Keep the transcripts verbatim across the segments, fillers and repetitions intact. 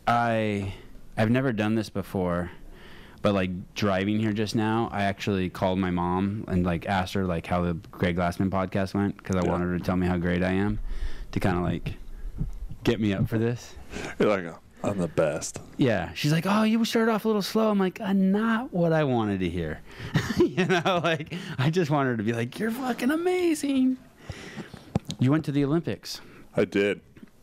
I I've never done this before, but like driving here just now, I actually called my mom and like asked her like how the Greg Glassman podcast went because I yeah. wanted her to tell me how great I am, to kind of like get me up for this. You're like, I'm the best. Yeah, she's like, oh, you started off a little slow. I'm like, uh, not what I wanted to hear. You know, like I just wanted her to be like, you're fucking amazing. You went to the Olympics. I did.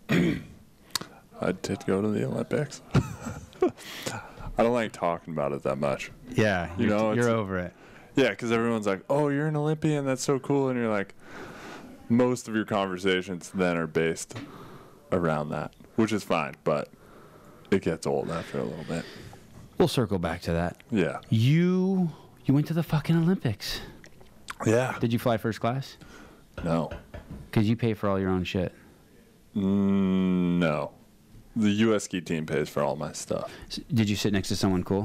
I did go to the Olympics. I don't like talking about it that much. Yeah, you know, you're over it. Yeah, because everyone's like, "Oh, you're an Olympian. That's so cool," and you're like, most of your conversations then are based around that, which is fine, but it gets old after a little bit. We'll circle back to that. Yeah. You you went to the fucking Olympics. Yeah. Did you fly first class? No. Because you pay for all your own shit. Mm, no. The U S ski team pays for all my stuff. Did you sit next to someone cool?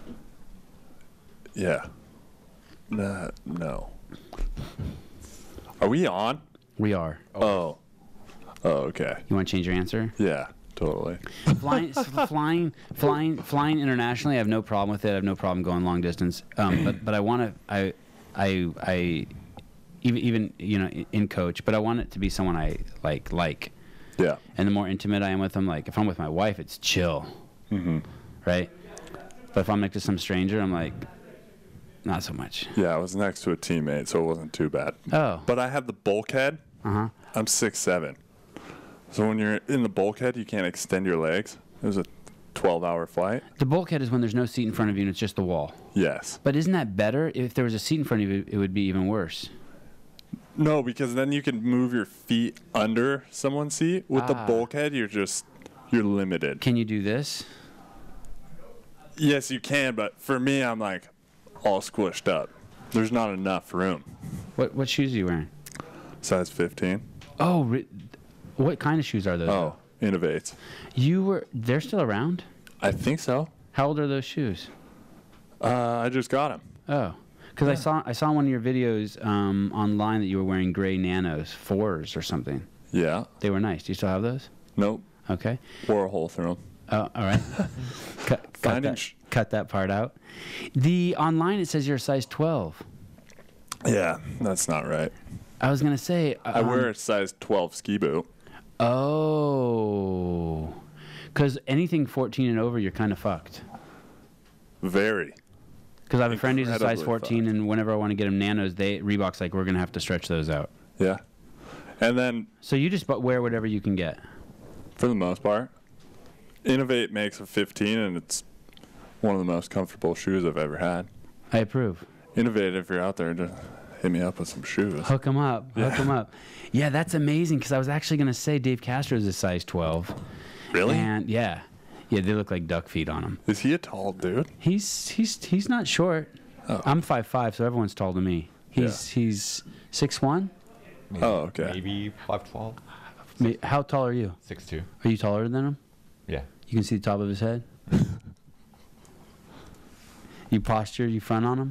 Yeah. Nah, no. Are we on? We are. Oh. Oh, okay. You want to change your answer? Yeah, totally. Flying, flying, flying, flying internationally, I have no problem with it. I have no problem going long distance. Um, but but I want to, I, I, I, even even you know in coach, but I want it to be someone I like like. Yeah. And the more intimate I am with them, like if I'm with my wife, it's chill. Mm-hmm. Right? But if I'm next to some stranger, I'm like, not so much. Yeah, I was next to a teammate, so it wasn't too bad. Oh. But I had the bulkhead. Uh-huh. I'm six seven. So when you're in the bulkhead, you can't extend your legs. It was a twelve-hour flight. The bulkhead is when there's no seat in front of you and it's just the wall. Yes. But isn't that better? If there was a seat in front of you, it would be even worse. No, because then you can move your feet under someone's seat. With ah. the bulkhead, you're just, you're limited. Can you do this? Yes, you can, but for me, I'm like all squished up. There's not enough room. What what shoes are you wearing? Size fifteen. Oh, re- what kind of shoes are those? Oh, Innovates. You were, they're still around? I think so. How old are those shoes? Uh, I just got them. Oh. Because yeah. I saw I saw one of your videos um, online that you were wearing gray Nanos, fours or something. Yeah. They were nice. Do you still have those? Nope. Okay. Wore a hole through them. Oh, all right. cut, cut, that, sh- cut that part out. The online, it says you're a size twelve. Yeah, that's not right. I was going to say. Um, I wear a size twelve ski boot. Oh. Because anything fourteen and over, you're kind of fucked. Very. Because I have a friend who's a size fourteen, fucked. and whenever I want to get him Nanos, they Reebok's like, we're going to have to stretch those out. Yeah. And then... So you just wear whatever you can get? For the most part. Innovate makes a fifteen, and it's one of the most comfortable shoes I've ever had. I approve. Innovate, if you're out there, just hit me up with some shoes. Hook them up. Yeah. Hook them up. Yeah, that's amazing, because I was actually going to say Dave Castro's a size twelve. Really? And, yeah. Yeah, they look like duck feet on him. Is he a tall dude? He's he's he's not short. Oh. I'm five five, so everyone's tall to me. He's yeah. he's six one. Maybe, oh, okay. Maybe five twelve. How tall are you? six two. Are you taller than him? Yeah. You can see the top of his head? You posture, you front on him?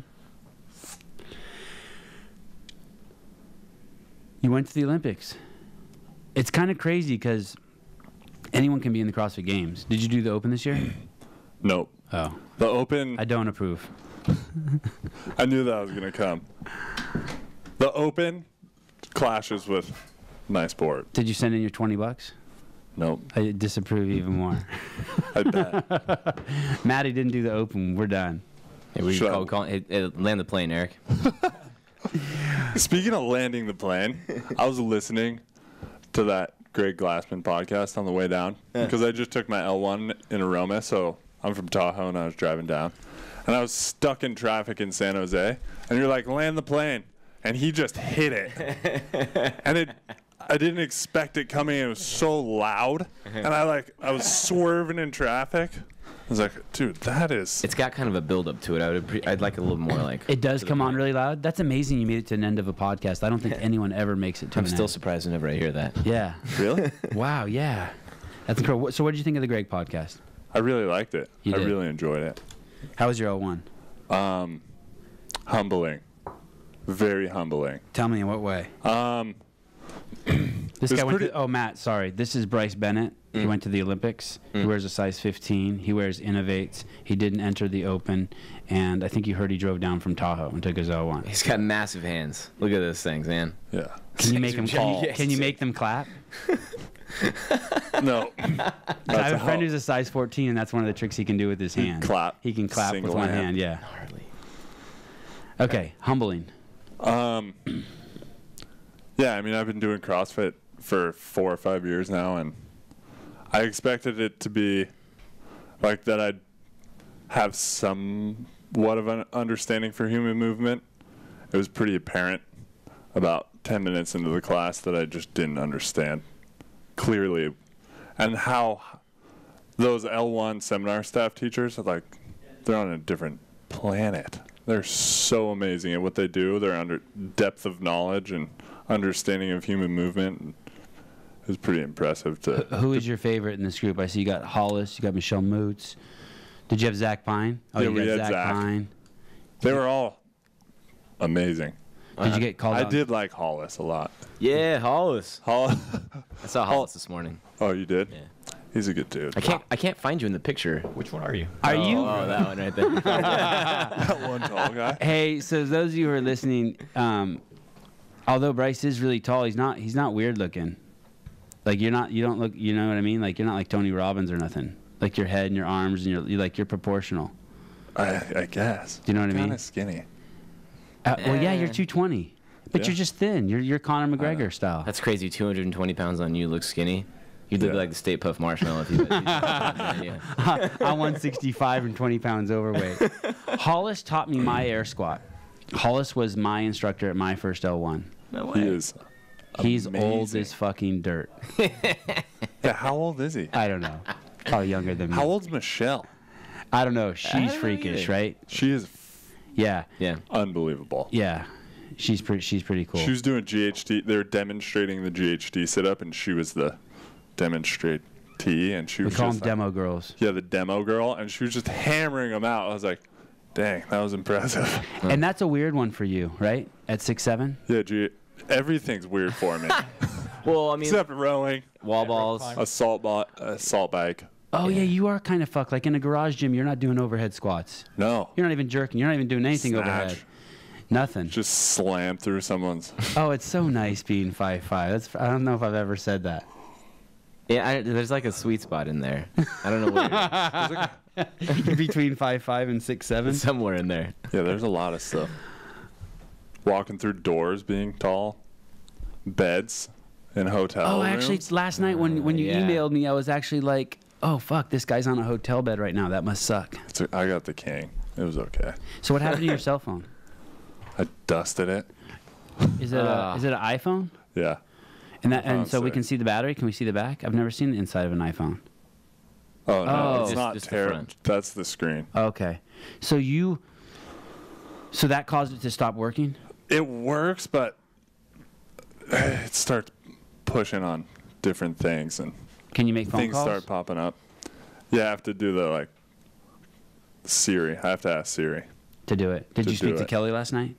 You went to the Olympics. It's kind of crazy because anyone can be in the CrossFit Games. Did you do the Open this year? Nope. Oh. The Open... I don't approve. I knew that was going to come. The Open clashes with my sport. Did you send in your twenty bucks? Nope. I disapprove even more. I bet. Maddie didn't do the Open. We're done. Hey, we call, call, hey, hey, land the plane, Eric. Speaking of landing the plane, I was listening to that Greg Glassman podcast on the way down because I just took my L one in Aroma, so I'm from Tahoe and I was driving down. And I was stuck in traffic in San Jose, and you're like, land the plane. And he just hit it. And it... I didn't expect it coming. It was so loud, and I like I was swerving in traffic. I was like, dude, that is. It's got kind of a build up to it. I would. Appre- I'd like a little more like. It does come on really loud. That's amazing. You made it to an end of a podcast. I don't think anyone ever makes it to. I'm an still end. surprised whenever I hear that. Yeah. Really? Wow. Yeah. That's incredible. So, what did you think of the Greg podcast? I really liked it. You I did. really enjoyed it. How was your L one? Um, humbling, very humbling. Tell me in what way. Um. This This It's guy went pretty- to, oh, Matt, sorry. This is Bryce Bennett. He Mm. went to the Olympics. He Mm. wears a size fifteen. He wears Innovates. He didn't enter the Open. And I think you heard he drove down from Tahoe and took his L one. He's got massive hands. Look at those things, man. Yeah. Can you make them Can you- Can you make them clap? No. I have a That's friend how- who's a size fourteen, and that's one of the tricks he can do with his hand. clap. He can clap with Single one hand. hand, yeah. Gnarly. Okay, humbling. Um, yeah, I mean, I've been doing CrossFit for four or five years now, and I expected it to be like that I'd have somewhat of an understanding for human movement. It was pretty apparent about ten minutes into the class that I just didn't understand clearly. And how those L one seminar staff teachers are like, they're on a different planet. They're so amazing at what they do. Their under depth of knowledge and understanding of human movement is pretty impressive. To Who is your favorite in this group? I see you got Hollis, you got Michelle Moots. Did you have Zach Pine? Oh, Yeah, you we got had Zach, Zach. Pine. they were all amazing. Did you get called I out? did like Hollis a lot. Yeah, Hollis. Hollis. I saw Hollis this morning. Oh, you did? Yeah. He's a good dude. I can't. I can't find you in the picture. Which one are you? Are oh, you? Oh, that one right there. That one tall guy. Hey, so those of you who are listening, um, although Bryce is really tall, he's not he's not weird looking. Like you're not you don't look you know what I mean? Like you're not like Tony Robbins or nothing. Like your head and your arms and your you like you're proportional. I, I guess. Do you know what I mean? Kind of skinny. Uh, well, yeah, you're Eh. two twenty, but Yeah. you're just thin. You're you're Conor know. McGregor style. That's crazy. two hundred twenty pounds on you. Look skinny. You'd look Yeah. like the Stay Puft Marshmallow if you. Yeah. I'm one sixty-five and twenty pounds overweight. Hollis taught me my air squat. Hollis was my instructor at my first L one. No way. He is. He's old amazing. as fucking dirt. Yeah, how old is he? I don't know. Probably younger than me. How old's Michelle? I don't know. She's don't know freakish, either. right? She is Yeah. Yeah. unbelievable. Yeah. She's pretty she's pretty cool. She was doing G H D. They were demonstrating the G H D sit up, and she was the demonstratee, and she we was call them just like- demo girls. yeah, the demo girl, and she was just hammering them out. I was like, dang, that was impressive. And that's a weird one for you, right? At six seven? Yeah, G- everything's weird for me, Well, I mean, except rowing, wall balls. a salt bo- a salt bag. Oh yeah, you are kind of fucked. Like in a garage gym, you're not doing overhead squats. No, You're not even jerking. You're not even doing anything Snatch. overhead. Nothing. just slam through someone's. Oh, it's so nice being five five. That's I don't know if I've ever said that. Yeah, I, there's like a sweet spot in there. I don't know what it is. Between five five and six seven. It's somewhere in there. Yeah, there's a lot of stuff. Walking through doors, being tall, beds in hotel Oh, rooms. actually, it's last night when when you yeah. emailed me, I was actually like, oh fuck, this guy's on a hotel bed right now. That must suck. It's a, I got the king. It was okay. So what happened to your cell phone? I dusted it. Is it Ah. a, is it an iPhone? Yeah. And that and phone's so we sick. can see the battery. Can we see the back? I've never seen the inside of an iPhone. Oh no, Oh. it's Just- not just the terrible. front. That's the screen. Okay, so you, so that caused it to stop working. It works, but it starts pushing on different things, and Can you make phone things calls? start popping up. Yeah, I have to do the like Siri. I have to ask Siri. to do it. Did to you speak do to it. Kelly last night?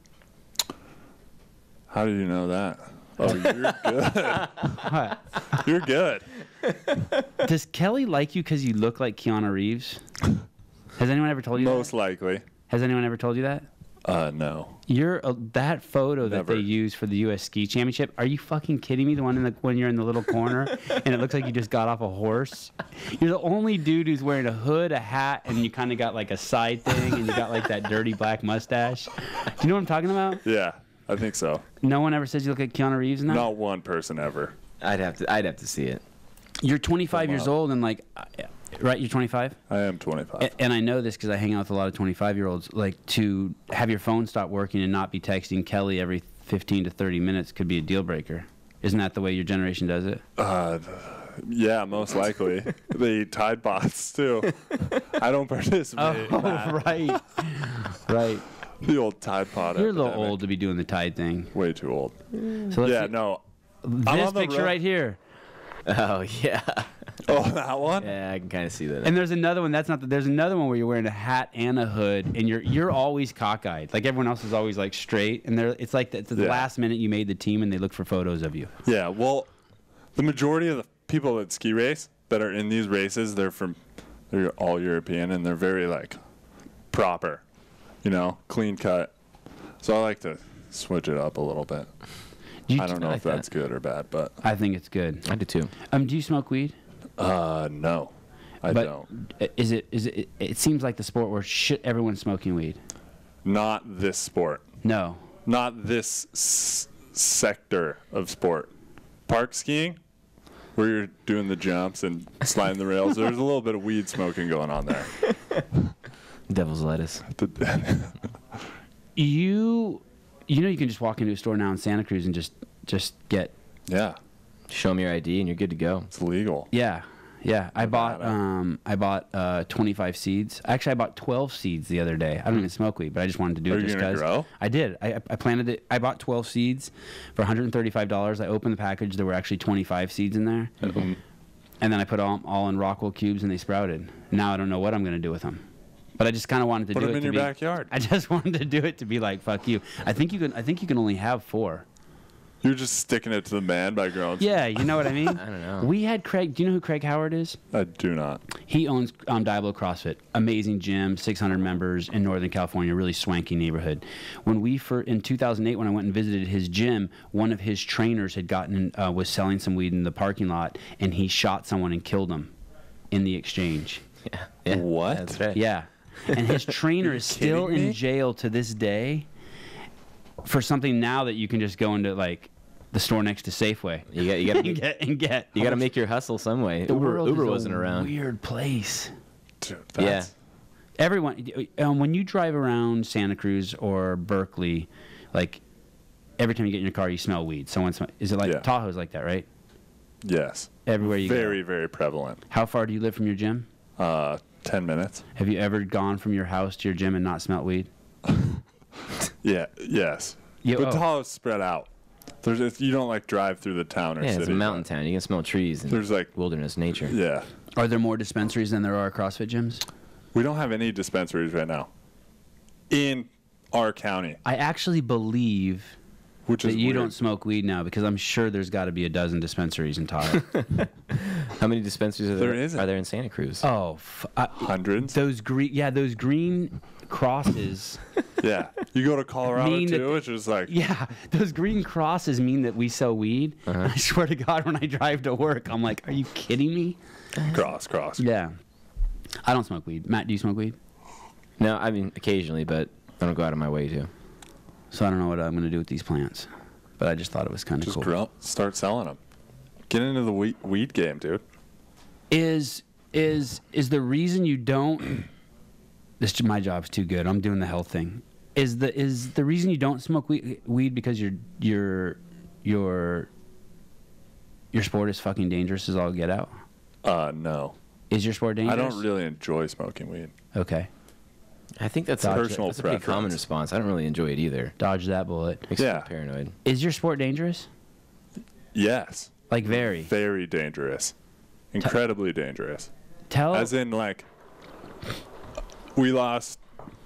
How do you know that? Oh, you're good. What? You're good. Does Kelly like you because you look like Keanu Reeves? Has anyone ever told you Most that? likely. Has anyone ever told you that? Uh, no. You're uh, that photo that Never. they use for the U S Ski Championship. Are you fucking kidding me? The one in the when you're in the little corner and it looks like you just got off a horse. You're the only dude who's wearing a hood, a hat, and you kind of got like a side thing, and you got like that dirty black mustache. Do you know what I'm talking about? Yeah, I think so. No one ever says you look like Keanu Reeves in that. Not one person ever. I'd have to. I'd have to see it. You're twenty-five Come years on. old and like, uh, right? You're twenty-five. I am twenty-five. A- And I know this because I hang out with a lot of twenty-five-year-olds. Like, to have your phone stop working and not be texting Kelly every fifteen to thirty minutes could be a deal breaker. Isn't that the way your generation does it? Uh, yeah, most likely. They eat Tide Pods, too. I don't participate in that. right. right. The old Tide Pod You're a little epidemic. old to be doing the Tide thing. Way too old. So let's Yeah, see- no. This on the picture road. right here. Oh yeah. Oh, that one? Yeah, I can kind of see that. And there's another one. That's not. The, there's another one where you're wearing a hat and a hood, and you're you're always cockeyed. Like everyone else is always like straight, and they're it's like the, it's the Yeah. last minute you made the team, and they look for photos of you. Yeah, well, the majority of the people that ski race that are in these races, they're from, they're all European, and they're very, like, proper, you know, clean cut. So I like to switch it up a little bit. Do you I don't know I if like that's good or bad, but I think it's good. I do too. Um, do you smoke weed? uh, no, I but don't. Is it? Is it? It seems like the sport where shit everyone's smoking weed. Not this sport. No. Not this s- sector of sport. Park skiing, where you're doing the jumps and sliding the rails, there's a little bit of weed smoking going on there. Devil's lettuce. You, you know, you can just walk into a store now in Santa Cruz and just just get. Yeah, Show them your I D and you're good to go. it's legal. Yeah, yeah. I bought Nevada. um I bought uh twenty-five seeds. Actually, I bought twelve seeds the other day. I don't even smoke weed, but I just wanted to do Are it you just gonna because. grow? I did. I I planted it. I bought twelve seeds for one hundred thirty-five dollars. I opened the package. There were actually twenty-five seeds in there, Mhm. and then I put all all in Rockwell cubes, and they sprouted. Now I don't know what I'm gonna do with them, but I just kind of wanted to Put do them it in to your be. backyard. I just wanted to do it to be like fuck you. I think you can. I think you can only have four. You're just sticking it to the man by growing. Yeah, you know what I mean. I don't know. We had Craig. Do you know who Craig Howard is? I do not. He owns um, Diablo CrossFit, amazing gym, six hundred members in Northern California, really swanky neighborhood. When we for in two thousand eight, when I went and visited his gym, one of his trainers had gotten uh, was selling some weed in the parking lot, and he shot someone and killed him in the exchange. Yeah. yeah. What? That's right. Yeah, and his trainer is still kidding in me? jail to this day for something now that you can just go into like the store next to Safeway You got. You got. and get and get. You got to make your hustle some way. The Uber. world Uber is a wasn't around. Weird place. Dude, Yeah. that's, Everyone, um, when you drive around Santa Cruz or Berkeley, like every time you get in your car, you smell weed. Someone sm- is it like Yeah. Tahoe's like that, right? Yes. Everywhere you Very, go. very prevalent. How far do you live from your gym? Uh, ten minutes. Have you ever gone from your house to your gym and not smelt weed? Yeah. Yes. You- but oh. Tahoe's spread out. There's if you don't like drive through the town or Yeah, city. it's a mountain but town. You can smell trees and There's like wilderness nature. yeah. Are there more dispensaries than there are CrossFit gyms? We don't have any dispensaries right now in our county, I actually believe which that is you weird. don't smoke weed now because I'm sure there's got to be a dozen dispensaries in Tahoe. How many dispensaries are there, There isn't. are there in Santa Cruz? oh, f- I- Hundreds. those green, yeah, those green crosses. Yeah. You go to Colorado Mean that- too, which is like Yeah, those green crosses mean that we sell weed. Uh-huh. I swear to God, when I drive to work, I'm like, are you kidding me? cross, cross. Yeah. I don't smoke weed. Matt, do you smoke weed? No, I mean occasionally, but I don't go out of my way to. So I don't know what I'm going to do with these plants. But I just thought it was kind of Just cool. grow, start selling them. Get into the weed, weed game, dude. Is is is the reason you don't this my job's too good. I'm doing the health thing. Is the is the reason you don't smoke weed, weed because your your your your sport is fucking dangerous as all get out? Uh, no. Is your sport dangerous? I don't really enjoy smoking weed. Okay. I think that's Dodge a, it. Personal that's a pretty common preference. response. I don't really enjoy it either. Dodge that bullet. Makes Yeah. me paranoid. Is your sport dangerous? Yes. Like very. Very dangerous. Incredibly dangerous. Tell As in, like, we lost.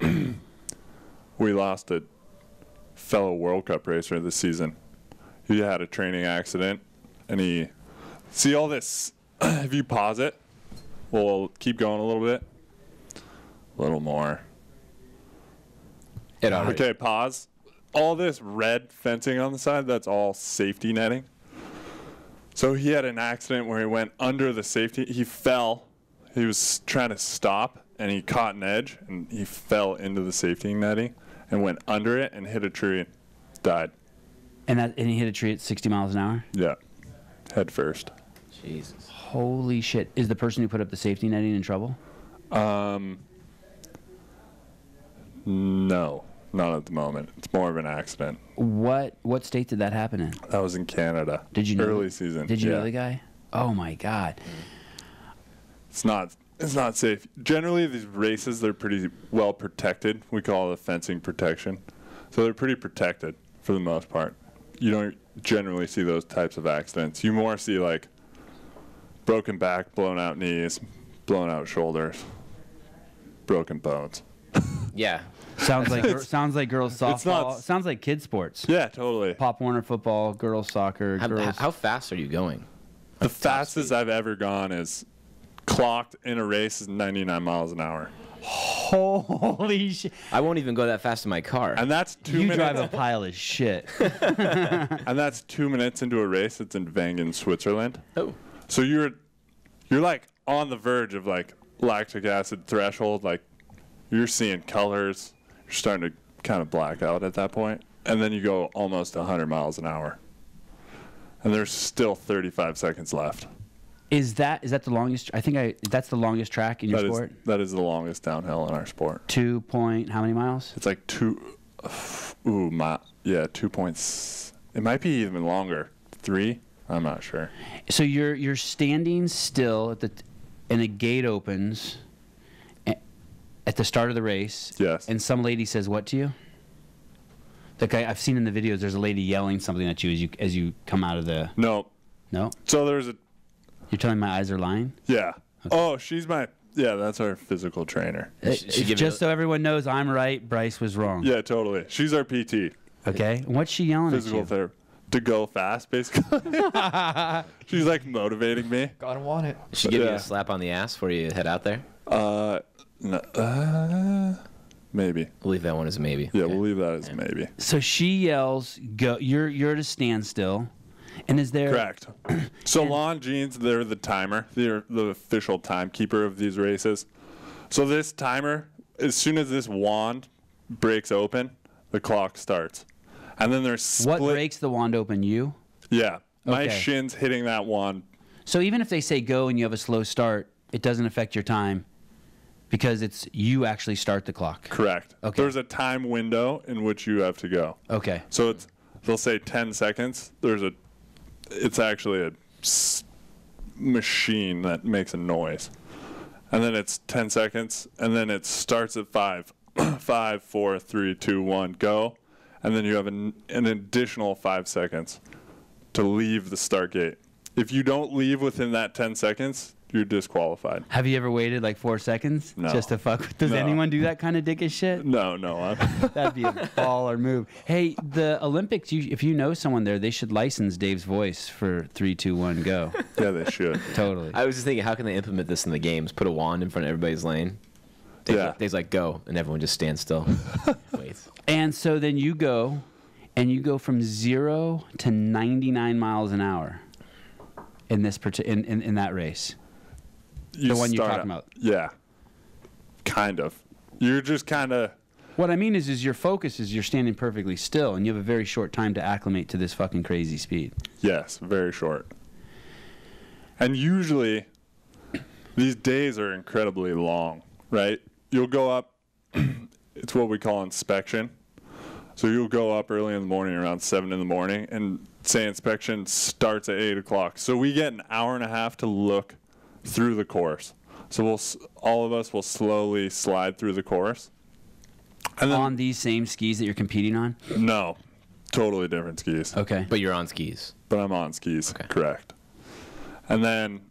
we lost a fellow World Cup racer this season. He had a training accident, and he. See all this? If you pause it, we'll keep going a little bit. A little more. It already- Okay, pause. All this red fencing on the side, that's all safety netting. So he had an accident where he went under the safety. He fell. He was trying to stop, and he caught an edge, and he fell into the safety netting and went under it and hit a tree and died. and that and he hit a tree at sixty miles an hour. Yeah. Head first. Jesus. Holy shit! Is the person who put up the safety netting in trouble? Um, no, not at the moment. It's more of an accident. What what state did that happen in? That was in Canada. Did you know Early the- season. Did you yeah. know the guy? Oh my God! It's not. It's not safe. Generally, these races they're pretty well protected. We call it a fencing protection, so they're pretty protected for the most part. You don't generally see those types of accidents. You more see like broken back, blown out knees, blown out shoulders, broken bones. Yeah. Sounds like gir- sounds like girls It's not- softball. Sounds like kid sports. Yeah, totally. Pop Warner football, girls soccer, How, girls. how fast are you going? The fastest I've ever gone is clocked in a race is ninety-nine miles an hour. Holy shit! I won't even go that fast in my car. And that's two You minutes. drive a pile of shit. And that's two minutes into a race. It's in Wengen, Switzerland. Oh. So you're, you're like on the verge of like lactic acid threshold. Like you're seeing colors. You're starting to kind of black out at that point. And then you go almost one hundred miles an hour. And there's still thirty-five seconds left. Is that is that the longest? I think I that's the longest track in your That is, sport. that is the longest downhill in our sport. Two point how many miles? It's like two, ooh, my, yeah, two points. It might be even longer. Three? I'm not sure. So you're you're standing still at the, and a gate opens, a- at the start of the race. Yes. And some lady says what to you? The guy I've seen in the videos. There's a lady yelling something at you as you as you come out of the. No. No. So there's a, You're telling me my eyes are lying? yeah. Oh, she's my, yeah, that's our physical trainer. Uh, She- she give just you so everyone knows, I'm right. Bryce was wrong. Yeah, totally. She's our P T. Okay. What's she yelling Physical at you? therapy. To go fast, basically. She's like motivating me. Gotta want it. She give you Yeah. a slap on the ass before you head out there? Uh, no, uh, maybe. We'll leave that one as a maybe. Yeah, Okay. we'll leave that as a maybe. So she yells, "Go!" You're you're at a standstill, and is there? Correct. So Longines, they're the timer. They're the official timekeeper of these races. So this timer, as soon as this wand breaks open, the clock starts. And then there's split. What breaks the wand open? You. Yeah. My Okay. shins hitting that wand. So even if they say go and you have a slow start, it doesn't affect your time because it's you actually start the clock. Correct. Okay. There's a time window in which you have to go. Okay. So it's, they'll say ten seconds. There's a, it's actually a s- machine that makes a noise. And then it's ten seconds. And then it starts at five. Five, four, three, two, one, go. And then you have an, an additional five seconds to leave the start gate. If you don't leave within that ten seconds, you're disqualified. Have you ever waited like four seconds No. just to fuck with? Does No. anyone do that kind of dickish shit? No, no. I'm, That'd be a baller move. Hey, the Olympics. You, if you know someone there, they should license Dave's voice for three, two, one, go. yeah, they should. Totally. I was just thinking, how can they implement this in the games? Put a wand in front of everybody's lane? Dave's, Yeah. like, Dave's like, go, and everyone just stands still. Waits. And so then you go, and you go from zero to ninety-nine miles an hour in this parti- in, in in that race. You The one you're start talking out- about. Yeah. Kind of. You're just kind of. What I mean is, is your focus is you're standing perfectly still, and you have a very short time to acclimate to this fucking crazy speed. Yes, very short. And usually, these days are incredibly long, right? You'll go up, it's what we call inspection. So you'll go up early in the morning, around seven in the morning, and say inspection starts at eight o'clock. So we get an hour and a half to look through the course. So we'll, s- all of us will slowly slide through the course. And then, On these same skis that you're competing on? no, totally different skis. Okay. But you're on skis. But I'm on skis, Okay. correct. And then,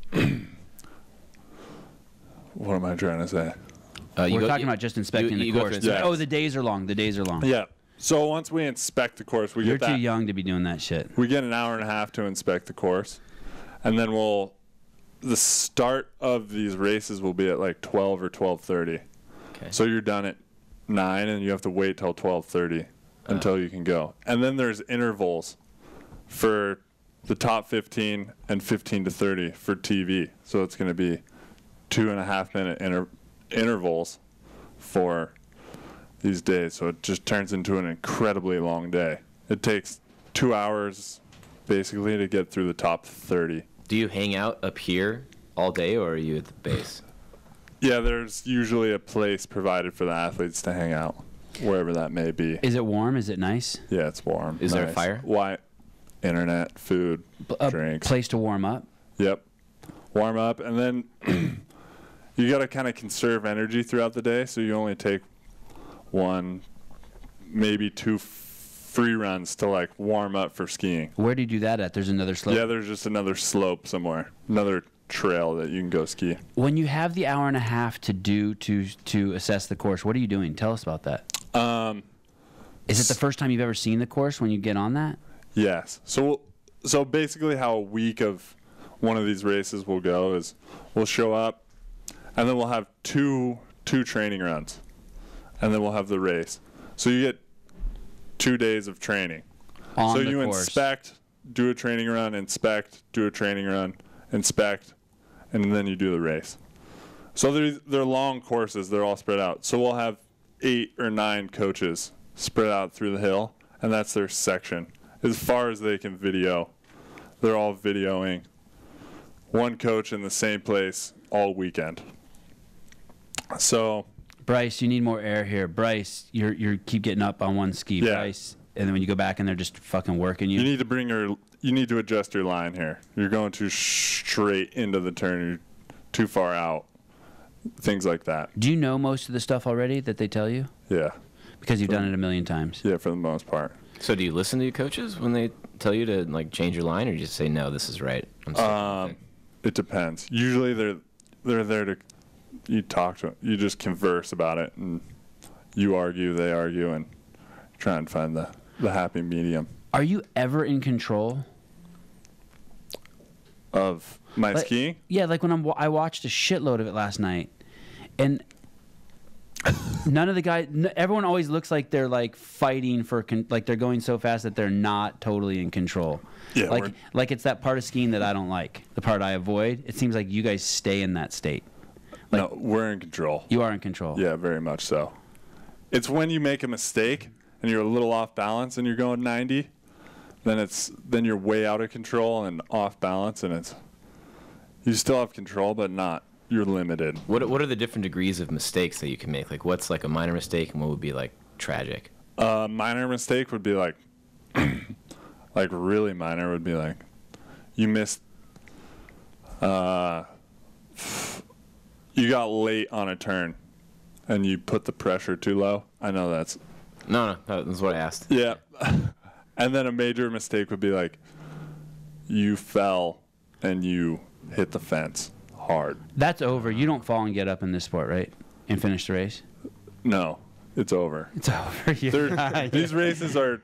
what am I trying to say? Uh, you We're go- talking you- about just inspecting you- the you go course. through Yes. Oh, the days are long. The days are long. Yeah. So once we inspect the course, we You're get too that. young to be doing that shit. We get an hour and a half to inspect the course, and then we'll. The start of these races will be at like twelve or twelve thirty. Okay. So you're done at nine, and you have to wait till twelve thirty until you can go. And then there's intervals for the top fifteen and fifteen to thirty for T V. So it's going to be two and a half minute inter- intervals for these days. So it just turns into an incredibly long day. It takes two hours basically to get through the top thirty. Do you hang out up here all day, or are you at the base? Yeah, there's usually a place provided for the athletes to hang out, wherever that may be. Is it warm? Is it nice? Yeah, it's warm. Is there a fire? Why? Internet, food, B- A drinks. place to warm up? Yep. Warm up, and then you got to kind of conserve energy throughout the day, so you only take one, maybe two free runs to like warm up for skiing. Where do you do that at? There's another slope. Yeah, there's just another slope somewhere, another trail that you can go ski. When you have the hour and a half to do to to assess the course, what are you doing? Tell us about that. Um, Is it the first time you've ever seen the course when you get on that? yes. So, so basically, how a week of one of these races will go is we'll show up, and then we'll have two two training runs, and then we'll have the race. So you get two days of training. On so the you course. inspect, do a training run, inspect, do a training run, inspect, and then you do the race. So they're, they're long courses. They're all spread out. So we'll have eight or nine coaches spread out through the hill, and that's their section. As far as they can video, they're all videoing one coach in the same place all weekend. So, Bryce, you need more air here. Bryce, you're you keep getting up on one ski. Yeah. Bryce, and then when you go back and they're just fucking working you. you need to bring your, you need to adjust your line here. You're going too straight into the turn. You're too far out. Things like that. Do you know most of the stuff already that they tell you? Yeah. Because you've done it a million times. Yeah, for the most part. So do you listen to your coaches when they tell you to like change your line, or you just say no, this is right? I'm sticking with Um, it? it depends. Usually they're they're there to you talk to you just converse about it, and you argue, they argue, and try and find the the happy medium Are you ever in control? of my Like- skiing. Yeah, like when I'm, wa- I watched a shitload of it last night, and none of the guys, n- everyone always looks like they're like fighting for, con- like they're going so fast that they're not totally in control. Yeah, like we're- like it's that part of skiing that I don't like, the part I avoid. It seems like you guys stay in that state. Like, No, we're in control. You are in control. Yeah, very much so. It's when you make a mistake and you're a little off balance and you're going ninety, then it's then you're way out of control and off balance, and it's you still have control, but not you're limited. What What are the different degrees of mistakes that you can make? Like, what's like a minor mistake, and what would be like tragic? A minor mistake would be like, like really minor would be like, you missed, uh, you got late on a turn, and you put the pressure too low. I know that's, No, no, that's what I asked. yeah. And then a major mistake would be like, you fell and you hit the fence hard. That's over. You don't fall and get up in this sport, right? And finish the race. No, it's over. It's over. You're They're- right. These races are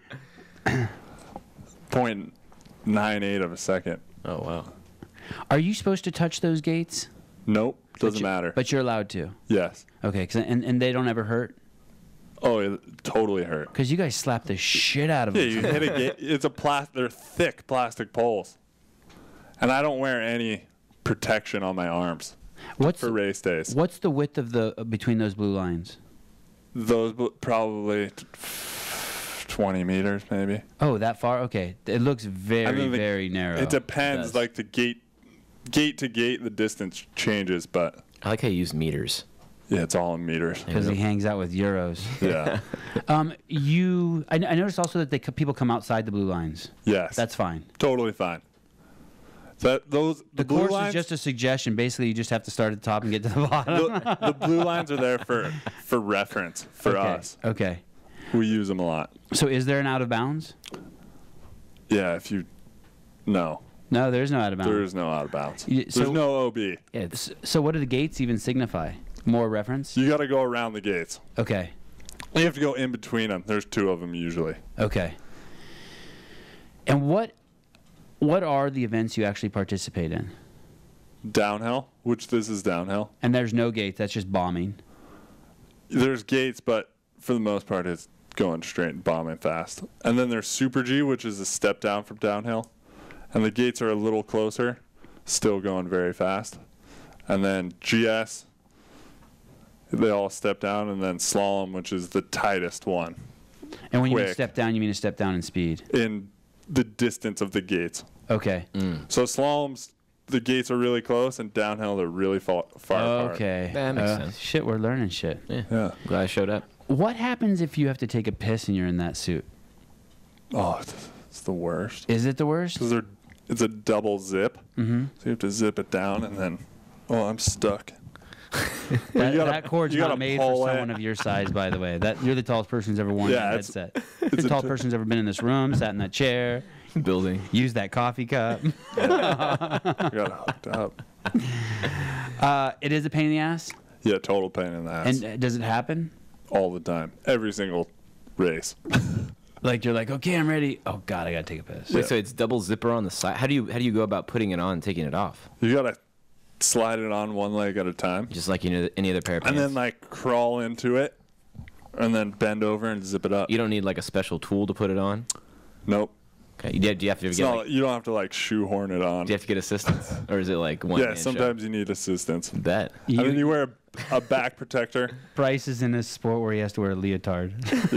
point nine eight of a second. Oh wow. Are you supposed to touch those gates? Nope, doesn't But you- matter. But you're allowed to. Yes. Okay, 'cause, and, and they don't ever hurt? Oh, it totally hurt. Because you guys slap the shit out of Yeah, them. you hit a gate. It's a plastic. They're thick plastic poles, and I don't wear any protection on my arms What's for race days. what's the width of the uh, between those blue lines? Those bu- probably t- twenty meters, maybe. Oh, that far? Okay. It looks I very, mean, the- very narrow. It depends. does. Like the gate, gate to gate, the distance changes, but I like how you use meters. yeah, it's all in meters. Because he hangs out with Euros. Yeah. um, you, I, I noticed also that they, c- people come outside the blue lines. Yes. That's fine. totally fine. That those the, The blue course lines. is just a suggestion. Basically, you just have to start at the top and get to the bottom. the, the blue lines are there for for reference for okay. us. Okay. We use them a lot. So is there an out of bounds? Yeah, if you no, No, there's no out of bounds. there is no out of bounds. You- There's so- no O B. Yeah, s- so what do the gates even signify? More reference? You got to go around the gates. Okay. You have to go in between them. There's two of them usually. Okay. And what what are the events you actually participate in? Downhill, which this is downhill. And there's no gates. That's just bombing. There's gates, but for the most part, it's going straight and bombing fast. And then there's Super G, which is a step down from downhill. And the gates are a little closer, still going very fast. And then G S, they all step down. And then Slalom, which is the tightest one And when you mean Quick. step down, you mean a step down in speed. in the distance of the gates. Okay. So slaloms, the gates are really close, and downhill, they're really far, far apart. Okay. That makes Uh, sense. Shit, we're learning shit. Yeah. Yeah. Glad I showed up. What happens if you have to take a piss and you're in that suit? Oh, it's, it's the worst. Is it the worst? Because they're, it's a double zip. Mm-hmm. So you have to zip it down, and then, oh, I'm stuck. That, You gotta- that cord's you not gotta made for pull it. someone of your size, by the way. That you're the tallest person who's ever worn Yeah, that it's- headset. it's You're the a tallest t- person who's ever been in this room, sat in that chair, Building. used that coffee cup. You got hooked up. Uh, it is a pain in the ass. Yeah, total pain in the ass. And uh, does it happen? all the time. Every single race. Like you're like, okay, I'm ready. Oh God, I gotta take a piss. Wait, so it's double zipper on the side. How do you how do you go about putting it on and taking it off? You gotta slide it on one leg at a time, Just like you know any other pair of pants. and then like crawl into it, and then bend over and zip it up. You don't need like a special tool to put it on. Nope. Okay. You, do you have to It's get not, like, you don't have to like shoehorn it on. do you have to get assistance, or is it like one? Yeah, man show? sometimes you need assistance. Bet. I mean, you wear a, a back protector. Bryce is in a sport where he has to wear a leotard.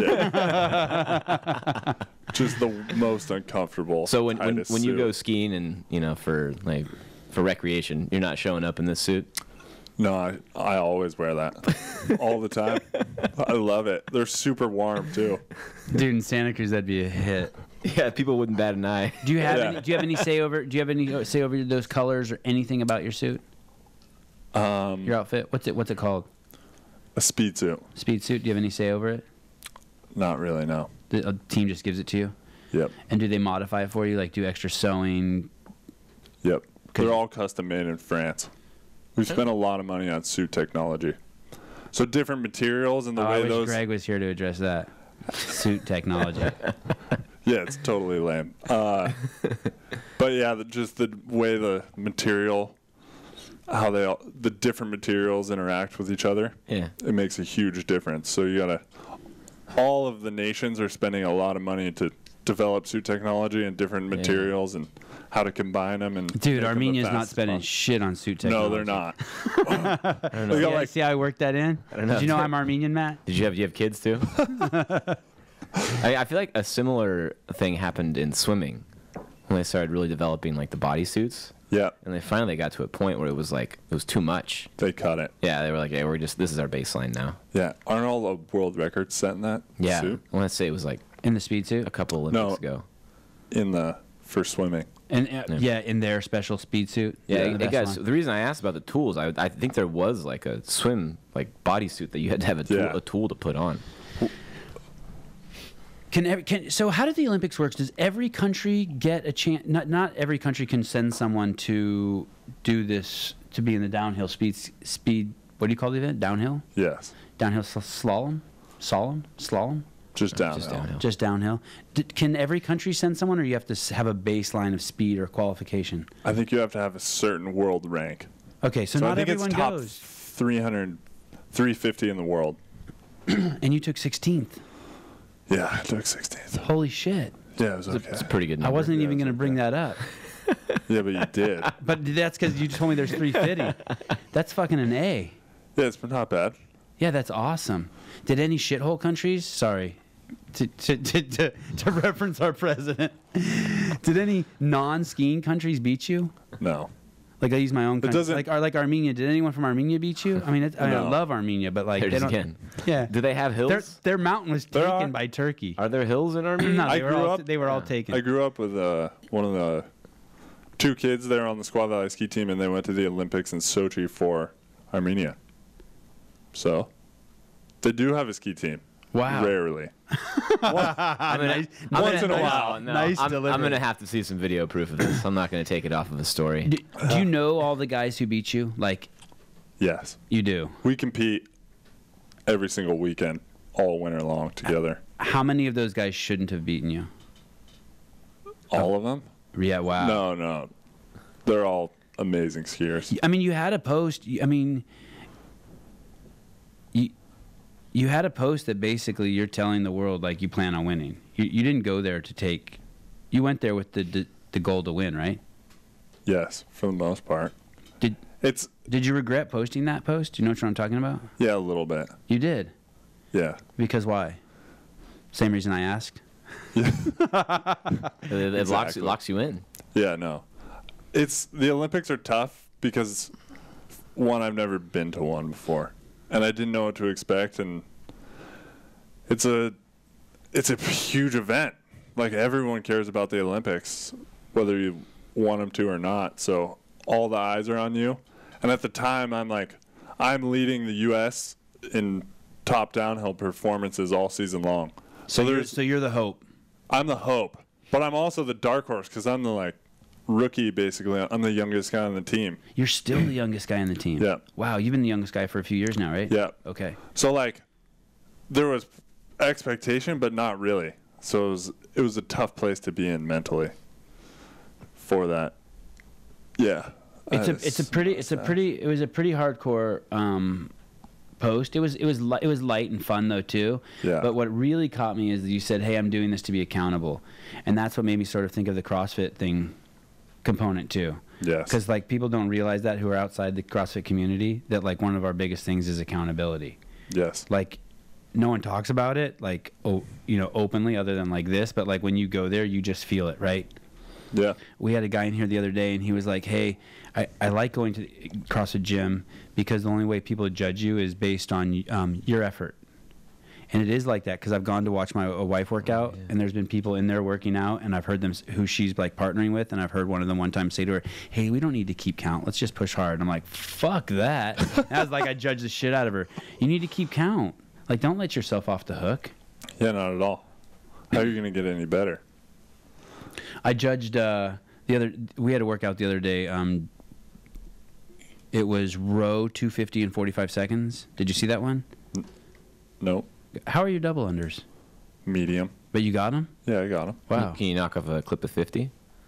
Yeah. Just the most uncomfortable. So when when, tightest when you suit. go skiing and you know for like for recreation, you're not showing up in this suit. No, I, I always wear that all the time. I love it. They're super warm too. Dude, in Santa Cruz, that'd be a hit. Yeah, people wouldn't bat an eye. Do you have Yeah. any, do you have any say over do you have any say over those colors or anything about your suit? Um, Your outfit? What's it what's it called? a speed suit. Speed suit? Do you have any say over it? Not really. No. The a team just gives it to you? Yep. And do they modify it for you? Like do extra sewing? Yep. Could- They're all custom made in France. We spent a lot of money on suit technology. So different materials and the Oh, I way wish those. Greg was here to address that. Suit technology. Yeah, it's totally lame. Uh, but yeah, the, just the way the material, how they all, the different materials interact with each other, Yeah. it makes a huge difference. So you gotta, all of the nations are spending a lot of money to develop suit technology and different Yeah. materials and how to combine them. And Dude, make them the Armenia's not fastest spending possible. shit on suit technology. No, they're not. I don't know. They got Yeah, like see how I worked that in? I don't know. Did you know I'm Armenian, Matt? Did you have do you have kids too? I, I feel like a similar thing happened in swimming when they started really developing like the bodysuits, yeah, and they finally got to a point where it was like it was too much. they cut it. Yeah, they were like, "Hey, we're just this is our baseline now." Yeah, aren't all the world records set in that Yeah, suit? I want to say it was like In the speed suit? a couple Olympics No. ago. In the for swimming. And uh, Yeah. yeah. in their special speed suit. Yeah, They're it, the it best guys. one. The reason I asked about the tools, I I think there was like a swim like bodysuit that you had to have a tool, Yeah. a tool to put on. Can, every, can so how do the Olympics work? Does every country get a chance? Not not every country can send someone to do this to be in the downhill speed speed. What do you call the event? Downhill, Yes, downhill sl- slalom, slalom, slalom, just downhill. Just downhill. just downhill. D- can every country send someone, or you have to s- have a baseline of speed or qualification? I think you have to have a certain world rank. Okay, so, So not I think everyone it's top goes. three hundred, three fifty in the world. And you took sixteenth. Yeah, I took sixteenth. Holy shit! Yeah, it was It's, okay. it's a pretty good I number. wasn't Yeah, even it's going to bring okay. that up. Yeah, but you did. But that's because you told me there's three fifty. That's fucking an A. Yeah, it's been not bad. Yeah, that's awesome. Did any shithole countries? Sorry, to to to to, to reference our president. Did any non-skiing countries beat you? No. Like I use my own country. doesn't- Like are like Armenia. Did anyone from Armenia beat you? I mean, it, I, mean I No. love Armenia, but like There they it is don't. again. Yeah. Do they have hills? Their their mountain was There taken are- by Turkey. Are there hills in Armenia? No, I they were grew all up- they were all Yeah. taken. I grew up with uh, one of the two kids there on the Squaw Valley ski team, and they went to the Olympics in Sochi for Armenia. So, they do have a ski team. Wow. Rarely. I'm gonna, Nice- I'm once gonna, in a no, while. No, Nice I'm, delivery. I'm gonna have to see some video proof of this. I'm not gonna take it off of a story. Do, do you know all the guys who beat you? Like Yes. you do. We compete every single weekend, all winter long together. How many of those guys shouldn't have beaten you? All of them? Yeah. Wow. No, no. They're all amazing skiers. I mean, you had a post. I mean, you you had a post that basically you're telling the world like you plan on winning. You you didn't go there to take. You went there with the the, the goal to win, right? Yes, for the most part. Did It's, Did you regret posting that post? Do you know what I'm talking about? yeah, a little bit. You did. Yeah. Because why? Same reason I asked. It, it locks, Exactly. locks you in. Yeah, no. It's the Olympics are tough because one, I've never been to one before, and I didn't know what to expect, and it's a it's a huge event. Like everyone cares about the Olympics, whether you want them to or not. So all the eyes are on you, and at the time, I'm like, I'm leading the U S in top downhill performances all season long. So you're, there's so you're the hope. I'm the hope, but I'm also the dark horse because I'm the like rookie basically. I'm the youngest guy on the team. You're still the youngest guy on the team. Yeah. Wow, you've been the youngest guy for a few years now, right? Yeah. Okay. So like, there was expectation, but not really. So it was it was a tough place to be in mentally. For that, yeah. It's I a it's a pretty it's a pretty it was a pretty hardcore um, post. It was it was li- it was light and fun though too. Yeah. But what really caught me is that you said, "Hey, I'm doing this to be accountable," and that's what made me sort of think of the CrossFit thing component too. Yes. Because like people don't realize that who are outside the CrossFit community that like one of our biggest things is accountability. Yes. Like no one talks about it like oh you know openly other than like this, but like when you go there, you just feel it, right? Yeah. We had a guy in here the other day, and he was like, "Hey, I, I like going to the CrossFit gym because the only way people judge you is based on um, your effort." And it is like that because I've gone to watch my a wife work out, Oh, yeah. and there's been people in there working out, and I've heard them s- who she's like partnering with, and I've heard one of them one time say to her, "Hey, we don't need to keep count. Let's just push hard." And I'm like, "Fuck that!" And I was like, I judge the shit out of her. You need to keep count. Like, don't let yourself off the hook. Yeah, not at all. How are you going to get any better? I judged uh, the other. We had a workout the other day. Um, it was row two fifty in forty-five seconds. Did you see that one? Nope. How are your double unders? Medium. But you got them? Yeah, I got him. Wow. Can you knock off a clip of fifty?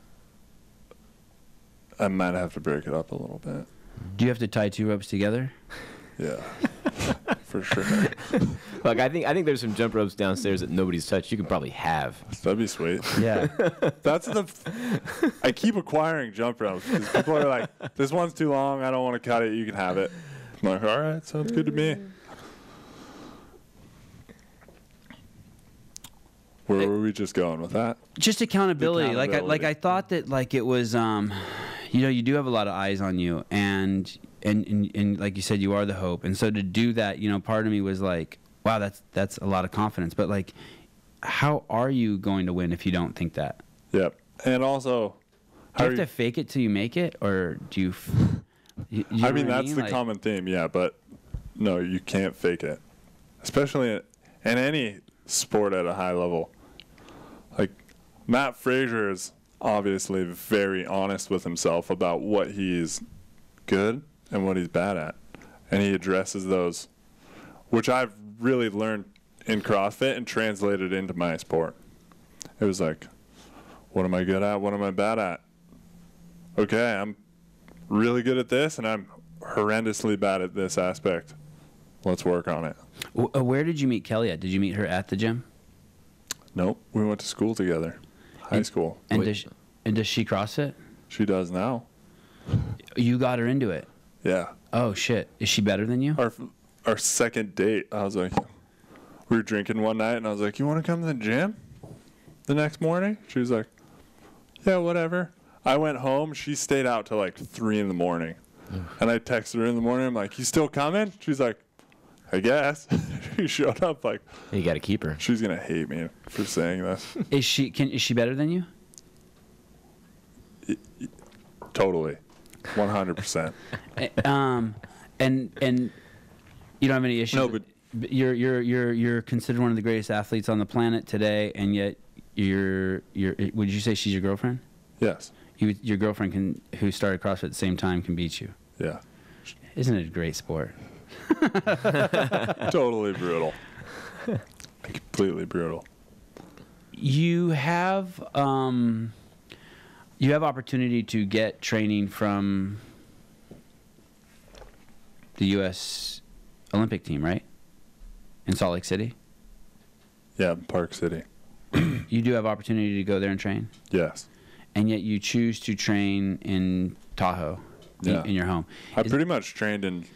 I might have to break it up a little bit. Do you have to tie two ropes together? Yeah. For sure. Look, I think I think there's some jump ropes downstairs that nobody's touched. You could probably have. That'd be sweet. Yeah. That's the. I keep acquiring jump ropes because people are like, "This one's too long. I don't want to cut it. You can have it." I'm like, "All right, sounds good to me." Where were we just going with that? Just accountability. Like I like Accountability. I thought that like it was um you know, you do have a lot of eyes on you and and, and and like you said, you are the hope. And so to do that, you know, part of me was like, wow, that's that's a lot of confidence. But like how are you going to win if you don't think that? Yep. And also, Do how you are have you, to fake it till you make it, or do you? F- you, you know I mean, what that's the Like, common theme, yeah. But no, you can't fake it, especially in, in any sport at a high level. Like Matt Frazier is obviously very honest with himself about what he's good and what he's bad at, and he addresses those, which I've really learned in CrossFit and translated into my sport. It was like, what am I good at? What am I bad at? Okay, I'm really good at this, and I'm horrendously bad at this aspect. Let's work on it. W- uh, Where did you meet Kelly at? Did you meet her at the gym? Nope, we went to school together, high And- school. And Wait. does she, and does she CrossFit? She does now. You got her into it. Yeah. Oh shit! Is she better than you? Our our second date, I was like, we were drinking one night, and I was like, you want to come to the gym the next morning? She was like, yeah, whatever. I went home. She stayed out till like three in the morning, and I texted her in the morning. I'm like, you still coming? She's like, I guess. She showed up like, You got to keep her. she's gonna hate me for saying this. Is she can is she better than you? Totally, one hundred percent. Eh, um, and and you don't have any issues. No, but you're you're you're you're considered one of the greatest athletes on the planet today, and yet you're you're. Would you say she's your girlfriend? yes, You, your girlfriend can who started CrossFit at the same time can beat you. yeah, Isn't it a great sport? totally brutal, completely brutal. You have um, you have opportunity to get training from the U S Olympic team, right? In Salt Lake City. Yeah, Park City. You do have opportunity to go there and train, Yes, and yet you choose to train in Tahoe, in- Yeah. in, your home. I Is- pretty much trained in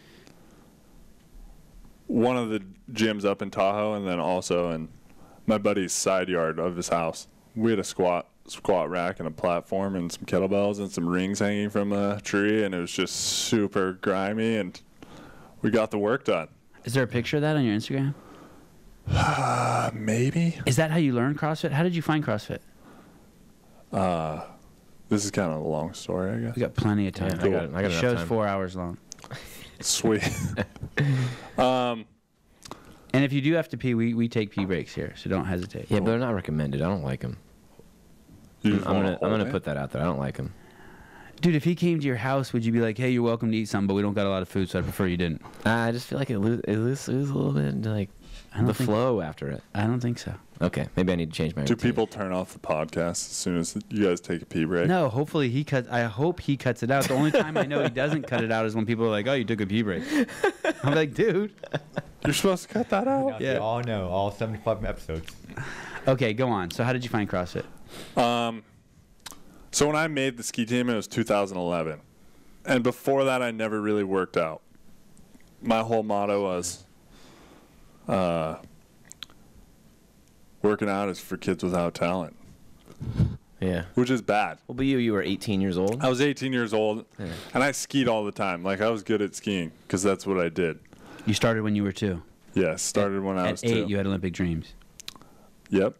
one of the gyms up in Tahoe, and then also in my buddy's side yard of his house. We had a squat squat rack and a platform and some kettlebells and some rings hanging from a tree, and it was just super grimy, and we got the work done. Is there a picture of that on your Instagram? Uh, maybe. Is that how you learned CrossFit? How did you find CrossFit? Uh, this is kind of a long story, I guess. We got plenty of time. Yeah, I got, I got the enough show's time. four hours long. Sweet. um, And if you do have to pee, we, we take pee breaks here, so don't hesitate. Yeah, but they're not recommended. I don't like them. you I'm just gonna wanna I'm hold gonna it? put that out there. I don't like them. Dude, if he came to your house, would you be like, hey, you're welcome to eat something, but we don't got a lot of food, so I prefer you didn't? I just feel like it loses it loses a little bit like I don't the think- flow after it. I don't think so. Okay, maybe I need to change my Do routine. people turn off the podcast as soon as you guys take a pee break? No, hopefully he cuts. I hope he cuts it out. The only time I know he doesn't cut it out is when people are like, "Oh, you took a pee break." I'm like, dude. You're supposed to cut that out. Yeah. Yeah. All know all seventy-five episodes. Okay, go on. So how did you find CrossFit? Um, so when I made the ski team, it was two thousand eleven, and before that, I never really worked out. My whole motto was, uh, working out is for kids without talent, Yeah. which is bad. Well, but you, you were eighteen years old. I was eighteen years old, Yeah. and I skied all the time. Like, I was good at skiing because that's what I did. You started when you were two. Yeah, started when I At was eight, two. you had Olympic dreams. Yep.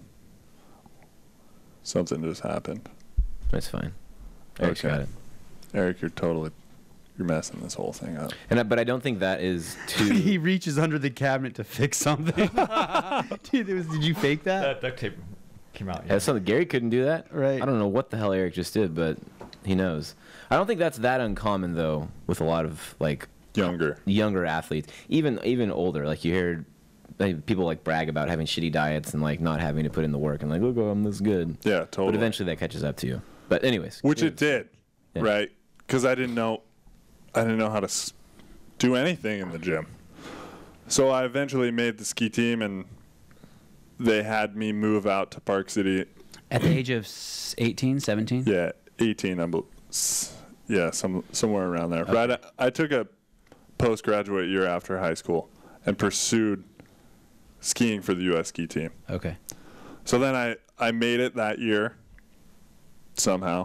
Something just happened. That's fine. Eric's Okay. got it. Eric, you're totally, you're messing this whole thing up. And I, but I don't think that is he too. reaches under the cabinet to fix something. Dude, it was, did you fake that? That duct tape came out. That's something Gary couldn't do that. Right. I don't know what the hell Eric just did, but he knows. I don't think that's that uncommon though with a lot of like Younger. younger athletes, even even older. Like you hear like, people like brag about having shitty diets and like not having to put in the work and like, look, I'm this good. Yeah, totally. But eventually that catches up to you. But anyways, Which it did, Yeah. right? Because I didn't know, I didn't know how to s- do anything in the gym. So I eventually made the ski team, and they had me move out to Park City. At the age of s- eighteen, seventeen? Yeah, eighteen. I bel s- yeah, some somewhere around there. Right. I, I took a postgraduate year after high school and pursued skiing for the U S ski team. Okay. So then I I made it that year. Somehow.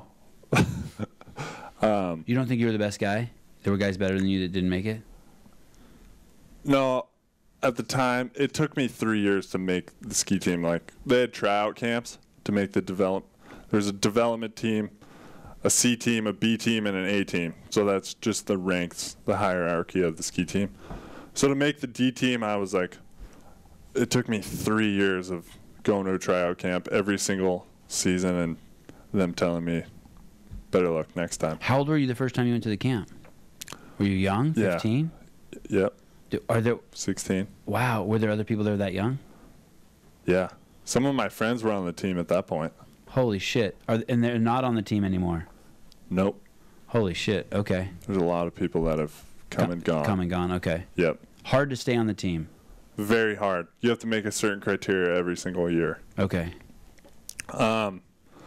um, You don't think you were the best guy? There were guys better than you that didn't make it? No, at the time, it took me three years to make the ski team. Like, they had tryout camps to make the develop. There's a development team, a C team, a B team, and an A team. So that's just the ranks, the hierarchy of the ski team. So to make the D team, I was like, it took me three years of going to a tryout camp every single season and them telling me, better luck next time. How old were you the first time you went to the camp? Were you young? Yeah. fifteen? Yep, Do, are there, sixteen. wow, were there other people that were that young? Yeah. Some of my friends were on the team at that point. Holy shit. Are, and they're not on the team anymore? Nope. Holy shit. Okay. There's a lot of people that have come and gone. Come and gone. Okay. Yep. Hard to stay on the team. Very hard. You have to make a certain criteria every single year. Okay. Um.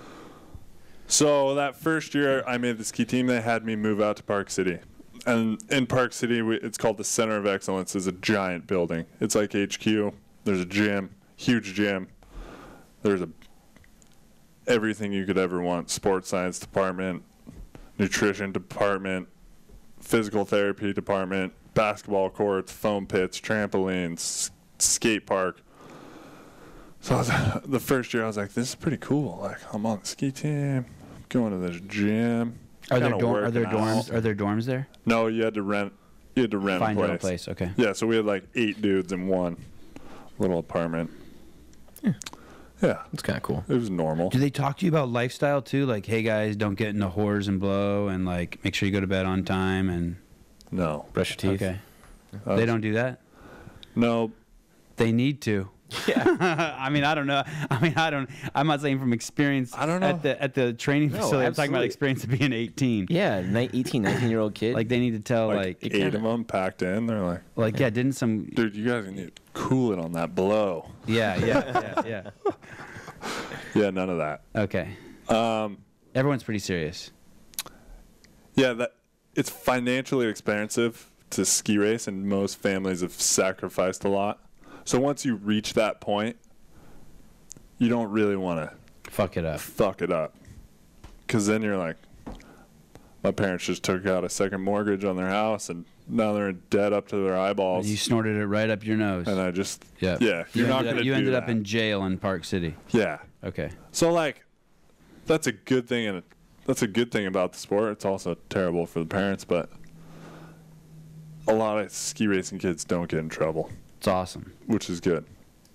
So that first year I made the ski team, they had me move out to Park City. And in Park City, we, it's called the Center of Excellence. It's a giant building. It's like H Q. There's a gym, huge gym. There's a everything you could ever want. Sports science department, nutrition department, physical therapy department, basketball courts, foam pits, trampolines, skate park. So I was, the first year I was like, this is pretty cool. Like, I'm on the ski team, going to this gym. Are there kinda dorm, are there working dorms? out. Are there dorms there? No, you had to rent. You had to rent Find a your place. own place. Okay. Yeah, so we had like eight dudes in one little apartment. Yeah. Yeah, it's kind of cool. it was normal. Do they talk to you about lifestyle too? Like, hey guys, don't get into whores and blow, and like make sure you go to bed on time. And No, Brush your teeth. okay, Uh, they don't do that. no. They need to. Yeah. I mean, I don't know. I mean, I don't. I'm not saying from experience. I don't know. At the at the training No, facility. I'm talking about absolutely. experience of being eighteen. Yeah, ni- eighteen, nineteen year old kid. Like they need to tell Like, like eight kinda- of them packed in. They're like, like yeah, didn't some dude, you guys need to cool it on that blow. yeah yeah yeah yeah. Yeah, none of that. Okay. Um, Everyone's pretty serious. yeah, that it's financially expensive to ski race, and most families have sacrificed a lot. So once you reach that point, you don't really want to Fuck it up. fuck it up, because then you're like, my parents just took out a second mortgage on their house, and now they're in debt up to their eyeballs. You snorted it right up your nose. And I just, Yeah. yeah, if You you're not ended, going up, to you do ended that. up in jail in Park City. Yeah. Okay. So like, that's a good thing, and that's a good thing about the sport. It's also terrible for the parents, but a lot of ski racing kids don't get in trouble, It's awesome. which is good.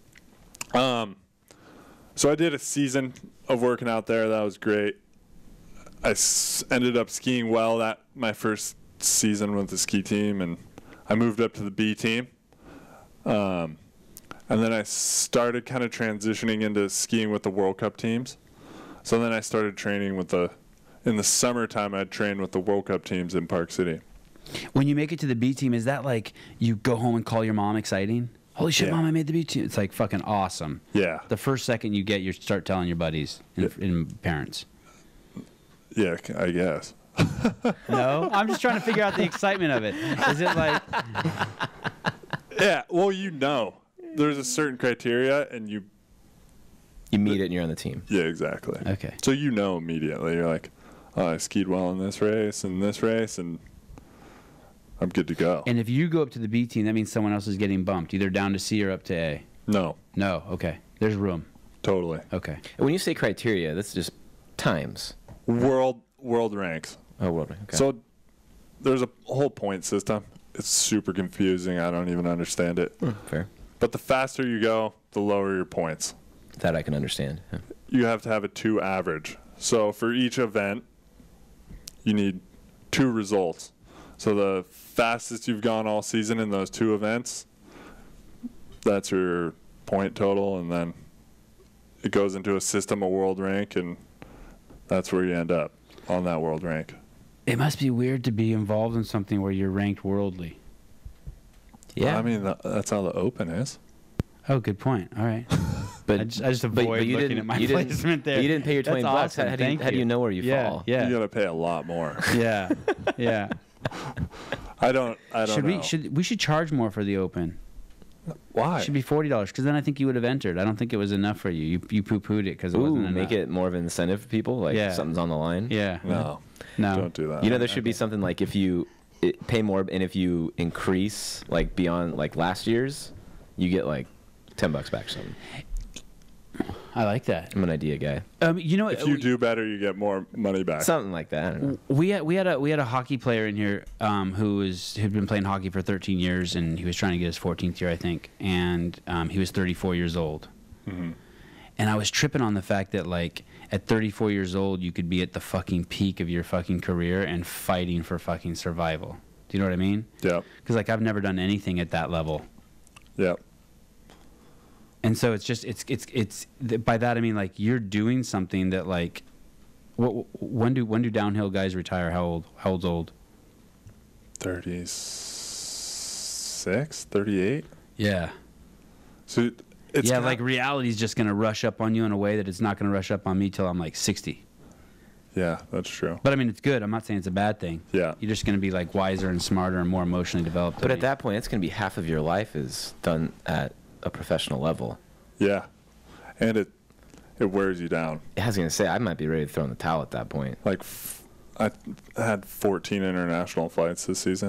Um, so I did a season of working out there. That was great. I s- ended up skiing well that my first season with the ski team, and I moved up to the B team. Um, And then I started kind of transitioning into skiing with the World Cup teams. So then I started training with the, in the summertime, I'd train with the World Cup teams in Park City. When you make it to the B team, is that like you go home and call your mom exciting? Holy shit, Yeah. mom, I made the B team. It's like fucking awesome. Yeah. The first second you get, you start telling your buddies and, Yeah. and parents. Yeah, I guess. No? I'm just trying to figure out the excitement of it. Is it like... Yeah, well, you know. There's a certain criteria, and you... You meet it and you're on the team. Yeah, exactly. Okay. So you know immediately. You're like, oh, I skied well in this race and this race, and I'm good to go. And if you go up to the B team, that means someone else is getting bumped, either down to C or up to A. No, No, okay. There's room. totally. Okay. And when you say criteria, that's just times. World world ranks. Oh, world. Okay. So there's a whole point system. It's super confusing. I don't even understand it. Fair. But the faster you go, the lower your points. That I can understand. Yeah. You have to have a two average. So for each event, you need two results. So the fastest you've gone all season in those two events, that's your point total, and then it goes into a system, a world rank, and that's where you end up on that world rank. It must be weird to be involved in something where you're ranked worldly. Yeah. I mean, th- that's how the Open is. Oh, good point. All right. but I just, I just but- avoid but you looking didn't- at my you didn't- placement there. but you didn't pay your twenty That's bucks. awesome. How, how do you, Thank how do you know where you yeah, fall? Yeah. You got to pay a lot more. Yeah. Yeah. I don't. I don't Should know. we should we should charge more for the Open? Why? It should be forty dollars because then I think you would have entered. I don't think it was enough for you. You you poo pooed it because it Ooh, wasn't enough. make it more of an incentive for people. Like Yeah. something's on the line. Yeah. No. No. Don't do that. You know, there should be something like if you it, pay more, and if you increase like beyond like last year's, you get like ten bucks back. Or something. I like that. I'm an idea guy. Um, you know, If you do better, you get more money back. Something like that. I don't know. we had we had a we had a hockey player in here um, who was who'd been playing hockey for thirteen years, and he was trying to get his fourteenth year, I think, and um, he was thirty-four years old. Mm-hmm. And I was tripping on the fact that like at thirty-four years old, you could be at the fucking peak of your fucking career and fighting for fucking survival. Do you know what I mean? Yep. Because like I've never done anything at that level. Yep. And so it's just it's it's it's by that I mean like you're doing something that like what when do when do downhill guys retire? How old? How old's old? thirty-six, thirty-eight. Yeah. So it's yeah, kind- like reality's just gonna rush up on you in a way that it's not gonna rush up on me till I'm like sixty. Yeah, that's true. But I mean, it's good. I'm not saying it's a bad thing. Yeah. You're just gonna be like wiser and smarter and more emotionally developed. But than at me. that point, it's going to be half of your life is done at a professional level. Yeah, and it it wears you down. I was going to say, I might be ready to throw in the towel at that point. Like, f- I had fourteen international flights this season,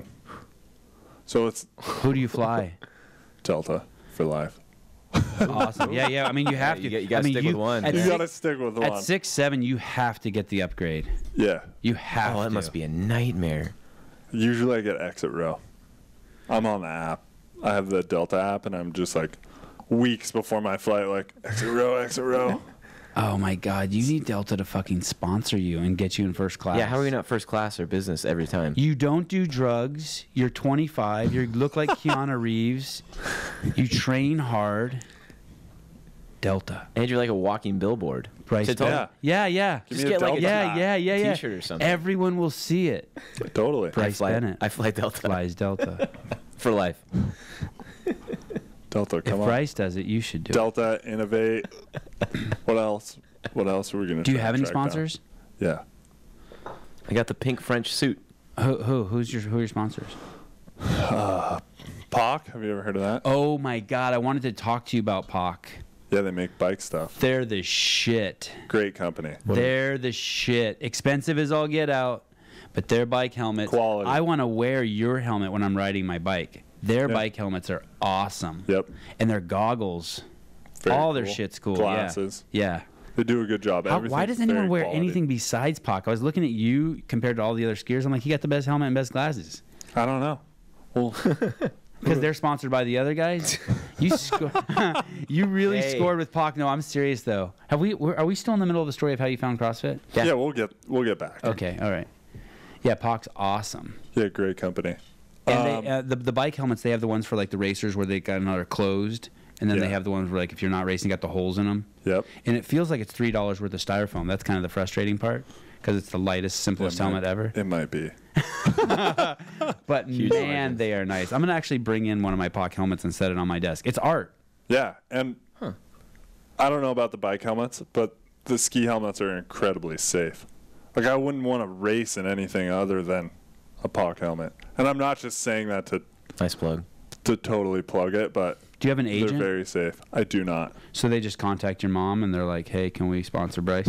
so it's who do you fly? Delta for life. Awesome. Yeah, yeah. I mean, you have Yeah, to. you got- you gotta I mean, stick with one. At, You Yeah. six, gotta stick with at one. six, seven, you have to get the upgrade. Yeah. You have Oh, that to. must be a nightmare. Usually I get exit row. I'm on the app. I have the Delta app, and I'm just like weeks before my flight, like exit row, exit row. Oh my God! You need Delta to fucking sponsor you and get you in first class. Yeah, how are you not first class or business every time? You don't do drugs. You're twenty-five. You look like Keanu Reeves. You train hard. Delta. And you're like a walking billboard. Bryce To tell- Yeah. Yeah, yeah. Give Just me a get like a Delta Yeah, app. yeah, yeah, yeah. T-shirt or something. Everyone will see it. Totally. I Bryce fly, Bennett I fly Delta flies Delta. for life. Delta, If come on. Bryce does it, you should do it. Delta, innovate. What else? What else are we gonna? Do you try have and any track down? sponsors? Yeah. I got the pink French suit. Who, who who's your who are your sponsors? Uh, Park. Have you ever heard of that? Oh my God! I wanted to talk to you about P O C. Yeah, they make bike stuff. They're the shit. Great company. They're the shit. Expensive as all get out, but their bike helmets. Quality. I want to wear your helmet when I'm riding my bike. Their Yeah. bike helmets are awesome. Yep. And their goggles. Very all their cool. shit's cool. Glasses. Yeah. They do a good job. How, why Everything's does anyone very wear quality. anything besides P O C? I was looking at you compared to all the other skiers. I'm like, you got the best helmet and best glasses. I don't know. Well, Because they're sponsored by the other guys. You sco- you really Hey. scored with P O C. No, I'm serious though. Have we? we're- Are we still in the middle of the story of how you found CrossFit? yeah. we'll get we'll get back. Okay. All right. Yeah, P O C's awesome. Yeah, great company. And Um, they, uh, the the bike helmets, they have the ones for like the racers where they kind of are closed, And then Yeah. they have the ones where, like, if you're not racing, got the holes in them. Yep. And it feels like it's three dollars worth of styrofoam. That's kind of the frustrating part because it's the lightest, simplest It might- helmet ever. It might be. But Huge man, margins. they are nice. I'm gonna actually bring in one of my P O C helmets and set it on my desk. It's art. Yeah, and I don't know about the bike helmets, but the ski helmets are incredibly safe. Like, I wouldn't want to race in anything other than a P O C helmet. And I'm not just saying that to Nice plug. to totally plug it, but Do you have an they're agent? very safe. I do not. So they just contact your mom and they're like, "Hey, can we sponsor Bryce?"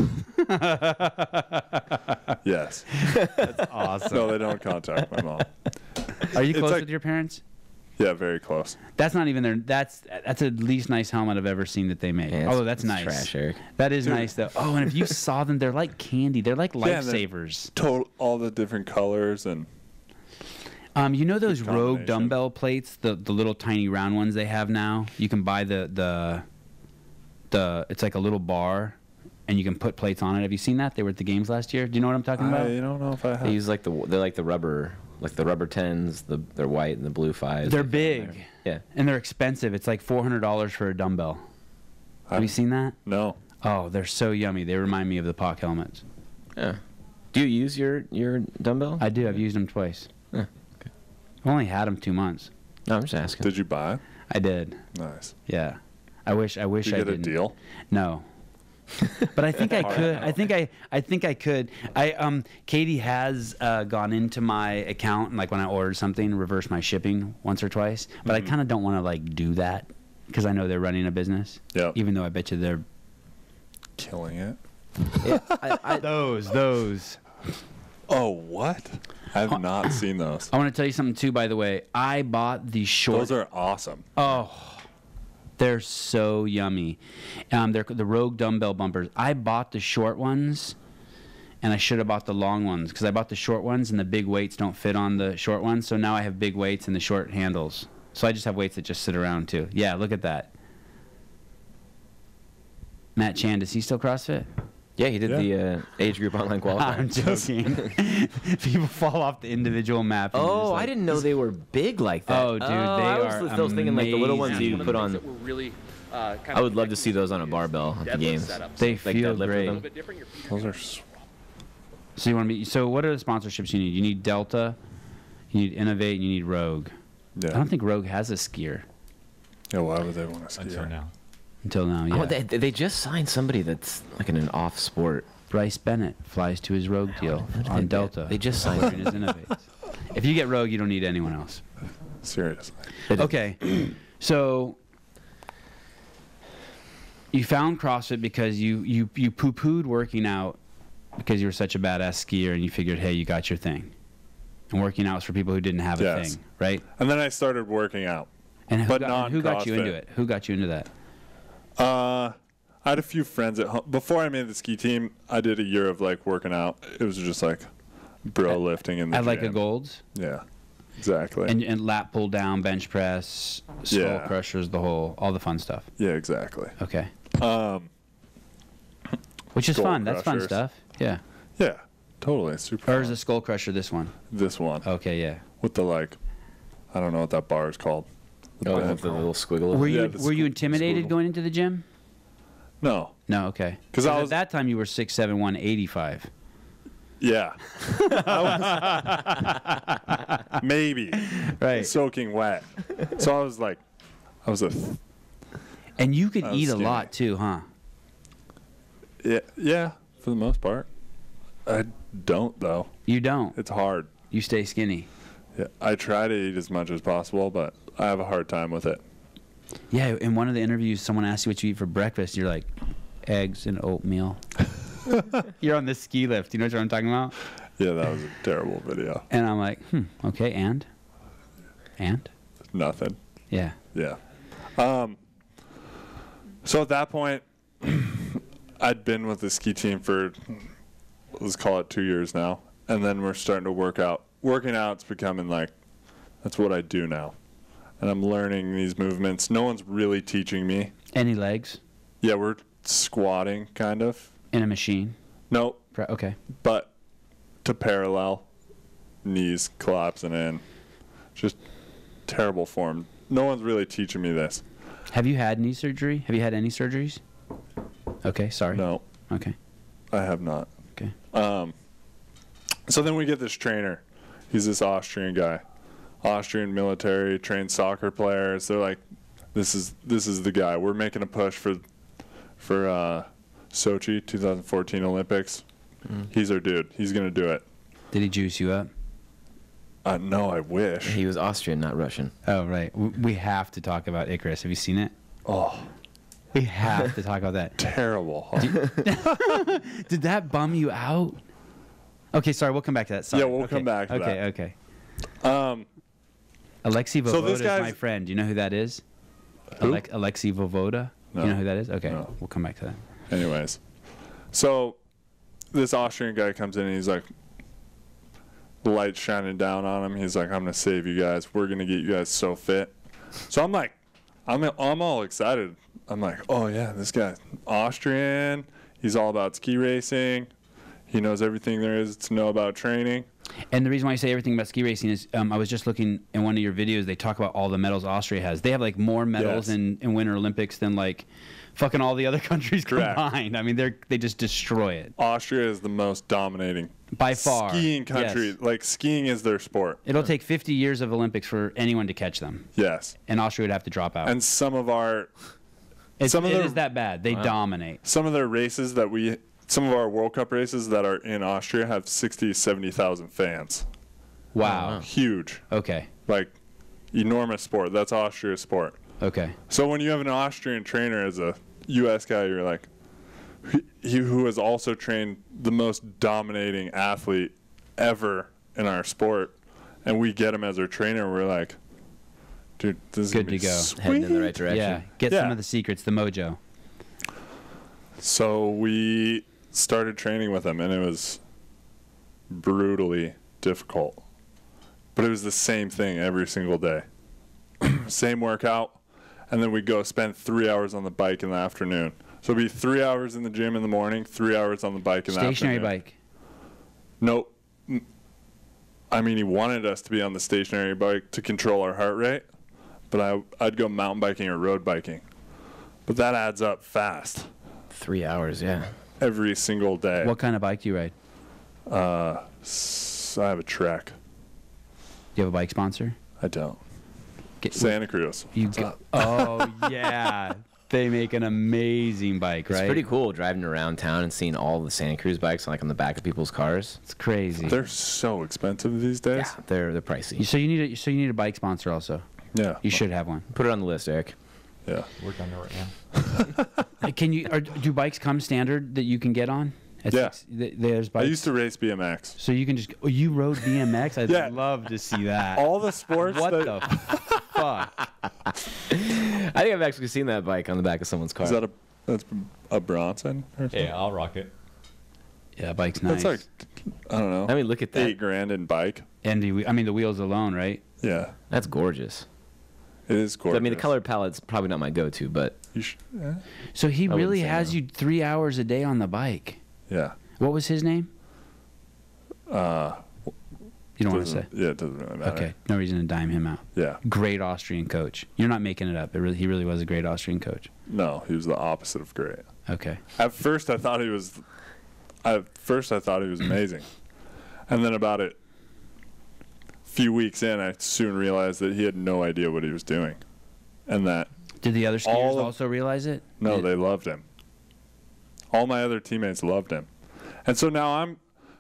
Yes. Awesome. No, they don't contact my mom. Are you It's close like- with your parents? Yeah, very close. That's not even their. That's that's the least nice helmet I've ever seen that they make. Yeah, Although it's- that's it's nice. trash, Eric. That is Dude. nice though. Oh, and if you saw them, they're like candy. They're like Yeah, and they're- lifesavers. Total, all the different colors and Um, you know those Good Rogue combination. dumbbell plates, the the little tiny round ones they have now. You can buy the the the. It's like a little bar, and you can put plates on it. Have you seen that? They were at the games last year. Do you know what I'm talking about? I don't know if I They have. use like the they're like the rubber like the rubber tens. The they're white and the blue fives. They're they fit on big. there. Yeah. And they're expensive. It's like four hundred dollars for a dumbbell. Have you seen that? No. Oh, they're so yummy. They remind me of the P O C helmets. Yeah. Do you use your your dumbbell? I do. I've used them twice. Yeah, I've only had them two months. No, I'm just asking. Did you buy it? I did. Nice. Yeah. I wish. I wish Did you I get a didn't. deal? No. But I think I could. I think I. I think I could. I um. Katie has uh, gone into my account and like when I ordered something, reverse my shipping once or twice. But I kind of don't want to like do that because I know they're running a business. Yeah. Even though I bet you they're Killing it. Yeah, I, I, those those. Oh, what? I've not seen those. I want to tell you something too. By the way, I bought the short. Those are awesome. Oh, they're so yummy. Um, they're the Rogue dumbbell bumpers. I bought the short ones, and I should have bought the long ones because I bought the short ones and the big weights don't fit on the short ones. So now I have big weights and the short handles. So I just have weights that just sit around too. Yeah, look at that. Matt Chan, does he still CrossFit? yeah, he did Yeah. the uh, age group online qualifier. I'm joking. People fall off the individual map. and you're Oh, just like, I didn't know they were big like that. Oh, dude, they I was, are I was thinking like the little ones amazing. you put on. Really, uh, kind I of would love to see those on a barbell at the games. They Like feel deadlift with great. them. bit different. Your feet are Those gonna are. s- So you want to be? So what are the sponsorships you need? You need Delta, you need Innovate, and you need Rogue. I Yeah. don't think Rogue has a skier Yeah. Why would they want to ski? Until now. until now. Yeah. Oh, they, they just signed somebody that's like in an off sport. Bryce Bennett flies to his Rogue deal They- on Delta. They just signed. Working his Innovates. If you get Rogue, you don't need anyone else. Seriously. Okay, so you found CrossFit because you you you poo-pooed working out because you were such a badass skier, and you figured, hey, you got your thing. And working out was for people who didn't have a Yes. thing, right? And then I started working out. And who But got, and who got you into non-CrossFit. it? Who got you into that? Uh, I had a few friends at home. Before I made the ski team, I did a year of like working out. It was just like bro lifting in the At like a gym. Golds? Yeah, exactly. And, and lat pull down, bench press, skull Yeah. crushers, the whole, all the fun stuff. yeah, exactly. Okay. Um, Which is Skull fun. That's fun crushers. stuff. Yeah. yeah, totally. It's super. Or is fun. the skull crusher this one? This one Okay, yeah. with the like, I don't know what that bar is called. The Oh, band. with the little squiggle. Were you Yeah, the were you squ- intimidated squiggle. going into the gym? No. No, okay. 'Cause I at was- that time you were six seven one eighty five. Yeah. I was- maybe Right. soaking wet. So I was like, I was a. Th- And you could I was eat a skinny. lot too, huh? yeah, yeah, for the most part. I don't though. You don't. It's hard. You stay skinny. Yeah, I try to eat as much as possible, but I have a hard time with it. Yeah, in one of the interviews someone asked you what you eat for breakfast, you're like eggs and oatmeal. You're on this ski lift. You know what I'm talking about? Yeah, that was a terrible video. And I'm like, hmm, okay, and? And? Nothing. Yeah. Yeah. Um. So at that point, I'd been with the ski team for, let's call it two years now, and then we're starting to work out. Working out's becoming like, that's what I do now, and I'm learning these movements. No one's really teaching me. Any legs Yeah, we're squatting kind of. in a machine? Nope. Pre- Okay. But to parallel, knees collapsing in, just terrible form. No one's really teaching me this. Have you had knee surgery? Have you had any surgeries? Okay, sorry. No, Okay. I have not. Okay. Um, so then we get this trainer. He's this Austrian guy, Austrian military, trained soccer players. They're like, this is this is the guy. We're making a push for for uh, Sochi twenty fourteen Olympics. Mm. He's our dude. He's gonna do it. Did he juice you up? Uh, no, I wish. He was Austrian, not Russian. Oh, right. W- We have to talk about Icarus. Have you seen it? Oh, We have to talk about that. terrible. Did that bum you out? Okay, sorry. We'll come back to that. Sorry. Yeah, we'll okay. come back to okay, that. Okay, um, Alexei Vovoda So this is my guy's- friend. Do you know who that is? Who? Alec- Alexei Vovoda. Do No. you know who that is? Okay, No. we'll come back to that. anyways, so this Austrian guy comes in and he's like, the light's shining down on him. He's like, I'm gonna save you guys. We're gonna get you guys so fit. So I'm like, I'm I'm all excited. I'm like, oh yeah, this guy Austrian. He's all about ski racing. He knows everything there is to know about training. And the reason why I say everything about ski racing is um, I was just looking in one of your videos. They talk about all the medals Austria has. They have like more medals Yes. in, in Winter Olympics than like fucking all the other countries Correct. combined. I mean, they're they just destroy it Austria is the most dominating by far. skiing country. Yes. Like skiing is their sport. It'll take fifty years of Olympics for anyone to catch them, Yes, and Austria would have to drop out. and some of our It's, some of it their- is that bad. They Wow. dominate. some of their races that we some of our World Cup races that are in Austria have sixty, seventy thousand fans. Wow. wow. Huge. Okay. Like enormous sport. That's Austria's sport. Okay. So when you have an Austrian trainer as a U S guy, you're like, he, he who has also trained the most dominating athlete ever in our sport, and we get him as our trainer, we're like, dude, this is Good gonna be to go. sweet. Heading in the right direction. Yeah. Get Yeah. some of the secrets, the mojo. So we started training with him, and it was brutally difficult. But it was the same thing every single day. Same workout, and then we'd go spend three hours on the bike in the afternoon. So it'd be three hours in the gym in the morning, three hours on the bike in the Stationary afternoon. bike. Nope. Mm. I mean, he wanted us to be on the stationary bike to control our heart rate, but I, I'd go mountain biking or road biking. But that adds up fast Three hours, yeah. every single day. What kind of bike do you ride? Uh, s- I have a Trek. Do you have a bike sponsor? I don't. Get, Santa Cruz. you go, oh yeah, they make an amazing bike, It's right? pretty cool driving around town and seeing all the Santa Cruz bikes like on the back of people's cars. It's crazy. They're so expensive these days. Yeah, they're they're pricey. You- so you need a so you need a bike sponsor also. Yeah. You should have one. Put it on the list, Eric. Yeah. Work on it right now. Uh, Can you? Or do bikes come standard that you can get on? At Yeah. six- th- there's I bikes. used to race B M X. So you can just. Oh, you rode B M X? I'd Yeah. love to see that. All the sports what that the fuck? I think I've actually seen that bike on the back of someone's car. is that a that's a Bronson or something? Yeah, I'll rock it. Yeah, bike's nice. That's like I don't know. I mean, look at that. eight grand in bike. And the, I mean the wheels alone, right? Yeah. That's gorgeous. It is gorgeous. I mean, the color palette's probably not my go-to, but You sh- yeah. So he I wouldn't really say has no. you three hours a day on the bike. Yeah. What was his name? Uh, You don't want to say. doesn't- Yeah, it doesn't really matter. Okay, no reason to dime him out. Yeah. Great Austrian coach. You're not making it up. It really, he really was a great Austrian coach. No, he was the opposite of great. Okay. At first, I thought he was. At first, I thought he was amazing, and then about it, few weeks in, I soon realized that he had no idea what he was doing, and that Did the other skiers All of- also realize it? no, Yeah. they loved him. All my other teammates loved him, and so now I'm.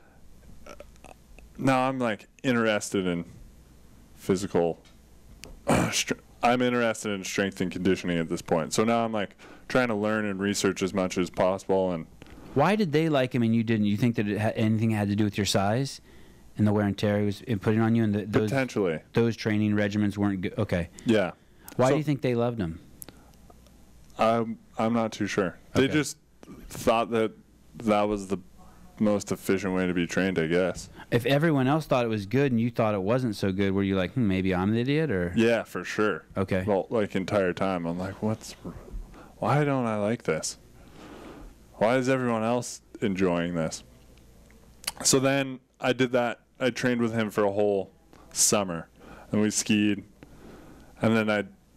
Now I'm like interested in physical. str- I'm interested in strength and conditioning at this point. So now I'm like trying to learn and research as much as possible, and Why did they like him and you didn't? You think that it had anything had to do with your size and the wear and tear he was putting on you, and the, those potentially, those training regimens weren't good? Okay. yeah. Why So- do you think they loved him? I'm I'm not too sure. They Okay. just thought that that was the most efficient way to be trained, I guess. If everyone else thought it was good and you thought it wasn't so good, were you like, hmm, maybe I'm the idiot, or Yeah, for sure. okay? Well, like entire time, I'm like, what's? Why don't I like this? Why is everyone else enjoying this? So then I did that. I trained with him for a whole summer, and we skied, and then I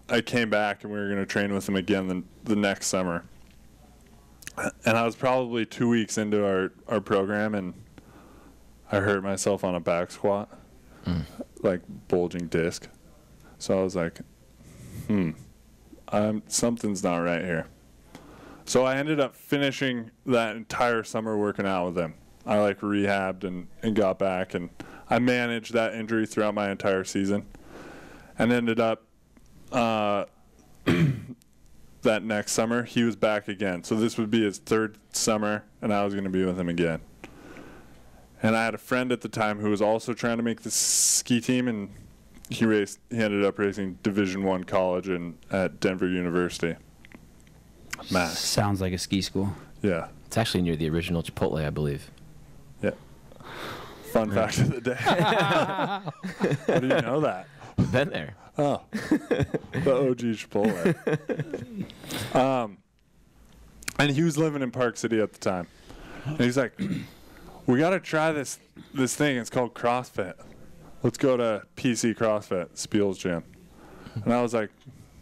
I came back and we were going to train with him again the, the next summer. And I was probably two weeks into our, our program, and I hurt myself on a back squat, mm. like bulging disc. So I was like, hmm, I'm, something's not right here. So I ended up finishing that entire summer working out with him. I like rehabbed and, and got back, and I managed that injury throughout my entire season, and ended up uh, that next summer he was back again. So this would be his third summer, and I was going to be with him again. And I had a friend at the time who was also trying to make the ski team, and he raced. He ended up racing Division One college in at Denver University. Max. Sounds like a ski school. Yeah. It's actually near the original Chipotle, I believe. Yeah. Fun fact of the day. How do you know that? Been there. Oh. The O G Chipotle. Um, and he was living in Park City at the time. And he's like, we got to try this this thing. It's called CrossFit. Let's go to P C CrossFit, Spiel's gym. And I was like,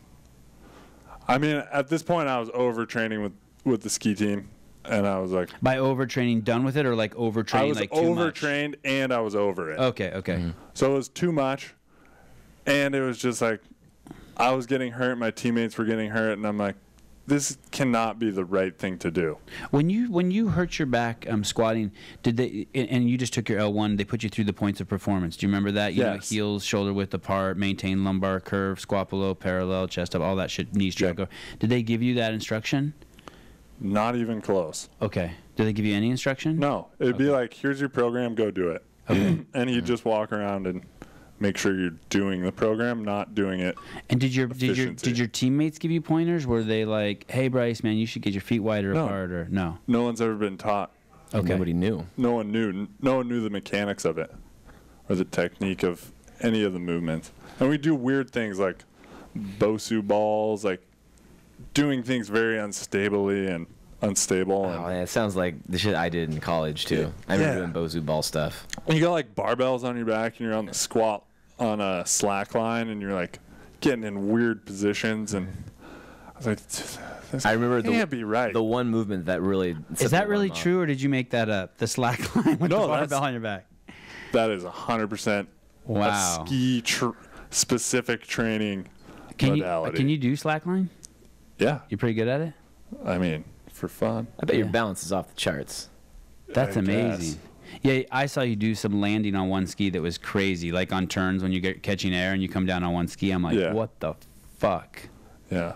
I mean, at this point, I was overtraining with, with the ski team. And I was like, by overtraining, done with it, or like overtraining? I was like too overtrained much? And I was over it. Okay, okay. Mm-hmm. So it was too much. And it was just like, I was getting hurt. My teammates were getting hurt. And I'm like, this cannot be the right thing to do. When you when you hurt your back um, squatting, did they and you just took your L one? They put you through the points of performance. Do you remember that? You yes. know, heels shoulder width apart, maintain lumbar curve, squat below, parallel, chest up, all that shit. Knees straight. Yep. Did they give you that instruction? Not even close. Okay. Did they give you any instruction? No. It'd okay. be like, here's your program, go do it. Okay. And he'd just walk around and make sure you're doing the program, not doing it. And did your did your did your teammates give you pointers? Were they like, "Hey, Bryce, man, you should get your feet wider no. apart," or no? No one's ever been taught. Okay. Nobody knew. No one knew. No one knew the mechanics of it, or the technique of any of the movements. And we do weird things like Bosu balls, like doing things very unstably and unstable. Oh, and man, it sounds like the shit I did in college too. Yeah. I remember Yeah. doing Bozu ball stuff. You got like barbells on your back, and you're on the squat on a slack line, and you're like getting in weird positions, and I was like, this I remember the can't be right. the one movement that really Is that really true, or did you make that up? The slack line with No, the that's- barbell on your back. That is one hundred percent Wow. a ski tr- specific training Can you modality. can you do slack line? Yeah. You pretty good at it? I mean, for fun. I bet your Yeah. balance is off the charts. That's I amazing. guess. Yeah, I saw you do some landing on one ski that was crazy, like on turns when you get catching air and you come down on one ski. I'm like, Yeah. what the fuck? Yeah.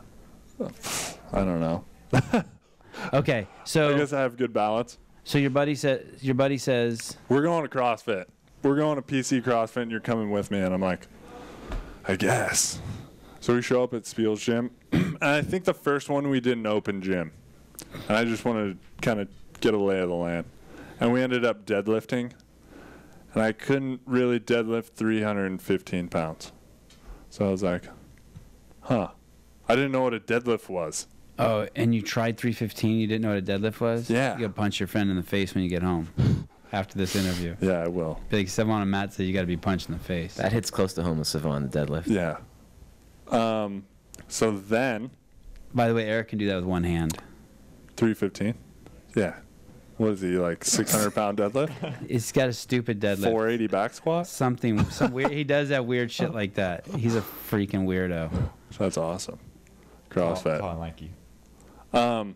I don't know. Okay, I so guess I have good balance. so your buddy said your buddy says We're going to CrossFit. We're going to P C CrossFit, and you're coming with me. And I'm like, I guess. So we show up at Spiel's gym, and I think the first one we did an open gym, and I just wanted to kind of get a lay of the land. And we ended up deadlifting, and I couldn't really deadlift three hundred fifteen pounds. So I was like, huh. I didn't know what a deadlift was. Oh, and you tried three fifteen. You didn't know what a deadlift was? Yeah. You got to punch your friend in the face when you get home after this interview. Yeah, I will. Be like, someone on Matt said you got to be punched in the face. That hits close to home with Savon, the deadlift. Yeah. Um. So then, By the way, Eric can do that with one hand. three fifteen. Yeah. What is he, like six hundred pound deadlift? He's got a stupid deadlift. four eighty back squat? Something, some weird. He does that weird shit like that. He's a freaking weirdo. That's awesome. Tall, CrossFit. tall and lanky. Um.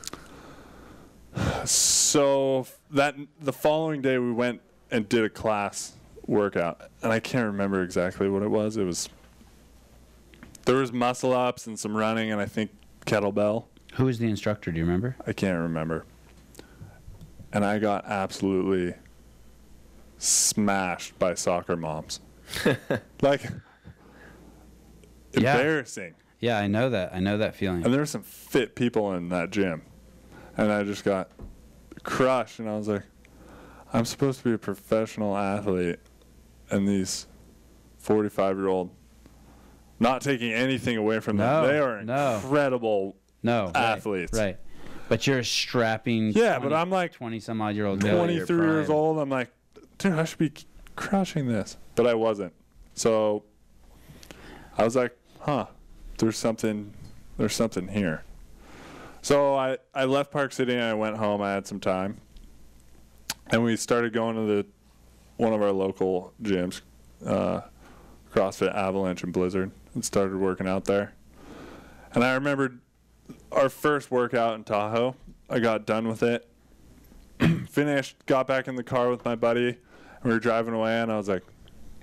So that the following day we went and did a class workout, and I can't remember exactly what it was. It was there was muscle ups and some running, and I think kettlebell. Who was the instructor? Do you remember? I can't remember. And I got absolutely smashed by soccer moms. Like Yeah. embarrassing. Yeah, I know that. I know that feeling. And there were some fit people in that gym. And I just got crushed, and I was like, I'm supposed to be a professional athlete, and these forty-five-year-old, not taking anything away from No, them. They are no. incredible No, right, athletes. Right. But you're a strapping. Yeah, but I'm like twenty some odd year old guy. twenty-three years old. I'm like, dude, I should be crushing this. But I wasn't. So I was like, huh, there's something, there's something here. So I, I left Park City and I went home. I had some time. And we started going to the one of our local gyms, uh, CrossFit Avalanche and Blizzard, and started working out there. And I remembered our first workout in Tahoe. I got done with it, finished, got back in the car with my buddy, and we were driving away, and I was like,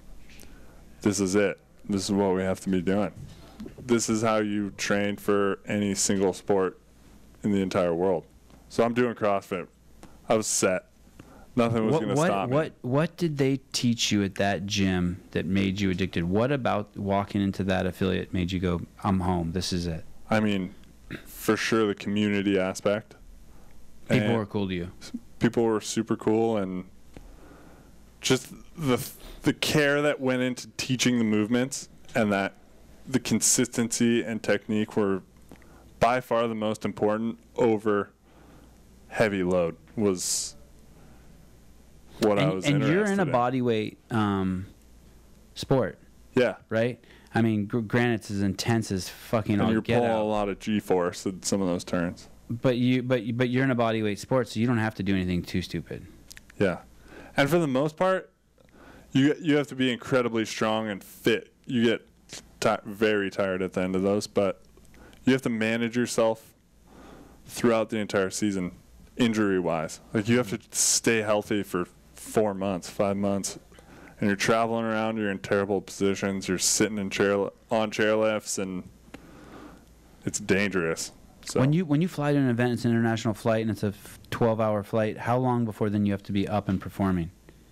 this is it. This is what we have to be doing. This is how you train for any single sport in the entire world. So I'm doing CrossFit. I was set. Nothing was What going to what stop me. what what did they teach you at that gym that made you addicted? What about walking into that affiliate made you go, I'm home, this is it? I mean, for sure the community aspect. People And were cool to you. people were super cool, and just the the care that went into teaching the movements, and that the consistency and technique were by far the most important over heavy load was what and I was and interested you're in a in. body weight um, sport, Yeah. right? I mean, gr- granted, it's as intense as fucking And all you're get pulling out. a lot of G-force in some of those turns. But you, but you- but you're in a body weight sport, so you don't have to do anything too stupid. Yeah. And for the most part, you you have to be incredibly strong and fit. You get ti very tired at the end of those, but you have to manage yourself throughout the entire season, injury-wise. Like, you have to stay healthy for four months, five months, and you're traveling around. You're in terrible positions. You're sitting in chair on chairlifts, and it's dangerous. So When you when you fly to an event, it's an international flight, and it's a twelve-hour flight. How long before then you have to be up and performing?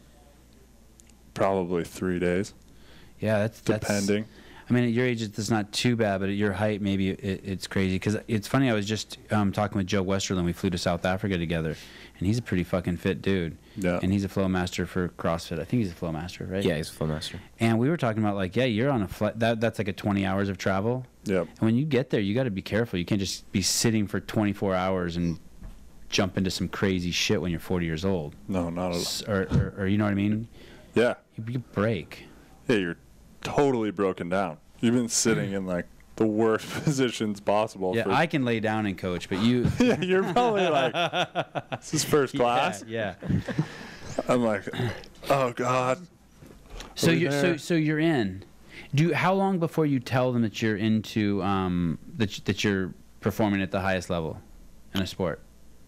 probably three days, Yeah, that's that's. depending. I mean, at your age, it's not too bad, but at your height, maybe it, it's crazy. Because it's funny, I was just um, talking with Joe Westerland. We flew to South Africa together, and he's a pretty fucking fit dude. Yeah. And he's a flow master for CrossFit. I think he's a flow master, right? Yeah, he's a flow master. And we were talking about, like, yeah, you're on a flight. That, that's like a twenty hours of travel. Yep. And when you get there, you got to be careful. You can't just be sitting for twenty-four hours and jump into some crazy shit when you're forty years old. No, not at all. S- Or, or, or you know what I mean? Yeah. You, you break. Yeah, you're totally broken down. You've been sitting in like the worst positions possible. Yeah, for, I can lay down and coach, but you. yeah, you're probably like, this is first class. Yeah. yeah. I'm like, oh God. So Are we you so there? so you're in. Do you, how long before you tell them that you're into um that you- that you're performing at the highest level in a sport?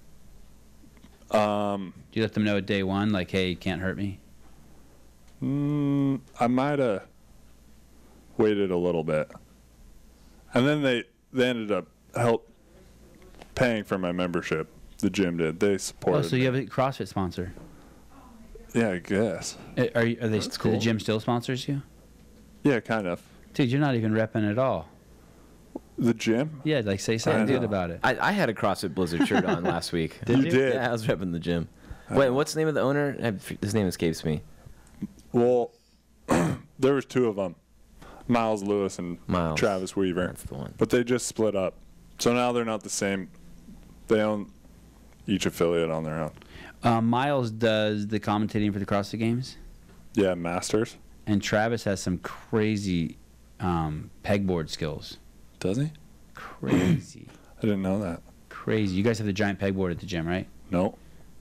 Um, Do you let them know at day one, like, hey, you can't hurt me? mm, I might have waited a little bit, and then they they ended up help paying for my membership. The gym did. They supported. Oh, so you me. have a CrossFit sponsor? Yeah, I guess. Uh, Are you, are they? That's do cool. the gym still sponsors you? Yeah, kind of. Dude, you're not even repping at all. The gym. Yeah, like say something I good know. about it. I, I had a CrossFit Blizzard shirt on last week. Did you you? did. Yeah, I was repping the gym. Wait, what's the name of the owner? I, his name escapes me. Well, there was two of them, Miles Lewis and Miles. Travis Weaver. That's the one. But they just split up. So now they're not the same. They own each affiliate on their own. Um, Miles does the commentating for the CrossFit Games, Yeah, Masters. and Travis has some crazy um, pegboard skills. Does he? Crazy, I didn't know that. crazy. You guys have the giant pegboard at the gym, right? No.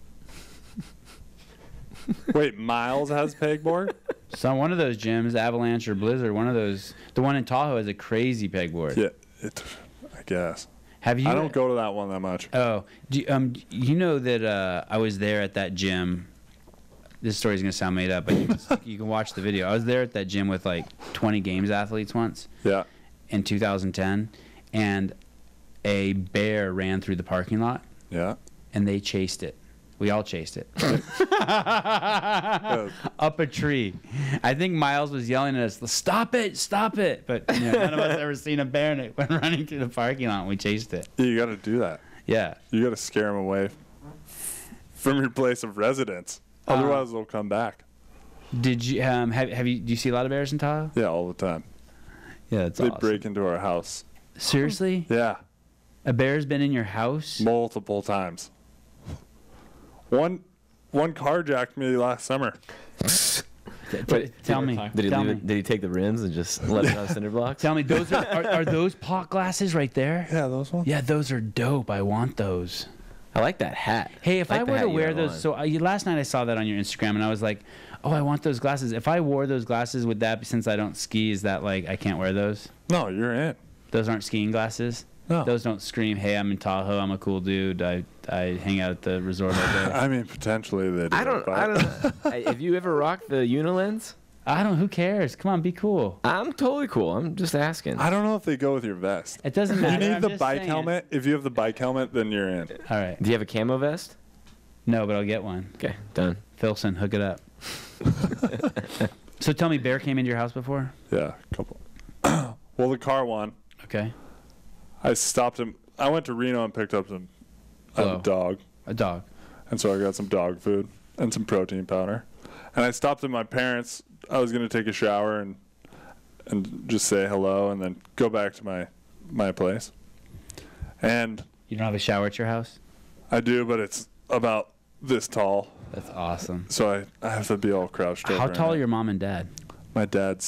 Wait, Miles has pegboard? So one of those gyms, Avalanche or Blizzard, one of those, the one in Tahoe has a crazy pegboard. Yeah, it, I guess. Have you? I don't go to that one that much. Oh, do, you- um, you know that uh, I was there at that gym. This story's gonna sound made up, but you can, you can watch the video. I was there at that gym with like twenty games athletes once Yeah. in two thousand ten, and a bear ran through the parking lot, Yeah. and they chased it. We all chased it Yeah. up a tree. I think Miles was yelling at us, "Stop it! Stop it!" But you know, none of us ever seen a bear, and it went running through the parking lot, and we chased it. You got to do that. Yeah. You got to scare them away from your place of residence. Uh, Otherwise, they'll come back. Did you um have have you do you see a lot of bears in Tahoe? Yeah, all the time. Yeah, that's They awesome. break into our house. Seriously? Yeah, A bear's been in your house? multiple times. One, one carjacked me last summer. T- But t- tell me. time. Did he tell leave me. it, Did he take the rims and just let it on cinder blocks? Tell me, those are, are are those pot glasses right there? Yeah, those ones. Yeah, those are dope. I want those. I like that hat. Hey, if like I the were hat to you wear have those, on. so I, last night I saw that on your Instagram, and I was like, oh, I want those glasses. If I wore those glasses, would that, since I don't ski, is that like I can't wear those? No, you're in. Those aren't skiing glasses. No. Those don't scream, hey, I'm in Tahoe. I'm a cool dude. I I hang out at the resort all day. I mean, potentially they do. I don't. but- I don't know. Hey, have you ever rocked the Unilens? I don't. Who cares? Come on, be cool. I'm totally cool. I'm just asking. I don't know if they go with your vest. It doesn't You matter. need I'm the just bike saying. helmet. If you have the bike helmet, then you're in. All right. Do you have a camo vest? No, but I'll get one. Okay, done. Filson, hook it up. So tell me, Bear came into your house before? Yeah, a couple. Well, the car one. Okay. I stopped him. I went to Reno and picked up some. I have Hello. a dog, A dog. and so I got some dog food and some protein powder. And I stopped at my parents. I was gonna take a shower and and just say hello, and then go back to my my place. And You don't have a shower at your house? I do, but it's about this tall, That's awesome. so I, I have to be all crouched over. How in tall it. are your mom and dad? My dad's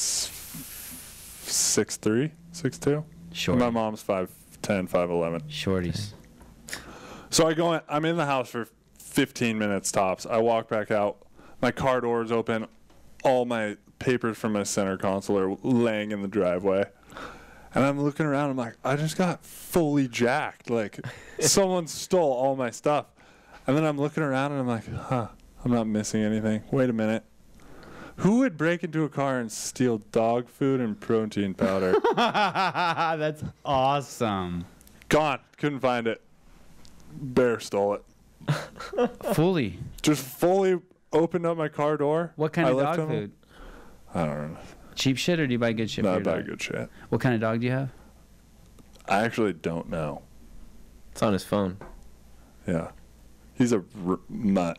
six three, six two. Short. My mom's five ten, five eleven. Shorties. So I go in, I'm in the house for fifteen minutes tops. I walk back out. My car door is open. All my papers from my center console are laying in the driveway. And I'm looking around. I'm like, I just got fully jacked. Like, someone stole all my stuff. And then I'm looking around and I'm like, huh, I'm not missing anything. Wait a minute. Who would break into a car and steal dog food and protein powder? That's awesome. Gone. Couldn't find it. Bear stole it. Fully. Just fully opened up my car door. What kind I of left dog him- food? I don't know. Cheap shit, or do you buy good shit for Not your about dog? good shit. What kind of dog do you have? I actually don't know. It's on his phone. Yeah. He's a r- mutt.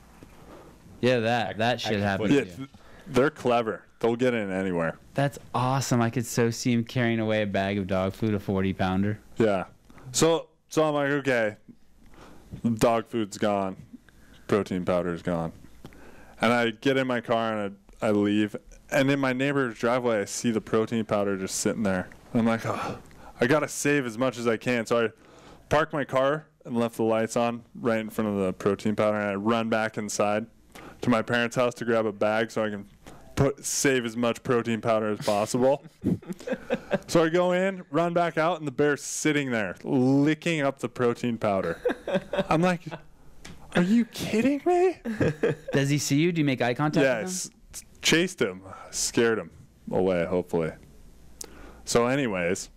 Yeah, that that shit Action happens. Yeah, to you. th- they're clever. They'll get in anywhere. That's awesome. I could so see him carrying away a bag of dog food, a forty pounder. Yeah. So so I'm like, okay, dog food's gone. Protein powder's gone. And I get in my car and I, I leave. And in my neighbor's driveway, I see the protein powder just sitting there. And I'm like, oh, I got to save as much as I can. So I parked my car and left the lights on right in front of the protein powder. And I run back inside to my parents' house to grab a bag so I can put save as much protein powder as possible. So I go in, run back out, and the bear's sitting there licking up the protein powder. I'm like, are you kidding me? Does he see you? Do you make eye contact Yeah, I with him? s- chased him, scared him away, hopefully. So anyways,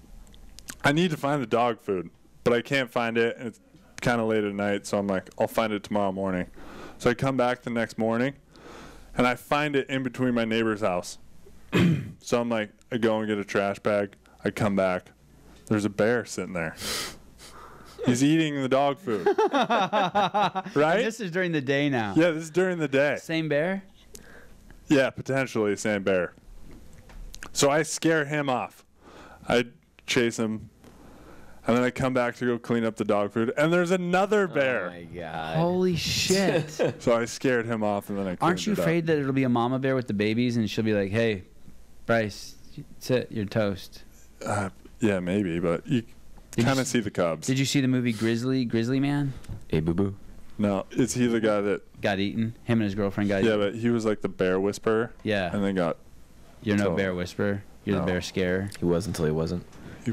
I need to find the dog food, but I can't find it, and it's kind of late at night, so I'm like, I'll find it tomorrow morning. So I come back the next morning, and I find it in between my neighbor's house. So I'm like, I go and get a trash bag. I come back. There's a bear sitting there. He's eating the dog food. Right? And this is during the day now. Yeah, this is during the day. Same bear? Yeah, potentially same bear. So I scare him off. I chase him, and then I come back to go clean up the dog food, and there's another Oh bear. my god. Holy shit. So I scared him off, and then I cleaned Aren't you it up. afraid that it'll be a mama bear with the babies and she'll be like, hey, Bryce, sit, you're toast. Uh, yeah, maybe, but you Did kind you of see the cubs. Did you see the movie Grizzly, Grizzly Man? Hey, boo boo. No, is he the guy that? Got eaten. Him and his girlfriend got Yeah, eaten. but he was like the bear whisperer, Yeah. and then got. You're no so- bear whisperer. You're No. the bear scarer. He was until he wasn't. He,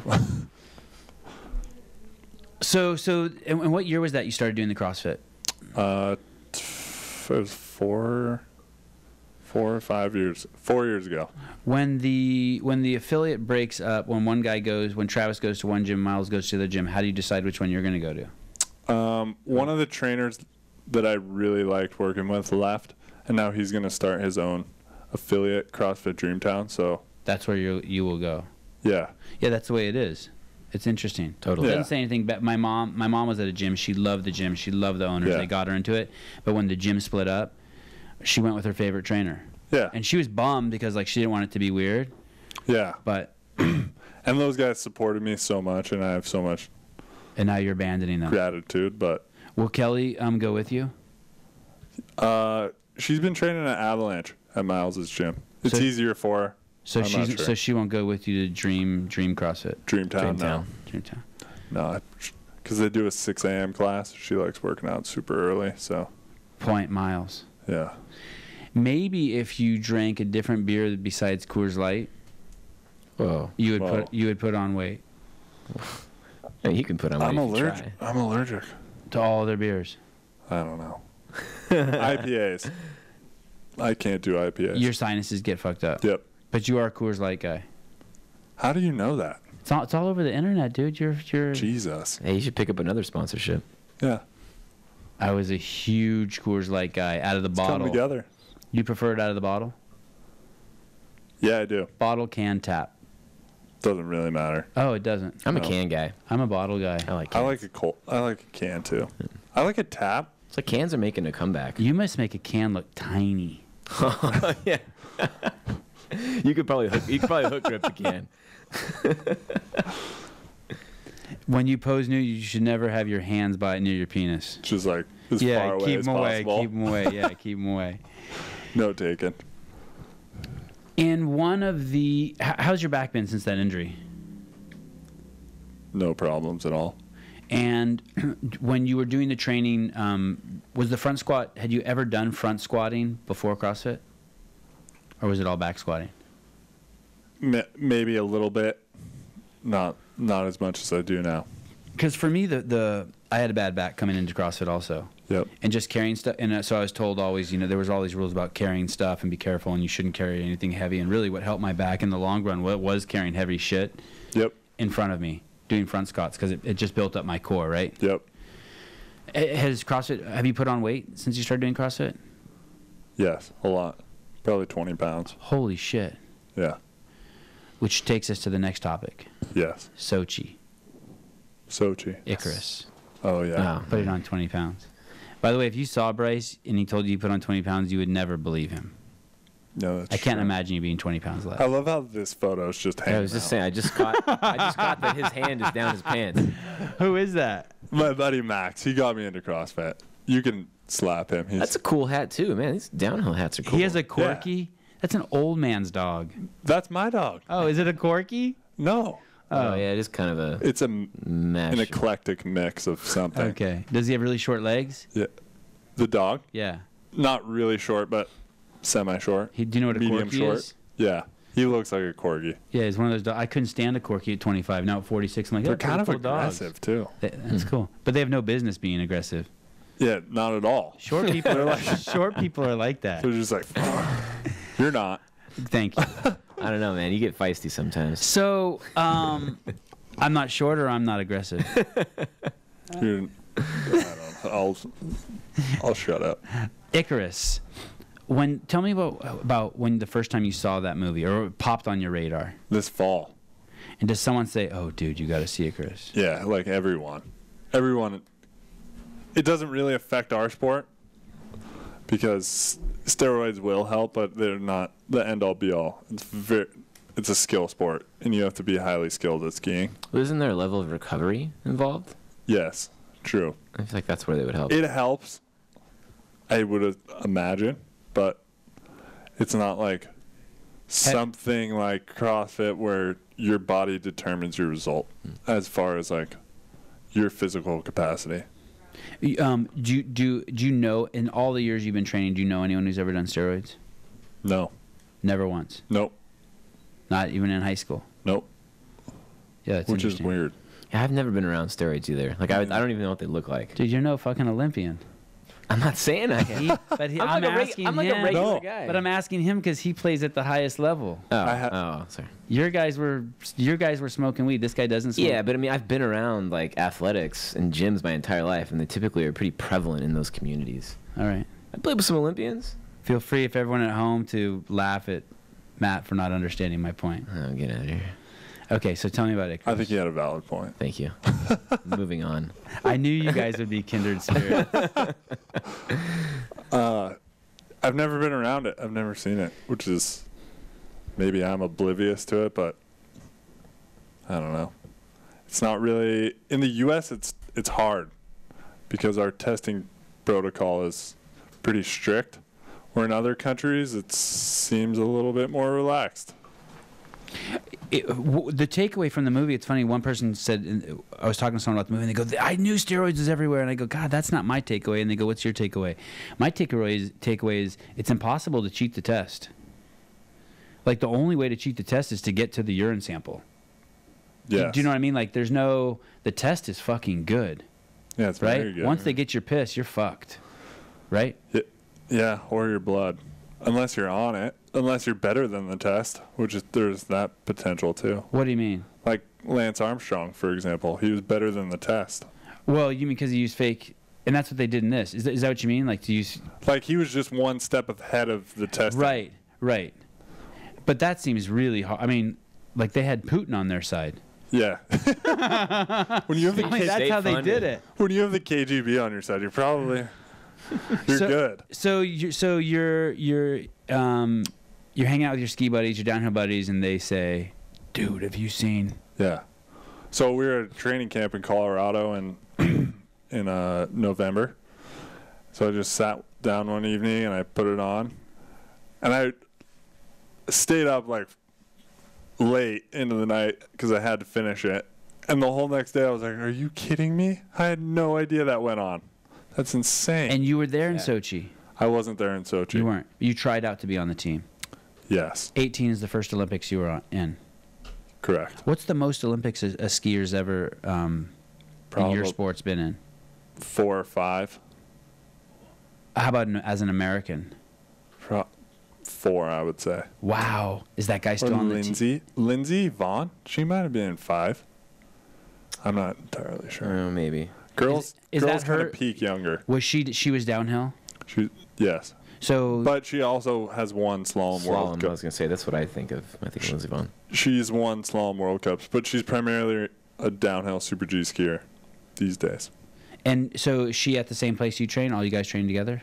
So, so, and, and what year was that you started doing the CrossFit? uh, t- it was four, four or five years, four years ago. When the when the affiliate breaks up, when one guy goes, when Travis goes to one gym, Miles goes to the gym, how do you decide which one you're going to go to? Um, one of the trainers that I really liked working with left, and now he's going to start his own affiliate, CrossFit Dreamtown. So, That's where you you will go. yeah. Yeah, that's the way it is. It's interesting. Totally. It Yeah. doesn't say anything. But my mom, my mom was at a gym. She loved the gym. She loved the owners. Yeah. They got her into it. But when the gym split up, she went with her favorite trainer, Yeah. and she was bummed because like she didn't want it to be weird. Yeah. But And those guys supported me so much, and I have so much and now you're abandoning them. gratitude. But Will Kelly um go with you? uh, she's been training at Avalanche. at Miles' gym. It's So- easier for her. So I'm she's not sure. so she won't go with you to Dream Dream CrossFit. Dreamtown, no. Dreamtown. No, because they do a six a.m. class. She likes working out super early, so Point Miles. yeah. Maybe if you drank a different beer besides Coors Light, Whoa. you would Whoa. put you would put on weight Hey, you can put on weight I'm if you allergic. try. I'm allergic. to all their beers. I don't know. I P As. I can't do I P As. Your sinuses get fucked up. Yep. But you are a Coors Light guy. How do you know that? It's all, it's all over the internet, dude. You're you're. Jesus. Hey, you should pick up another sponsorship. Yeah. I was a huge Coors Light guy out of the Let's come bottle. together. You prefer it out of the bottle? Yeah, I do. Bottle, can, tap. Doesn't really matter. Oh, it doesn't. I'm a No. can guy. I'm a bottle guy. I like I cans. like a cold. I like a can too. I like a tap. It's like cans are making a comeback. You must make a can look tiny. Yeah. you could probably hook, you could probably hook grip the can. When you pose nude, you should never have your hands by near your penis. Just like as yeah, far away keep as them away. possible. Keep them away. Yeah, keep them away. No taken. And one of the, h- how's your back been since that injury? No problems at all. And when you were doing the training, um, was the front squat, had you ever done front squatting before CrossFit? Or was it all back squatting? Ma- Maybe a little bit. Not not as much as I do now. Because for me, the, the I had a bad back coming into CrossFit also. Yep. And just carrying stuff. And uh, so I was told always, you know, there was all these rules about carrying stuff and be careful and you shouldn't carry anything heavy. And really what helped my back in the long run what was carrying heavy shit Yep. in front of me, doing front squats, because it, it just built up my core, right? Yep. Eh, Has CrossFit, have you put on weight since you started doing CrossFit? Yes, a lot. Probably twenty pounds. Holy shit. Yeah. Which takes us to the next topic. Yes. Sochi. Sochi. Icarus. Oh yeah. Wow. Put it on twenty pounds. By the way, if you saw Bryce and he told you you put on twenty pounds, you would never believe him. No, that's I can't true. imagine you being twenty pounds less. I love how this photo is just hanging I was just out. saying. I just caught. I just caught that his hand is down his pants. Who is that? My buddy Max, he got me into CrossFit. You can slap him. He's, That's a cool hat too, man. These downhill hats are cool. He has a Corky. That's an old man's dog. that's my dog. Oh, is it a Corky? No. Oh yeah, it is kind of a It's a, an mesh. eclectic mix of something. Okay. Does he have really short legs? Yeah. The dog? Yeah. Not really short, but semi-short. He, do you know what a Medium Corky short. is? Yeah. He looks like a corgi. Yeah, he's one of those dogs. I couldn't stand a Corky at twenty-five. Now at forty-six, I'm like, They're oh, kind of cool dogs. aggressive too. They- That's cool. But they have no business being aggressive. Yeah, not at all. Short people are like short people are like that. They're just like, you're not. Thank you. I don't know, man. You get feisty sometimes. So, um, I'm not short or I'm not aggressive. You're, I don't know. I'll, I'll shut up. Icarus. When tell me about about when the first time you saw that movie or it popped on your radar. This fall. And does someone say, "Oh, dude, you got to see Icarus"? Yeah, like everyone. Everyone. It doesn't really affect our sport because steroids will help, but they're not the end-all be-all. It's very, it's a skill sport, and you have to be highly skilled at skiing. Well, isn't there a level of recovery involved? Yes, true. I feel like that's where they would help. It helps, I would imagine, but it's not like something like CrossFit where your body determines your result as far as like your physical capacity. Um, do you, do do you know in all the years you've been training? Do you know anyone who's ever done steroids? No. Never once. Nope. Not even in high school. Nope. Yeah, that's Which is interesting. weird. Yeah, I've never been around steroids either. Like I, would- I don't even know what they look like. Dude, you're no fucking Olympian. I'm not saying I am. He, but he, I'm, I'm, like, a reg- asking I'm like him. a regular No. guy. But I'm asking him because he plays at the highest level. Oh, I ha- oh, sorry. Your guys were your guys were smoking weed. This guy doesn't smoke. Yeah, but I mean, I've been around like athletics and gyms my entire life, and they typically are pretty prevalent in those communities. All right. I played with some Olympians. Feel free, if everyone at home, to laugh at Matt for not understanding my point. Oh, get out of here. Okay, so tell me about it. I think he had a valid point. Thank you. Moving on. I knew you guys would be kindred spirits. Uh, I've never been around it. I've never seen it, which is maybe I'm oblivious to it, but I don't know. It's not really in the U S It's it's hard because our testing protocol is pretty strict, Where in other countries, it seems a little bit more relaxed. It, w- the takeaway from the movie, it's funny, one person said, I was talking to someone about the movie, and they go, I knew steroids was everywhere. And I go, God, that's not my takeaway. And they go, what's your takeaway? My takeaway is, takeaway is it's impossible to cheat the test. Like, the only way to cheat the test is to get to the urine sample. Yeah. Do you know what I mean? Like, there's no, the test is fucking good. Yeah, it's right? very good. Once they get your piss, you're fucked. Right? Yeah, yeah, or your blood. Unless you're on it. Unless you're better than the test, which is, there's that potential too. What do you mean? Like Lance Armstrong, for example. He was better than the test. Well, you mean because he used fake, and that's what they did in this. Is that, is that what you mean? Like to use... Like he was just one step ahead of the test. Right, right. But that seems really hard. I mean, like they had Putin on their side. Yeah. when you have the I mean, that's how they funded. did it. when you have the K G B on your side, you're probably you're so, good. So you so you're you're um you're hanging out with your ski buddies, your downhill buddies, and they say, "Dude, have you seen?" Yeah. So we were at a training camp in Colorado in in uh, November. So I just sat down one evening and I put it on, and I stayed up like late into the night because I had to finish it. And the whole next day I was like, "Are you kidding me? I had no idea that went on. That's insane." And you were there in Yeah. Sochi. I wasn't there in Sochi. You weren't. You tried out to be on the team. Yes, eighteen is the first Olympics you were on, in. correct. What's the most Olympics a, a skier's ever um, in your Probably sport's been in? four or five. How about an, as an American? Pro- four, I would say. Wow, is that guy still Or on the team? Lindsay, Lindsay Vaughn. She might have been in five. I'm not entirely sure. Oh, maybe. Girls, is girls that kind her- of peak younger. Was she? She was downhill. She, yes, So but she also has won slalom, World Slalom, I Cup. was going to say. That's what I think of. I think of Lindsey Vonn. She's won slalom World Cups, but she's primarily a downhill Super G skier these days. and so is she at the same place you train? All you guys train together?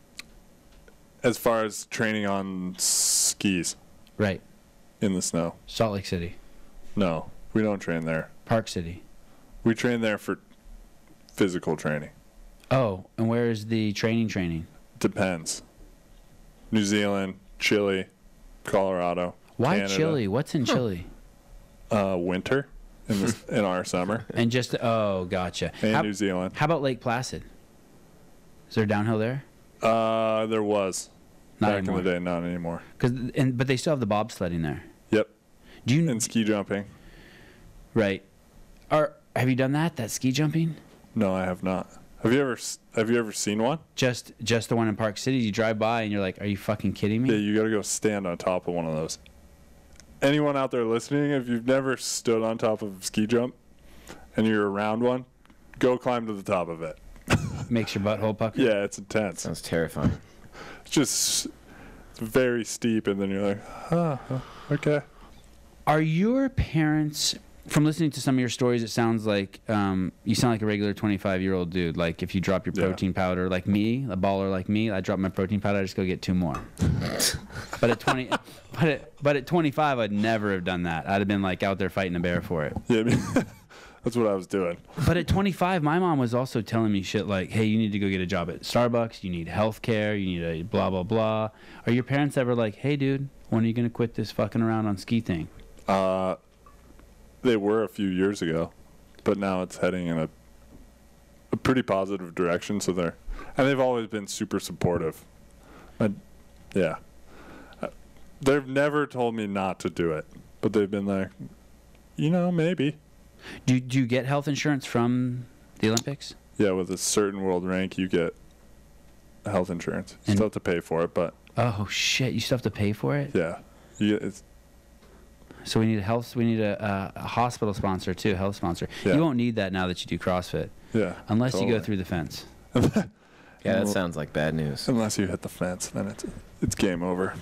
As far as training on skis Right. in the snow, Salt Lake City, no, we don't train there. Park City. We train there for physical training. Oh, and where is the training training? Depends. New Zealand, Chile, Colorado. Why Canada. Chile? What's in Chile? Uh, winter in the, in our summer, And just oh, gotcha. and How, New Zealand. how about Lake Placid? Is there downhill there? Uh, there was Not back anymore. in the day, not anymore. Cause and but they still have the bobsledding there. Yep, Do you and ski jumping. right? Are have you done that? That ski jumping? No, I have not. Have you ever s- have you ever seen one? Just just the one in Park City. You drive by and you're like, are you fucking kidding Yeah, me? you got to go stand on top of one of those. Anyone out there listening, if you've never stood on top of a ski jump and you're around one, go climb to the top of it. Makes your butthole pucker. Yeah, it's intense. Sounds terrifying. It's just it's very steep, and then you're like, huh, huh, okay. Are your parents? From listening to some of your stories, it sounds like um, you sound like a regular twenty-five-year-old dude. Like if you drop your Yeah. protein powder, like me, a baller like me, I drop my protein powder, I just go get two more. But at twenty, but at, but at twenty-five, I'd never have done that. I'd have been like out there fighting a bear for it. Yeah, I mean, that's what I was doing. But at twenty-five, my mom was also telling me shit like, "Hey, you need to go get a job at Starbucks. You need health care. You need a blah blah blah." Are your parents ever like, "Hey, dude, when are you gonna quit this fucking around on ski thing?" Uh, they were a few years ago, but now it's heading in a a pretty positive direction. So they're and they've always been super supportive. But yeah, Uh, they've never told me not to do it, but they've been like, you know, maybe. Do do you get health insurance from the Olympics? Yeah, with a certain world rank, you get health insurance. You And- still have to pay for it, but Oh shit! You still have to pay for it. yeah, you get, it's So we need a health. We need a, a, a hospital sponsor too. A health sponsor. Yeah. You won't need that now that you do CrossFit, yeah. unless you totally. go through the fence. Yeah, that Well- sounds like bad news. Unless you hit the fence, then it's it's game over.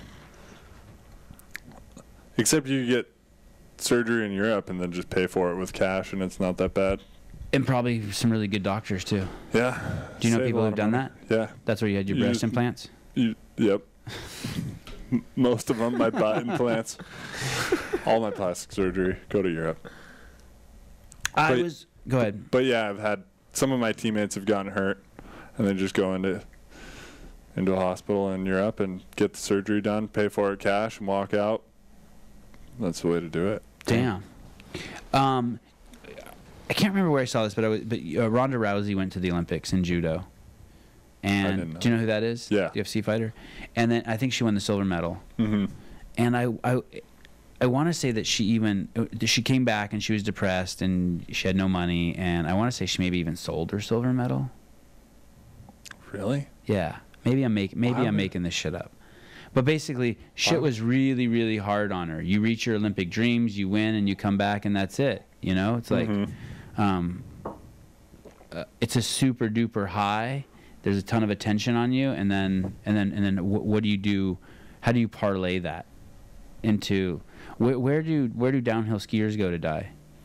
Except you get surgery in Europe and then just pay for it with cash, and it's not that bad. And probably some really good doctors too. Yeah. Do you know Save a people lot who've of done money. that? Yeah. That's where you had your You breast just- implants. You, yep. M- Most of them, my butt implants. All my plastic surgery go to Europe. I But- was. Go ahead. But yeah, I've had some of my teammates have gotten hurt, and they just go into into a hospital in Europe and get the surgery done, pay for it cash, and walk out. That's the way to do it. Damn. Um, I can't remember where I saw this, but I was, but uh, Ronda Rousey went to the Olympics in judo. And didn't know. do you know who that is? Yeah. The U F C fighter. And then I think she won the silver medal. Mm-hmm. And I, I, I want to say that she even she came back and she was depressed and she had no money. And I want to say she maybe even sold her silver medal. Really? Yeah. Maybe I'm making maybe Wow. I'm making this shit up. But basically, shit Wow. was really, really hard on her. You reach your Olympic dreams, you win, and you come back, and that's it. You know, it's like, Mhm. um, uh, it's a super duper high. There's a ton of attention on you, and then, and then, and then, wh- what do you do? How do you parlay that into wh- where do where do downhill skiers go to die?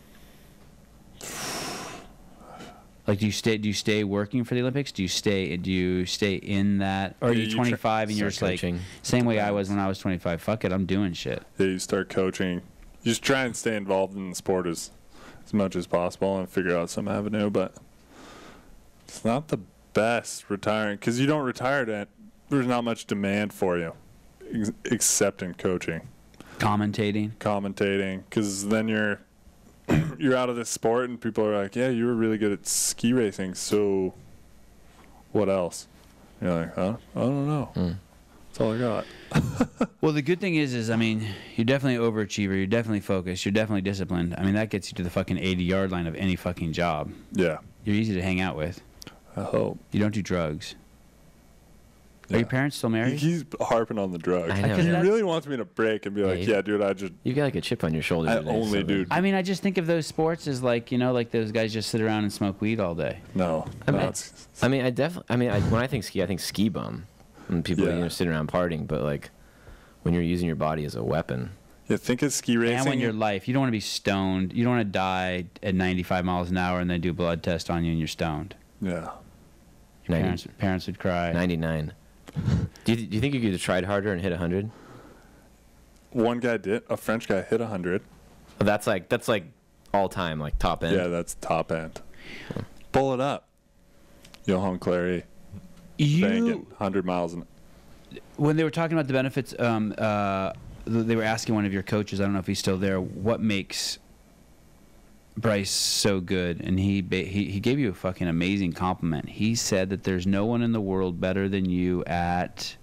Like, do you stay? Do you stay working for the Olympics? Do you stay? Do you stay in that? Or are Yeah, you you try- twenty-five and you're just start like coaching. same way I was when I was twenty-five? Fuck it, I'm doing shit. Yeah, you start coaching. You just try and stay involved in the sport as, as much as possible and figure out some avenue, but it's not the best retiring because you don't retire to there's not much demand for you ex- except in coaching, Commentating. commentating, because then you're you're out of the sport and people are like, yeah, you were really good at ski racing, so what else? You're like, huh? I don't know. Mm. That's all I got. Well, the good thing is, is I mean, you're definitely an overachiever. You're definitely focused. You're definitely disciplined. I mean, that gets you to the fucking eighty-yard line of any fucking job. Yeah, You're easy to hang out with. I hope. You don't do drugs. Yeah. Are your parents still He married? keeps harping on the drugs. I know. Because he Yeah. really wants me to break and be Yeah, like, you- yeah, dude, I just, You've got like a chip on your shoulder. I today, only so do. I mean, I just think of those sports as like, you know, like those guys just sit around and smoke weed all day. no. I no mean, it's, I mean, I definitely. I mean, I, when I think ski, I think ski bum, and people Yeah. you know sitting around partying. But like, when you're using your body as a weapon, yeah, think of ski racing. And when your life, you don't want to be stoned. You don't want to die at ninety-five miles an hour and they do a blood test on you and you're stoned. yeah. Your ninety, parents, parents would cry. ninety-nine. do, you, do you think you could have tried harder and hit one hundred? One guy did. A French guy hit one hundred. Oh, that's like that's like all time, like top end. Yeah, that's top end. Pull it up. Johan Clary banging You, one hundred miles an when they were talking about the benefits, um, uh, th- they were asking one of your coaches, I don't know if he's still there, what makes Bryce so good? And he ba- he he gave you a fucking amazing compliment. He said that there's no one in the world better than you at.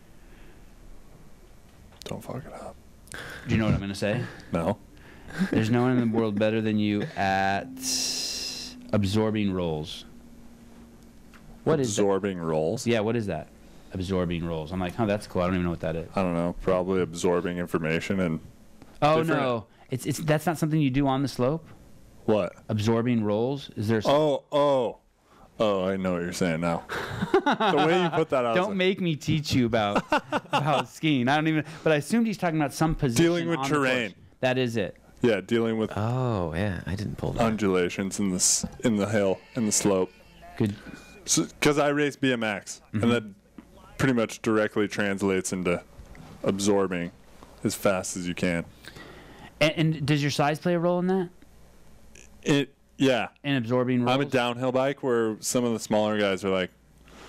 Don't fuck it up. Do you know what I'm gonna say? No. There's no one in the world better than you at absorbing rolls. What is that? Absorbing rolls? Yeah, what is that? Absorbing rolls. I'm like, huh, that's cool. I don't even know what that is. I don't know. Probably absorbing information and Oh Different- no, it's it's that's not something you do on the slope. what? Absorbing rolls. Is there? Some, Oh, oh. Oh, I know what you're saying now. The way you put that out. Don't make me teach you about about skiing. I don't even. But I assumed he's talking about some position. Dealing with on the terrain. course. That is it. Yeah, dealing with Oh yeah, I didn't pull that. undulations in the s- in the hill, in the slope. Good. Because I race B M X, Mm-hmm. and that pretty much directly translates into absorbing as fast as you can. And, and does your size play a role in that? It, yeah. In absorbing rolls? I'm a downhill bike where some of the smaller guys are like,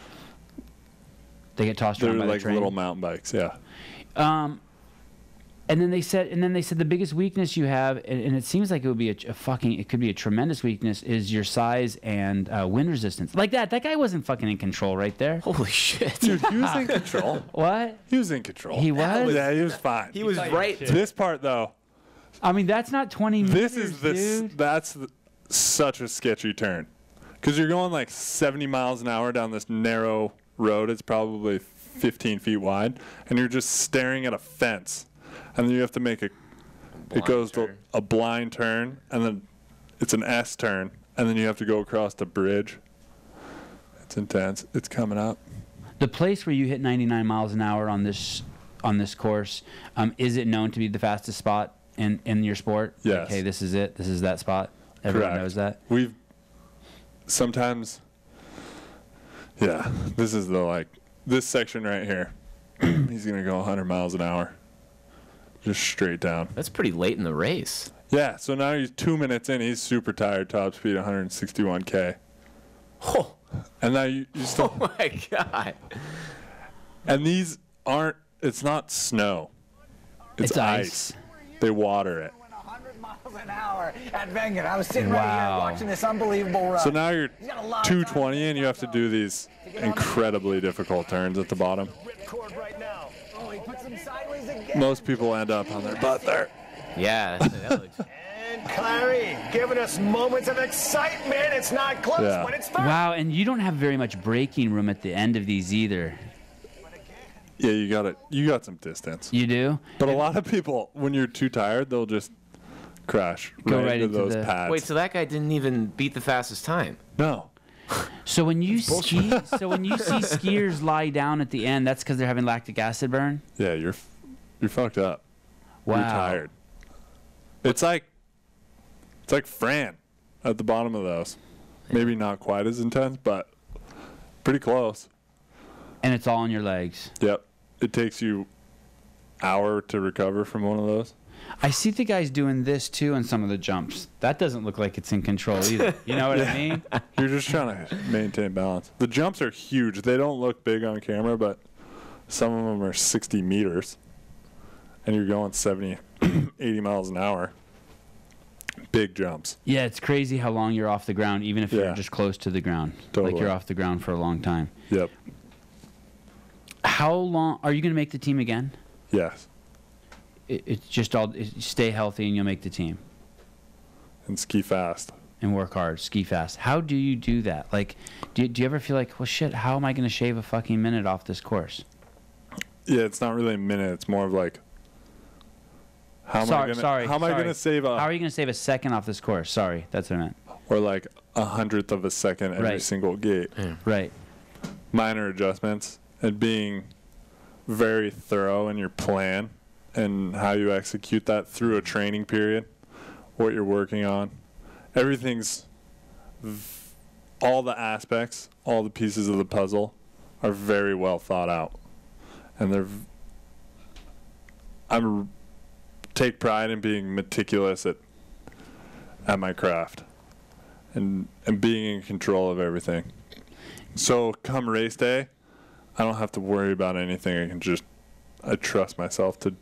They get tossed they're around by like the train. little mountain bikes. Yeah. Um, and then they said, and then they said the biggest weakness you have, and, and it seems like it would be a, a fucking, it could be a tremendous weakness, is your size and uh, wind resistance. Like that, that guy wasn't fucking in control right there. Holy shit! Dude, he was in control. What? He was in control. He was? Yeah, he was fine. He was right. This part though, I mean, that's not twenty this meters, is this. dude. That's the, such a sketchy turn, because you're going like seventy miles an hour down this narrow road. It's probably fifteen feet wide, and you're just staring at a fence, and then you have to make a. Blind it goes to turn. a blind turn, and then it's an S turn, and then you have to go across the bridge. It's intense. It's coming up. The place where you hit ninety-nine miles an hour on this on this course, um, is it known to be the fastest spot in, in your sport? Yes. Okay, this is it. This is that spot. Everyone Correct. knows that. We've sometimes, yeah. This is the like this section right here. He's gonna go one hundred miles an hour, just straight down. That's pretty late in the race. Yeah. So now he's two minutes in. He's super tired. Top speed one hundred sixty-one k. Oh, And now you, you still oh my god! And these aren't, it's not snow. It's, It's ice. ice. They water it. one hundred miles an hour at Vengen. I was sitting right Wow. here watching this unbelievable run. So now you're He's got a lot of two time twenty to and you have to do these incredibly difficult turns at the bottom. Ripcord right now. Oh, he puts him sideways again. Most people end up on their butt there. Yeah. That looks, And Clary giving us moments of excitement. It's not close, Yeah. but it's third. Wow, and you don't have very much braking room at the end of these either. Yeah, you got it. You got some distance. You do? But a lot of people, when you're too tired, they'll just crash Go right, right into into those the- pads. wait, so that guy didn't even beat the fastest time. No. So when you ski, so when you see skiers lie down at the end, that's because they're having lactic acid burn. Yeah, you're f- you're fucked up. Wow. You're tired. It's like it's like Fran at the bottom of those. Maybe not quite as intense, but pretty close. And it's all on your legs. Yep. It takes you hour to recover from one of those. I see the guys doing this too on some of the jumps. That doesn't look like it's in control either. You know what I mean? You're just trying to maintain balance. The jumps are huge. They don't look big on camera, but some of them are sixty meters. And you're going seventy, eighty miles an hour. Big jumps. Yeah, it's crazy how long you're off the ground, even if Yeah. you're just close to the ground. Totally. Like you're off the ground for a long time. Yep. How long are you going to make the team again? Yes. It, it's just all it, stay healthy and you'll make the team And ski fast. and work hard, ski fast. How do you do that? Like, do you, do you ever feel like, well, shit, how am I going to shave a fucking minute off this course? Yeah, it's not really a minute. It's more of like, how am I sorry, gonna, sorry. how am I sorry. gonna save a, How are you going to save a second off this course? Sorry, that's what I meant. or like a hundredth of a second every Right. single gate? Right. Minor adjustments and being very thorough in your plan and how you execute that through a training period, what you're working on. Everything's, v- all the aspects, all the pieces of the puzzle are very well thought out. And they're, v- I'm take pride in being meticulous at, at my craft and, and being in control of everything. So come race day, I don't have to worry about anything. I can just, I trust myself to,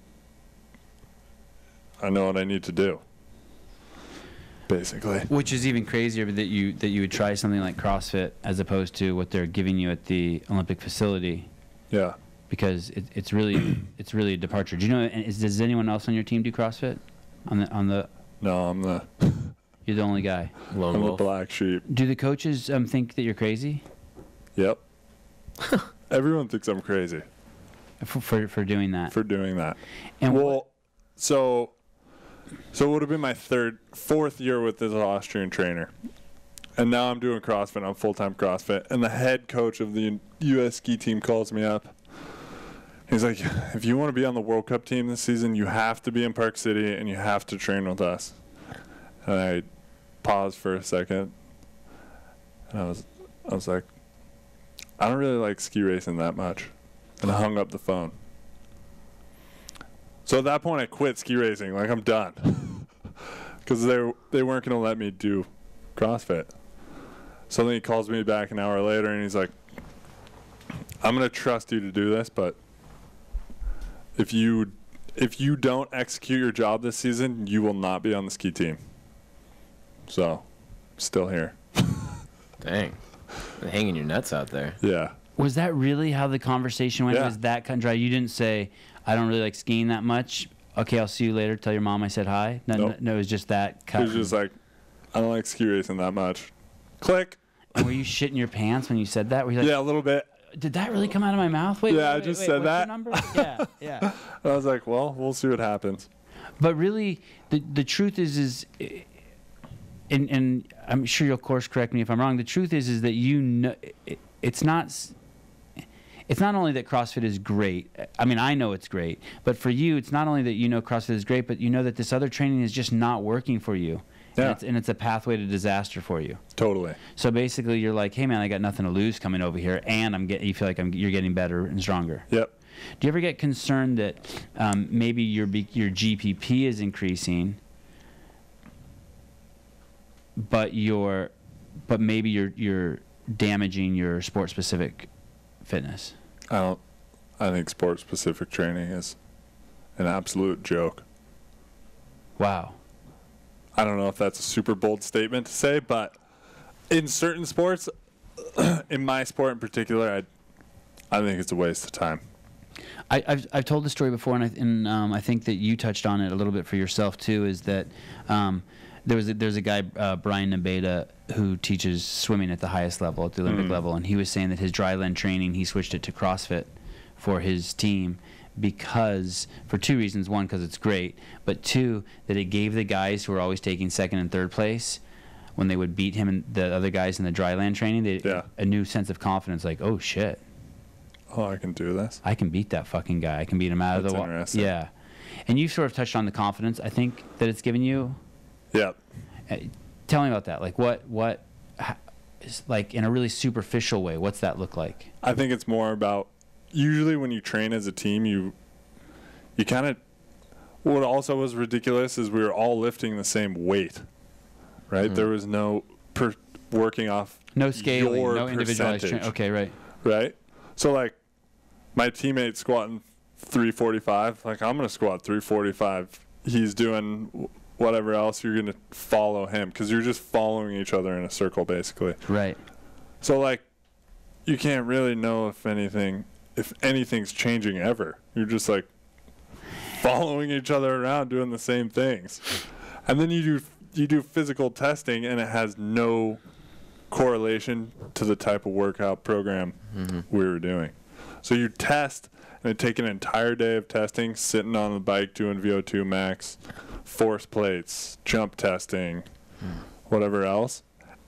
I know what I need to do. Basically. Which is even crazier that you that you would try something like CrossFit as opposed to what they're giving you at the Olympic facility, Yeah. because it, it's really it's really a departure. Do you know? and Is, does anyone else on your team do CrossFit? On the on the No, I'm the, you're the only guy. Lone I'm the wolf. black sheep. Do the coaches um, think that you're crazy Yep. Everyone thinks I'm crazy for for, for doing that? for doing that. and Well, what- so, so it would have been my third, fourth year with this Austrian trainer. And now I'm doing CrossFit. I'm full-time CrossFit. And the head coach of the U S ski team calls me up. He's like, if you want to be on the World Cup team this season, you have to be in Park City and you have to train with us. And I paused for a second. And I was, I was like, I don't really like ski racing that much. And I hung up the phone. So at that point, I quit ski racing. Like, I'm done. Because they, they weren't going to let me do CrossFit. So then he calls me back an hour later, and he's like, I'm going to trust you to do this, but if you if you don't execute your job this season, you will not be on the ski team. So, still here. Dang. Hanging your nuts out there. Yeah. was that really how the conversation went? Yeah. Was that cut and dry? You didn't say, I don't really like skiing that much. Okay, I'll see you later. Tell your mom I said hi. No, Nope. no, no, it was just that It cut. was just like, I don't like ski racing that much. Click. And were you shitting your pants when you said that? Were you like, Yeah, a little bit. did that really come out of my mouth? Wait, Yeah, wait, I wait, just wait, said what's your that. number? Yeah, yeah. And I was like, well, we'll see what happens. But really, the the truth is, is, and and I'm sure you'll course correct me if I'm wrong. The truth is, is that you know, it, it's not. s- It's not only that CrossFit is great. I mean, I know it's great, but for you, it's not only that you know CrossFit is great, but you know that this other training is just not working for you. Yeah. And it's, and it's a pathway to disaster for you. Totally. So basically, you're like, hey man, I got nothing to lose coming over here, and I'm getting. You feel like I'm. You're getting better and stronger. Yep. Do you ever get concerned that um, maybe your B- your G P P is increasing, but your, but maybe you're you're damaging your sport specific fitness? I don't. I think sport-specific training is an absolute joke. Wow. I don't know if that's a super bold statement to say, but in certain sports, in my sport in particular, I, I think it's a waste of time. I, I've I've told the story before, and I, and um, I think that you touched on it a little bit for yourself too. Is that um, there was a, there's a guy uh, Brian Nabeda who teaches swimming at the highest level, at the Olympic Mm. level, and he was saying that his dryland training, he switched it to CrossFit for his team because for two reasons: one, because it's great, but two, that it gave the guys who were always taking second and third place, when they would beat him and the other guys in the dryland training, they, Yeah. a new sense of confidence, like, oh shit. Oh, I can do this. I can beat that fucking guy. I can beat him out That's of the water. interesting. Yeah. And you sort of touched on the confidence, I think, that it's given you. Yeah. Uh, tell me about that. Like, what, what, ha- is, like, in a really superficial way, what's that look like? I think it's more about, usually when you train as a team, you you kind of, what also was ridiculous is we were all lifting the same weight, right? Mm. There was no per, working off No scaling, your no individualized percentage, training. Okay, right. right? So, like, my teammate squatting three forty-five, like, I'm going to squat three forty-five. He's doing w- whatever else, you're going to follow him because you're just following each other in a circle, basically. Right. So, like, you can't really know if anything, if anything's changing ever. You're just, like, following each other around doing the same things. And then you do you do physical testing, and it has no correlation to the type of workout program Mm-hmm. we were doing. So you test, and it take an entire day of testing, sitting on the bike doing V O two max, force plates, jump testing, whatever else.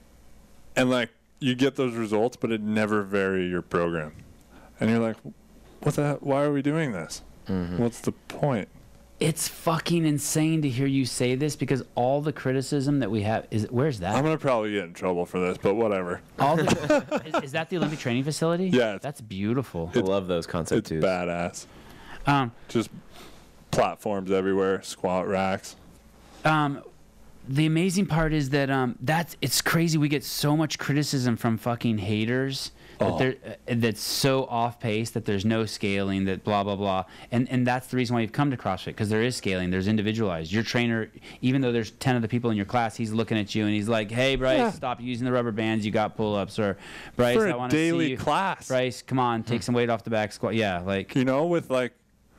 And, like, you get those results, but it never vary your program. And you're like, what the, why are we doing this? Mm-hmm. What's the point? It's fucking insane to hear you say this because all the criticism that we have is, where's that? I'm going to probably get in trouble for this, but whatever. all the, is, is that the Olympic training facility? Yeah, it's- That's beautiful. I love those concept It's twos. badass. Um, Just platforms everywhere, squat racks. um, the amazing part is that um, that's it's crazy. We get so much criticism from fucking haters that Oh. they're uh, that's so off pace that there's no scaling, that blah blah blah, and and that's the reason why you've come to CrossFit, because there is scaling, there's individualized. Your trainer, even though there's ten of the people in your class, he's looking at you and he's like, "Hey Bryce, Yeah. stop using the rubber bands. You got pull ups." Or Bryce, For I a want to see daily you. class. Bryce, come on, take some weight off the back squat. Yeah, like You know, with like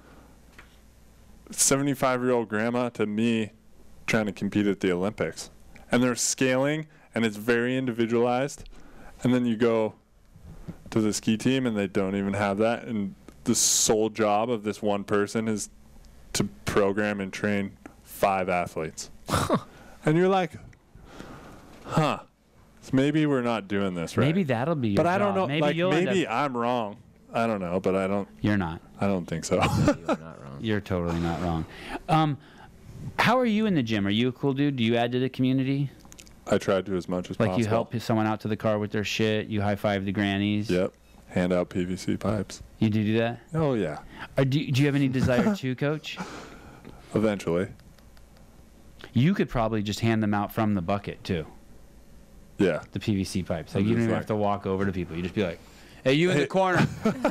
seventy-five year old grandma to me trying to compete at the Olympics. And they're scaling, and it's very individualized. And then you go to the ski team, and they don't even have that. And the sole job of this one person is to program and train five athletes. And you're like, huh, so maybe we're not doing this right. maybe that'll be your but I don't job. know. Maybe like you'll end maybe up, I'm wrong. I don't know, but I don't. you're not. I don't think so. You're not wrong. You're totally not wrong. Um, how are you in the gym? Are you a cool dude? Do you add to the community? I tried to as much as Like possible. you help someone out to the car with their shit. You high five the grannies. Yep. Hand out P V C pipes. You do do that. Oh yeah. Or do do you have any desire to, Coach? Eventually. You could probably just hand them out from the bucket too. Yeah. The P V C pipes. Like I'm you don't just even like- have to walk over to people. You just be like, "Hey, you in Hey. the corner."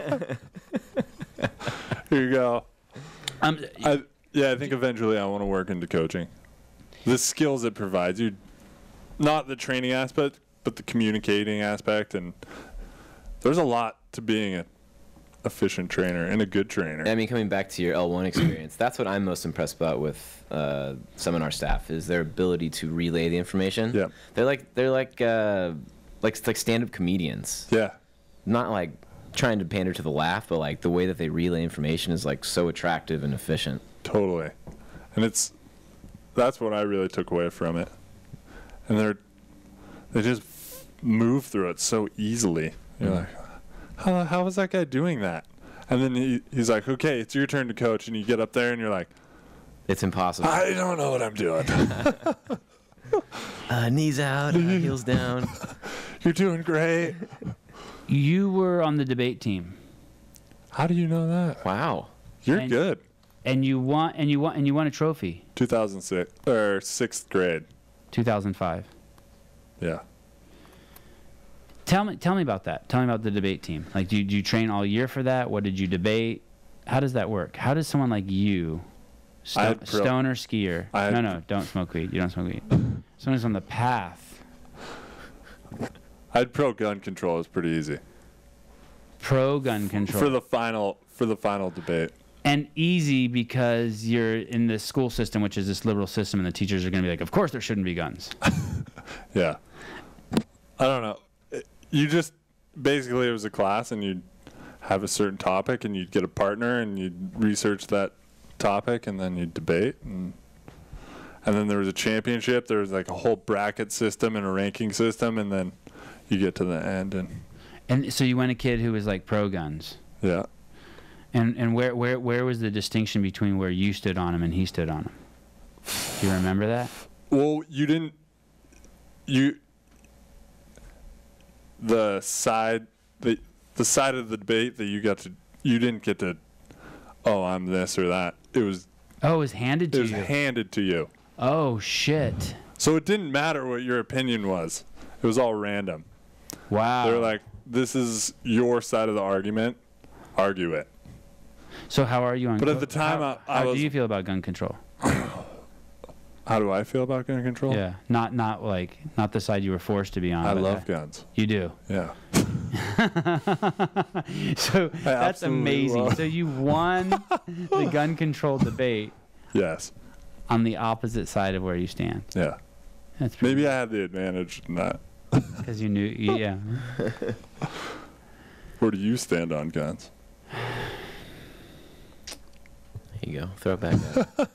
Here you go. um, I, yeah, I think eventually I want to work into coaching. The skills it provides you, not the training aspect, but the communicating aspect, and there's a lot to being an efficient trainer and a good trainer. I mean, coming back to your L one experience, that's what I'm most impressed about with uh, some in our staff is their ability to relay the information. Yeah. They're like they're like uh, like like stand-up comedians. Yeah. Not like trying to pander to the laugh, but like the way that they relay information is like so attractive and efficient. Totally. And it's that's what I really took away from it. And they're they just move through it so easily. You're like, how how is that guy doing that? And then he, he's like, okay, it's your turn to coach, and you get up there and you're like, It's impossible. I don't know what I'm doing. Uh, knees out, uh, heels down. You're doing great. you were on the debate team, How do you know that? Wow. You're And- good. and you won, and you won, and you won a trophy. two thousand six or sixth grade. two thousand five. Yeah. Tell me, tell me about that. Tell me about the debate team. Like, do you, do you train all year for that? What did you debate? How does that work? How does someone like you, sto- pro- stoner skier? I No, had- no, don't smoke weed. You don't smoke weed. Someone's on the path. I'd pro gun control. It was pretty easy Pro gun control. for the final for the final debate. And easy because you're in the school system, which is this liberal system, and the teachers are going to be like, of course there shouldn't be guns. Yeah. I don't know. It- You just basically it was a class, and you'd have a certain topic, and you'd get a partner, and you'd research that topic, and then you'd debate, and and then there was a championship. There was like a whole bracket system and a ranking system, and then you get to the end, and And so you went a kid who was like pro guns. yeah. And and where, where, where was the distinction between where you stood on him and he stood on him? Do you remember that? Well, you didn't. You. The side, the the side of the debate that you got to, you didn't get to. Oh, I'm this or that. It was. Oh, it was handed It to was you. handed to you. Oh, shit. So it didn't matter what your opinion was. It was all random. Wow. They were like, "This is your side of the argument. Argue it." So how are you on? But at co- the time, how, I- I how was- do you feel about gun control? How do I feel about gun control? Yeah, not not like not the side you were forced to be on. I but love that- guns. You do. Yeah. So that's absolutely amazing. love- So you won the gun control debate Yes. on the opposite side of where you stand. Yeah. That's pretty Maybe I had the advantage in that. because you knew. Yeah. Where do you stand on guns? There you go. Throw it back up.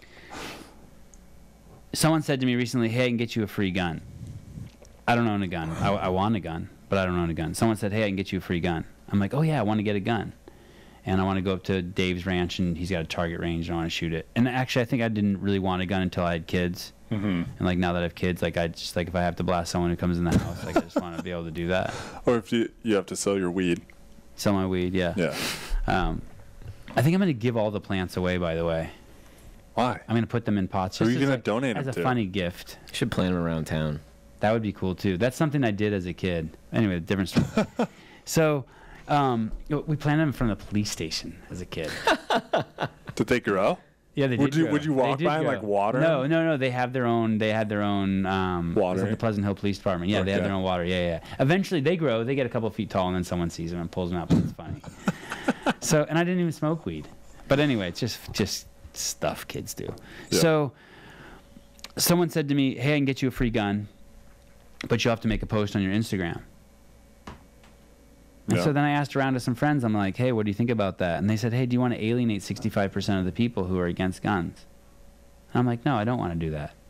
Someone said to me recently, "Hey, I can get you a free gun." I don't own a gun. I, I want a gun, but I don't own a gun. Someone said, "Hey, I can get you a free gun." I'm like, "Oh yeah, I want to get a gun, and I want to go up to Dave's ranch, and he's got a target range, and I want to shoot it." And actually, I think I didn't really want a gun until I had kids. Mm-hmm. And like now that I have kids, like I just like if I have to blast someone who comes in the house, like I just want to be able to do that. Or if you you have to sell your weed. Sell my weed, yeah. Yeah. Um, I think I'm gonna give all the plants away. By the way, Why? I'm gonna put them in pots. Who are just you as gonna a- donate as them a to? funny gift? You should plant them around town. That would be cool too. That's something I did as a kid. Anyway, different story. So, um, we planted them from the police station as a kid. Did they grow? Yeah, they Would did you- grow. would you They walk did by and, grow. like, water No, them? no, no. They have their own. They had their own. Um, Water? It's like the Pleasant Hill Police Department. Yeah, they have Okay. their own water. Yeah, yeah. Eventually, they grow. They get a couple feet tall, and then someone sees them and pulls them out. But it's funny. So, and I didn't even smoke weed. But anyway, it's just just stuff kids do. Yeah. So, someone said to me, "Hey, I can get you a free gun, but you have to make a post on your Instagram." And Yeah. so then I asked around to some friends. I'm like, "Hey, what do you think about that?" And they said, "Hey, do you want to alienate sixty-five percent of the people who are against guns?" And I'm like, "No, I don't want to do that."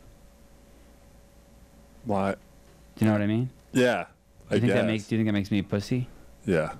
Why? Do you know what I mean? Yeah. Do I you think guess. that makes? Do you think that makes me a pussy? Yeah.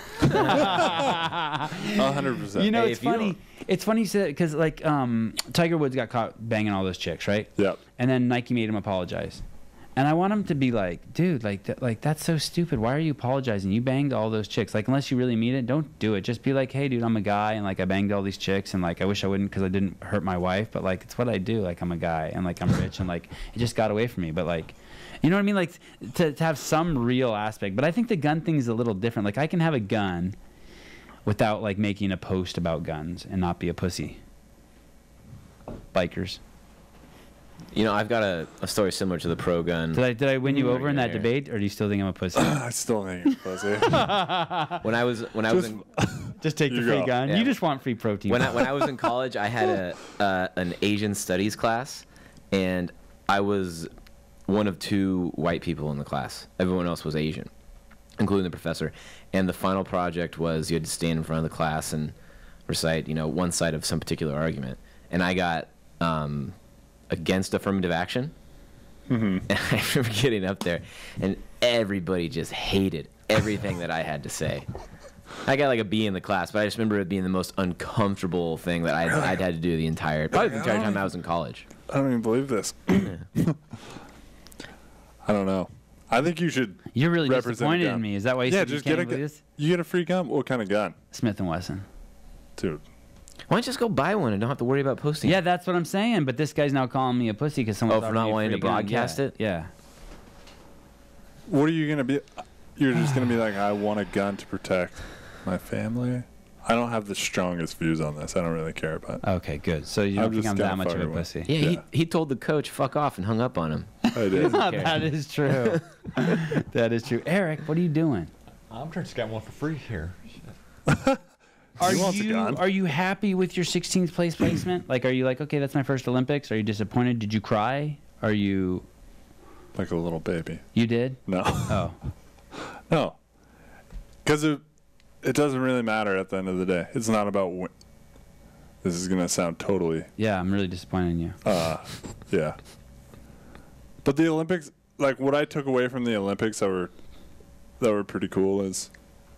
A hundred percent. You know, Hey, it's if you funny. don't- It's funny you said because like um, Tiger Woods got caught banging all those chicks, right? Yep. And then Nike made him apologize. And I want him to be like, dude, like, that, like that's so stupid. Why are you apologizing? You banged all those chicks. Like, unless you really mean it, don't do it. Just be like, hey, dude, I'm a guy, and like I banged all these chicks, and like I wish I wouldn't because I didn't hurt my wife, but like it's what I do. Like I'm a guy, and like I'm rich, and like it just got away from me. But like, you know what I mean? Like to to have some real aspect. But I think the gun thing is a little different. Like I can have a gun without like making a post about guns and not be a pussy. Bikers. You know, I've got a, a story similar to the pro gun. Did I did I win you Ooh, over in that yeah. debate, or do you still think I'm a pussy? I still think it's pussy. When I was when I was Just- in Just take the You free go. gun. Yeah. You just want free protein. when I when I was in college, I had a uh, an Asian studies class, and I was one of two white people in the class. Everyone else was Asian, including the professor. And the final project was you had to stand in front of the class and recite, you know, one side of some particular argument. And I got um, against affirmative action. Mm-hmm. And I remember getting up there, and everybody just hated everything that I had to say. I got like a B in the class, but I just remember it being the most uncomfortable thing that I'd, I'd had to do the entire, probably the entire time I was in college. I don't even believe this. I don't know. I think you should. You're really represent a disappointed gun. in me. Is that why you Yeah, said just you get can't a believe gu- this? You get a free gun. What kind of gun, Smith and Wesson. dude? Why don't you just go buy one and don't have to worry about posting? Yeah, that's what I'm saying. But this guy's now calling me a pussy because someone. Oh, for not wanting to broadcast yeah. it? Yeah. What are you gonna be? you're just gonna be like, I want a gun to protect my family. I don't have the strongest views on this. I don't really care about. Okay, good. So you I'm don't think just I'm gonna that much of a fuck with- pussy. Yeah, Yeah. He, he told the coach, fuck off, and hung up on him. I did. care. That is true. That is true. Eric, what are you doing? I'm trying to get one for free here. Are He wants a you gun. are you happy with your sixteenth place placement? Like, are you like, okay, that's my first Olympics? Are you disappointed? Did you cry? Are you? Like a little baby. You did? No. Oh, No. Because it, it doesn't really matter at the end of the day. It's not about win- This is going to sound totally, yeah. I'm really disappointed in you. uh, yeah. But the Olympics, like what I took away from the Olympics that were, that were pretty cool is,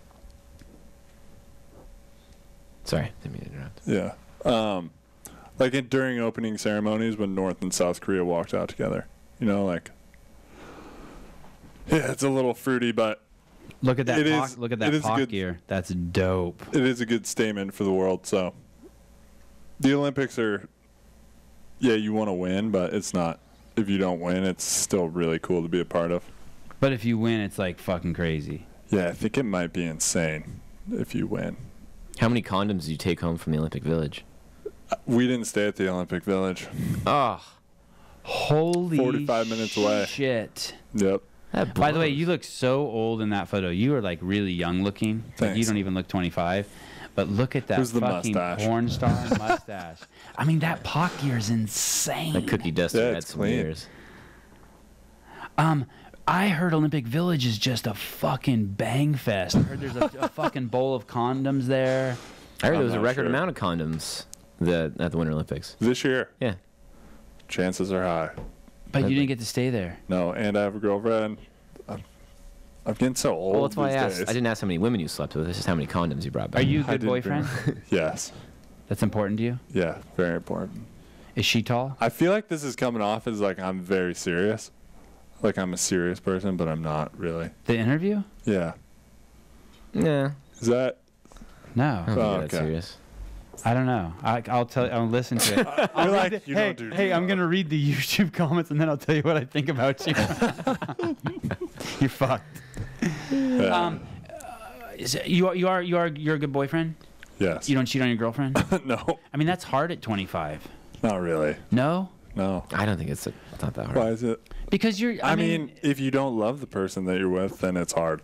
Sorry, didn't mean to interrupt. yeah. Um, like in, during opening ceremonies when North and South Korea walked out together. You know, like, yeah, it's a little fruity, but Look at that. It Pock, is- look at it that is a Pock good- gear. That's dope. it is a good statement for the world. So the Olympics are, yeah, you want to win, but it's not, if you don't win, it's still really cool to be a part of. But if you win, it's like fucking crazy. Yeah, I think it might be insane if you win. How many condoms did you take home from the Olympic Village? We didn't stay at the Olympic Village. Oh, Holy forty-five minutes away. Shit. Yep. that By the way, blows. you look so old in that photo. You are like really young looking. Like you Thanks. don't even look twenty-five. But look at that Who's the fucking mustache? porn star mustache. I mean, that Pock gear is insane. That cookie duster Yeah, had it's some clean. years. Um, I heard Olympic Village is just a fucking bang fest. I heard there's a, a fucking bowl of condoms there. I heard I'm there was a not record sure. amount of condoms the, at the Winter Olympics. This year, Yeah. chances are high. But you Okay. didn't get to stay there. No, and I have a girlfriend. I'm, I'm getting so old. Well, that's why I these asked. days. I didn't ask how many women you slept with. It's just how many condoms you brought back. Are you a I good didn't boyfriend? bring- yes. That's important to you? Yeah, very important. Is she tall? I feel like this is coming off as like I'm very serious. Like I'm a serious person, but I'm not really. The interview? Yeah. Yeah. Is that? No. I don't think Oh, you're that okay. serious. I don't know. I, I'll tell. I'll listen to it. I'll You're read like, the- you hey, don't do hey, I'm that. gonna read the YouTube comments and then I'll tell you what I think about you. You're fucked. Yeah. Um, uh, is it, you are you are you are you're a good boyfriend. yes. You don't cheat on your girlfriend. no, I mean, that's hard at twenty-five. not really. No, No. I don't think it's, a, it's not that hard. Why is it? because you're. I, I, mean, if you don't love the person that you're with, then it's hard.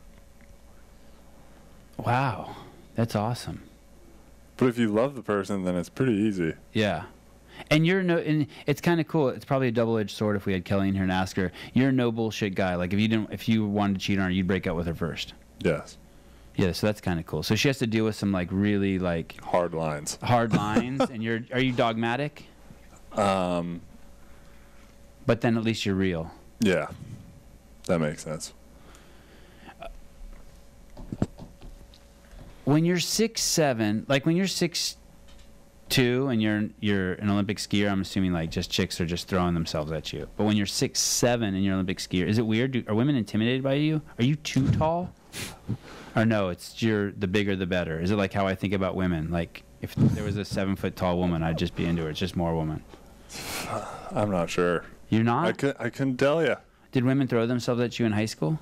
wow, that's awesome. But if you love the person, then it's pretty easy. Yeah. And you're no, and it's kind of cool. It's probably a double-edged sword. If we had Kelly in here and ask her, you're a no bullshit guy. Like if you didn't, if you wanted to cheat on her, you'd break up with her first. Yes. Yeah, so that's kind of cool. So she has to deal with some like really like Hard lines. hard lines, and you're are you dogmatic? Um. But then at least you're real. Yeah. That makes sense. When you're six seven, like when you're six two and you're you're an Olympic skier, I'm assuming like just chicks are just throwing themselves at you. But when you're six seven and you're an Olympic skier, is it weird? Do, are women intimidated by you? Are you too tall? Or no, it's you're the bigger the better. Is it like how I think about women? Like if there was a seven foot tall woman, I'd just be into her. It's just more woman. I'm not sure. You're not? I could. I couldn't tell you. Did women throw themselves at you in high school?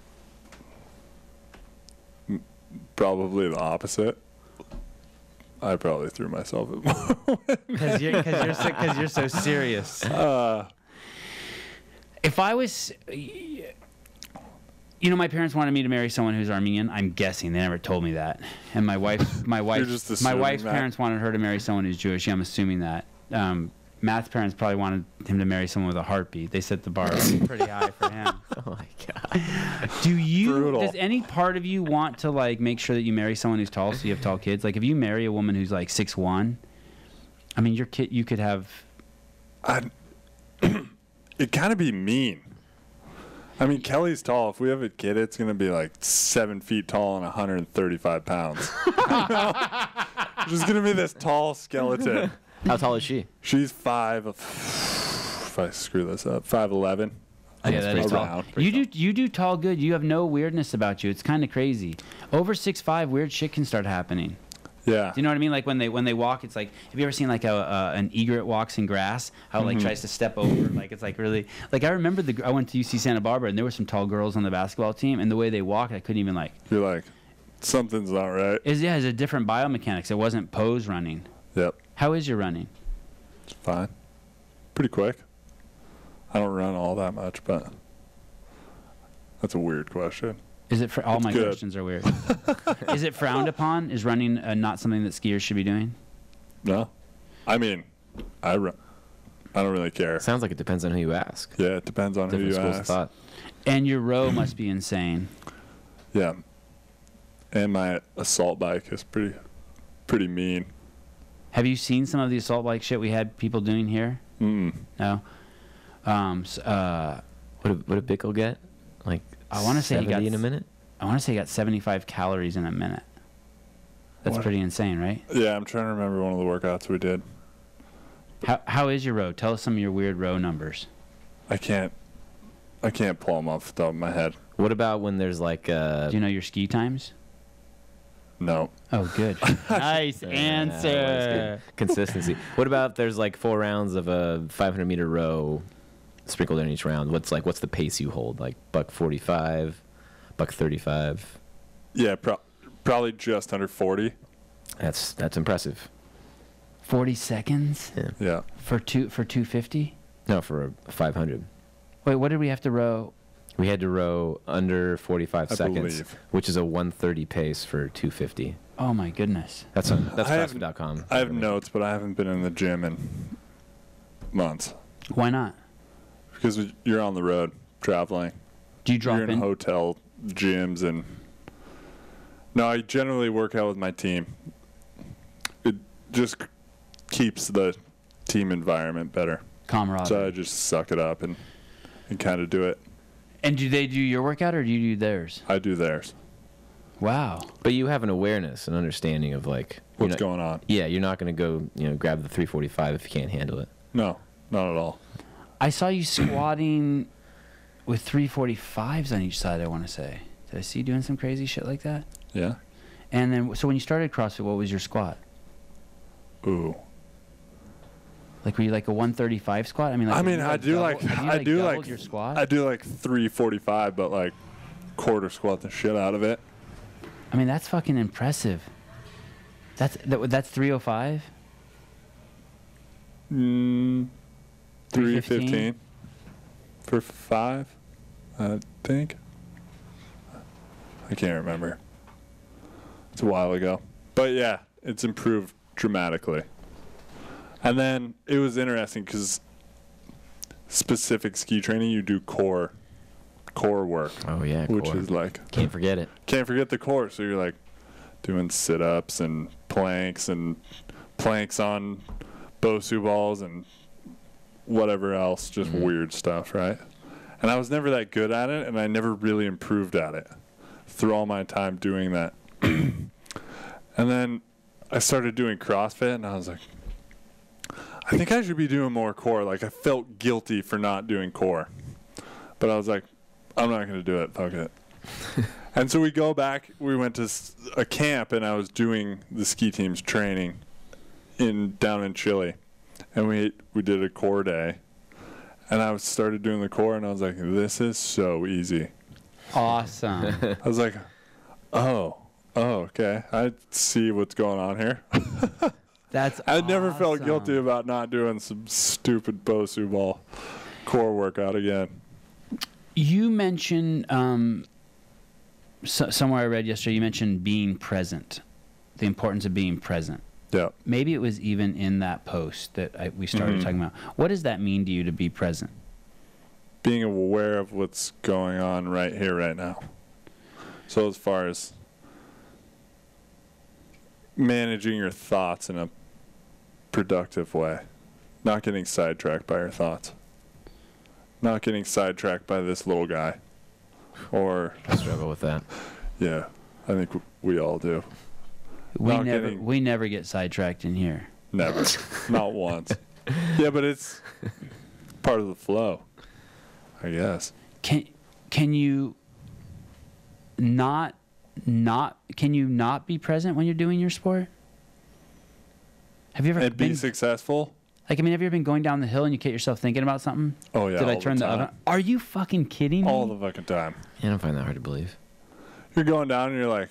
Probably the opposite. I probably threw myself at more. Because you're because you're so, cause you're so serious. uh, If I was, you know, my parents wanted me to marry someone who's Armenian. I'm guessing they never told me that. And my wife, my wife, just my assuming wife's that? parents wanted her to marry someone who's Jewish. Yeah, I'm assuming that. Um, Matt's parents probably wanted him to marry someone with a heartbeat. They set the bar pretty high for him. Oh my god. Do you? Brutal. Does any part of you want to like make sure that you marry someone who's tall, so you have tall kids? Like, if you marry a woman who's like six one, I mean, your kid, you could have. I'd, it'd kind of be mean. I mean, Kelly's tall. If we have a kid, it's gonna be like seven feet tall and one hundred thirty-five pounds. You know? She's gonna be this tall skeleton. How tall is she? She's five. If I screw this up, five eleven. Oh, yeah, that is tall. Around. You do you do tall good. You have no weirdness about you. It's kind of crazy. Over six five, weird shit can start happening. Yeah. Do you know what I mean? Like when they when they walk, it's like, have you ever seen like a uh, an egret walks in grass? How it like Mm-hmm. tries to step over, like it's like really like I remember the I went to U C Santa Barbara and there were some tall girls on the basketball team and the way they walked, I couldn't even like. You're like, something's not right. Is yeah, it's a different biomechanics. It wasn't pose running. Yep. How is your running? It's fine. Pretty quick. I don't run all that much, but that's a weird question. Is it for all It's my good. questions are weird? Is it frowned upon? Is running uh, not something that skiers should be doing? No. I mean, I run. I don't really care. Sounds like it depends on who you ask. Yeah, it depends on who Different you schools of ask. thought. And your row must be insane. Yeah. And my assault bike is pretty, pretty mean. Have you seen some of the assault bike shit we had people doing here? Mm. No. Um. s- Uh. What did, what did Bickle get? Like I wanna say he got seventy in a s- minute? I want to say he got seventy-five calories in a minute. That's What? pretty insane, right? Yeah, I'm trying to remember one of the workouts we did. How How is your row? Tell us some of your weird row numbers. I can't. I can't pull them off the top of my head. What about when there's like uh Do you know your ski times? No. Oh, good. Nice uh, answer. consistency? What about if there's like four rounds of a five hundred meter row sprinkled in each round? What's like what's the pace you hold? Like buck forty-five, buck thirty-five? Yeah, pro- probably just under forty. That's that's impressive. Forty seconds Yeah. Yeah. for two for two fifty. No, for a five hundred. Wait, what did we have to row? We had to row under forty-five I seconds, believe. which is a one thirty pace for two fifty. Oh my goodness. That's on that's I have- CrossFit dot com. I have notes, but I haven't been in the gym in months Why not? because we- you're on the road traveling. Do you drop You're in, in? hotel gyms and. No, I generally work out with my team. It just c- keeps the team environment better. Camaraderie. So I just suck it up and and kind of do it. And do they do your workout or do you do theirs? I do theirs. Wow. But you have an awareness, an understanding of like you're What's not- going on? Yeah, you're not going to go, you know, grab the three forty-five if you can't handle it. No, not at all. I saw you squatting with three forty-fives on each side, I want to say. Did I see you doing some crazy shit like that? Yeah. And then, so when you started CrossFit, what was your squat? Ooh. Like, were you like a one thirty-five squat? I mean, like, I have mean, you, I do double- like have you, I do doubled like your squat. I do like three forty-five, but like quarter squat the shit out of it. I mean, that's fucking impressive. That's that, that's three oh five. Mm, three three fifteen? fifteen for five, I think. I can't remember. It's a while ago, but yeah, it's improved dramatically. And then it was interesting because specific ski training, you do core, core work, Oh yeah, which core. is like Can't forget it. can't forget the core. So you're like doing sit-ups and planks and planks on Bosu balls and whatever else, just Mhm. weird stuff, right? And I was never that good at it, and I never really improved at it through all my time doing that. And then I started doing CrossFit, and I was like, I think I should be doing more core. Like, I felt guilty for not doing core. But I was like, I'm not going to do it. Fuck it. And so we go back. We went to s- a camp, and I was doing the ski team's training in down in Chile. And we we did a core day. And I was started doing the core, and I was like, this is so easy. Awesome. I was like, oh, oh, okay. I see what's going on here. That's. I never felt awesome. guilty about not doing some stupid Bosu ball core workout again. You mentioned um, so, somewhere I read yesterday. You mentioned being present, the importance of being present. Yeah. Maybe it was even in that post that I, we started Mhm. talking about. What does that mean to you to be present? Being aware of what's going on right here, right now. So as far as managing your thoughts in a productive way, not getting sidetracked by your thoughts, not getting sidetracked by this little guy, or I struggle with that. yeah, I think w- we all do. We Not never getting- we never get sidetracked in here. Never, not once. Yeah, but it's part of the flow, I guess. Can can you not not can you not be present when you're doing your sport? Have you ever and been, be successful. like, I mean, have you ever been going down the hill and you get yourself thinking about something? Oh, yeah. Did I all turn the, the time. oven? Are you fucking kidding me? All the fucking time. Yeah, I don't find that hard to believe. You're going down and you're like,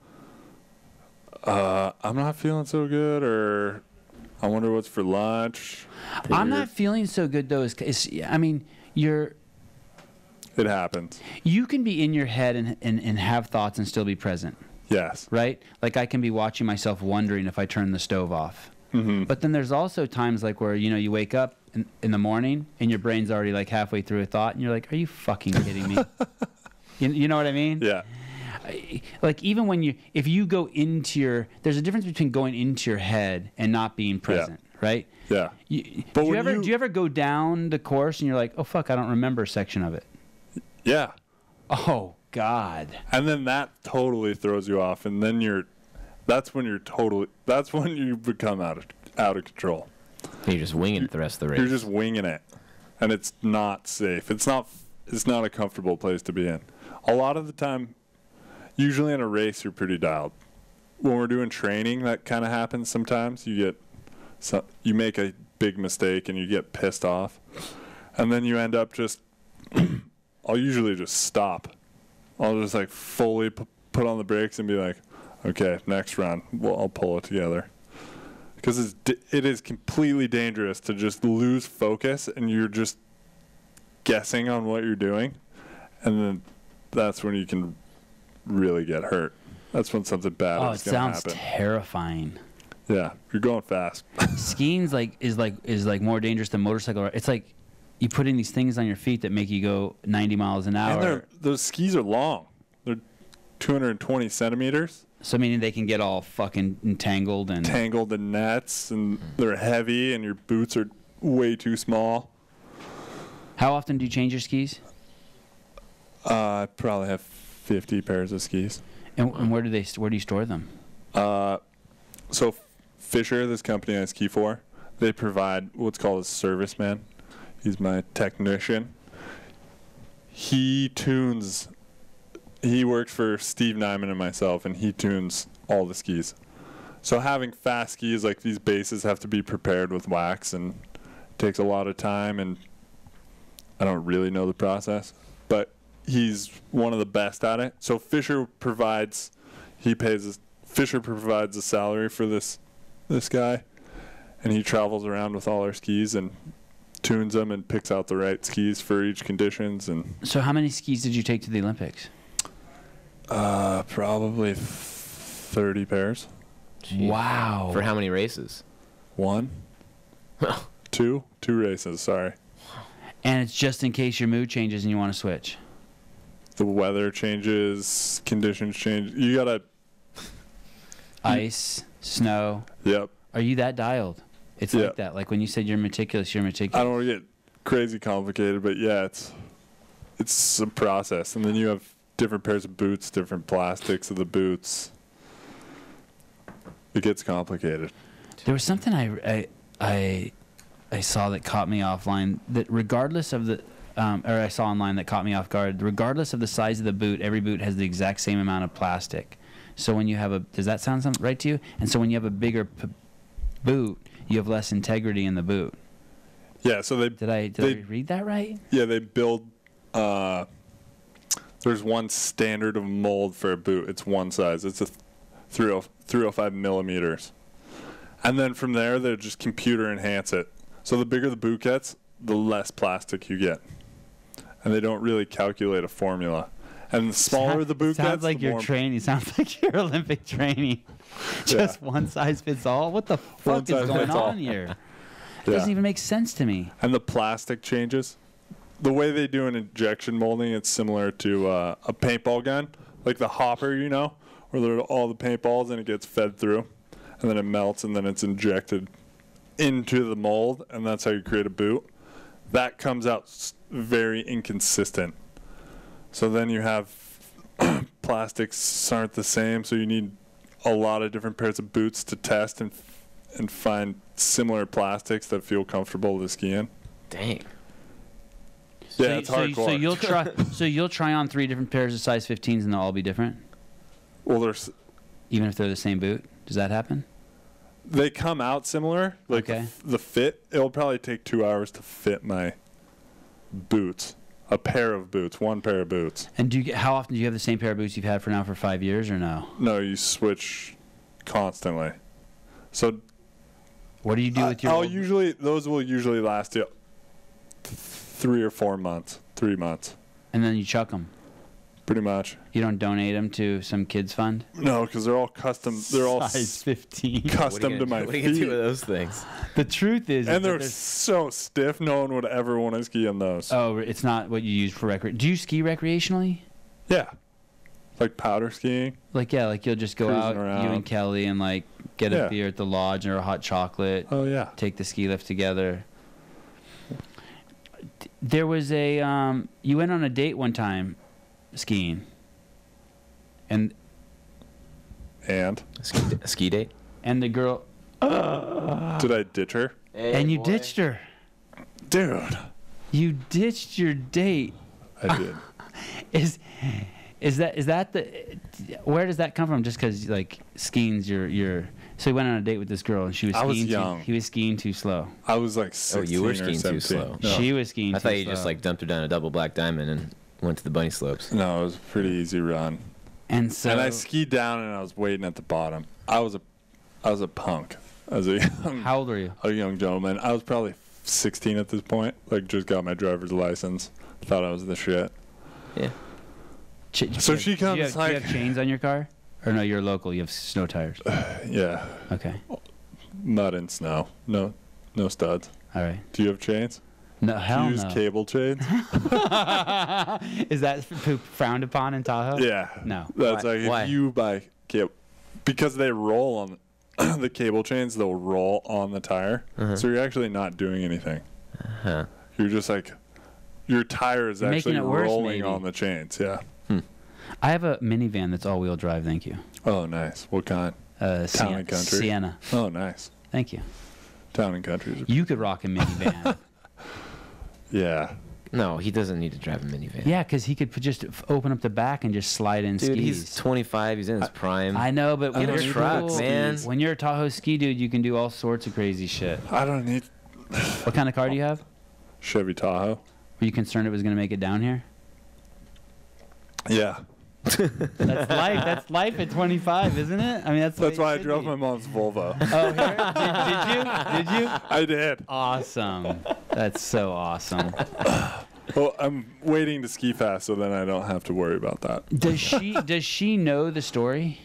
uh, I'm not feeling so good, or I wonder what's for lunch. I'm Or- not feeling so good though. Is, is I mean, you're It happens. you can be in your head and, and and have thoughts and still be present, Yes. right? Like I can be watching myself wondering if I turn the stove off. Mm-hmm. But then there's also times like where you know you wake up in, in the morning and your brain's already like halfway through a thought and you're like, are you fucking kidding me? you, you know what I mean? Yeah. I- Like even when you if you go into your there's a difference between going into your head and not being present, right? Yeah. You, But do you when ever you- do you ever go down the course and you're like, oh fuck, I don't remember a section of it. Yeah. Oh God. And then that totally throws you off, and then you're, that's when you're totally, that's when you become out of out of control. You're just winging it the rest of the race. You're just winging it, and it's not safe. It's not, it's not a comfortable place to be in. A lot of the time, usually in a race, you're pretty dialed. When we're doing training, that kind of happens sometimes. You get, so, you make a big mistake and you get pissed off, and then you end up just. I'll usually just stop. I'll just like fully p- put on the brakes and be like, okay, next round, well, I'll pull it together. Because it's d- it is completely dangerous to just lose focus and you're just guessing on what you're doing. And then that's when you can really get hurt. That's when something bad Oh, it is going to sounds happen. terrifying. Yeah, you're going fast. Skiing's like is like is like more dangerous than motorcycle. It's like you put in these things on your feet that make you go ninety miles an And hour. they're- those skis are long. They're two hundred twenty centimeters. So meaning they can get all fucking entangled and Tangled in nets, and they're heavy, and your boots are way too small. How often do you change your skis? Uh, I probably have fifty pairs of skis. And, and where do they where do you store them? Uh, so Fisher, this company I ski for, they provide what's called a serviceman. He's my technician. He tunes. He works for Steve Nyman and myself, and he tunes all the skis. So having fast skis, like these bases have to be prepared with wax, and it takes a lot of time, and I don't really know the process, but he's one of the best at it. So Fisher provides, he pays, Fisher provides a salary for this this guy, and he travels around with all our skis and tunes them and picks out the right skis for each conditions. And So how many skis did you take to the Olympics? uh, probably thirty pairs. Jeez. Wow. For how many races? One, two, two races. Sorry, And it's just in case your mood changes and you want to switch. the weather changes, conditions change. You gotta. Ice, snow. Yep. Are you that dialed? It's Yeah. like that. Like when you said you're meticulous, you're meticulous. I don't want to get crazy complicated, but yeah, it's it's a process, and then you have different pairs of boots, different plastics of the boots. It gets complicated. There was something I, I, I, I saw that caught me offline. That regardless of the, um, or I saw online that caught me off guard. Regardless of the size of the boot, every boot has the exact same amount of plastic. So when you have a, does that sound some, right to you? And so when you have a bigger p- boot, you have less integrity in the boot. Yeah, so they Did I did They- I read that right? yeah they build. Uh, there's one standard of mold for a boot. It's one size. It's a three oh five millimeters, and then from there they just computer enhance it. So the bigger the boot gets, the less plastic you get, and they don't really calculate a formula. And the smaller Sound- the boot sounds gets, like the your more training. Sounds like your Olympic training. Just one size fits all. What the One fuck is size going fits all. on here? It Yeah. doesn't even make sense to me. And the plastic changes. The way they do an injection molding, it's similar to uh, a paintball gun, like the hopper, you know, where there are all the paintballs and it gets fed through, and then it melts and then it's injected into the mold, and that's how you create a boot. That comes out s- very inconsistent. So then you have plastics aren't the same, so you need a lot of different pairs of boots to test and and find similar plastics that feel comfortable to ski in. Dang. Yeah, so, it's so, hardcore. so you'll try. So you'll try on three different pairs of size fifteens, and they'll all be different, Well, there's even if they're the same boot. Does that happen? They come out similar. Like Okay. the, the fit, it'll probably take two hours to fit my boots. A pair of boots, one pair of boots. And do you get, how often do you have the same pair of boots you've had for now for five years or no? No, you switch constantly. So What do you do with your? I'll old- usually those will usually last you th- three or four months, three months, and then you chuck them. pretty much. You don't donate them to some kids fund. No, because they're all custom. They're all size s- fifteen. What are custom you to gonna my do- What are you gonna feet, do with those things? The truth is, is and that they're there's- so stiff. No one would ever want to ski in those. oh, it's not what you use for recre. Do you ski recreationally? Yeah, like powder skiing. Like yeah, like you'll just go Cruising out, you around. and Kelly, and like get a Yeah. beer at the lodge or a hot chocolate. Oh yeah. Take the ski lift together. There was a um, you went on a date one time, skiing. And And A ski, a ski date? and the girl did I ditch her, and you ditched her. dude? You ditched your date. I did. Is is that is that the where does that come from? Just because like skiing's your your so he went on a date with this girl and she was I skiing was young. too he was skiing too slow. I was like Oh, sixteen you were or skiing too seventeen. slow. No. She was skiing. I too thought you just slow. like dumped her down a double black diamond and went to the bunny slopes. No, it was a pretty easy run. and so and I skied down and I was waiting at the bottom. I was a, I was a punk as a young, how old were you? a young gentleman. I was probably sixteen at this point. Like just got my driver's license. Thought I was the shit. Yeah. Ch- So do she you have- comes do you have, like- chains on your car, or no? You're local. You have snow tires. Yeah, Okay, mud and snow. No, no studs. all right. Do you have chains? No, Do hell you use no. cable chains? Is that f- frowned upon in Tahoe? Yeah. No. That's Why- like why? if you buy cable, because they roll on the cable chains. They'll roll on the tire, Uh-huh. so you're actually not doing anything. Huh. You're just like your tire is You're making actually it worse, rolling maybe. on the chains. Yeah. I have a minivan that's all-wheel drive. Thank you. Oh, nice. What kind? Uh, Town Sienna. and country? Sienna. Oh, nice. Thank you. Town and country. You could rock a minivan. Yeah. No, he doesn't need to drive a minivan. Yeah, because he could p- just f- open up the back and just slide in Dude, skis. he's twenty-five. He's in his prime. I know, but when Get a you're truck, cool, man. when you're a Tahoe ski dude, you can do all sorts of crazy shit. I don't need What kind of car do you have? Chevy Tahoe. Were you concerned it was going to make it down here? Yeah. That's life. That's life at twenty-five, isn't it? I mean, that's the That's way it why I should drove be. my mom's Volvo. Oh, here? Did, did you? Did you? I did. Awesome. That's so awesome. Well, I'm waiting to ski fast, so then I don't have to worry about that. Does she? Does she know the story?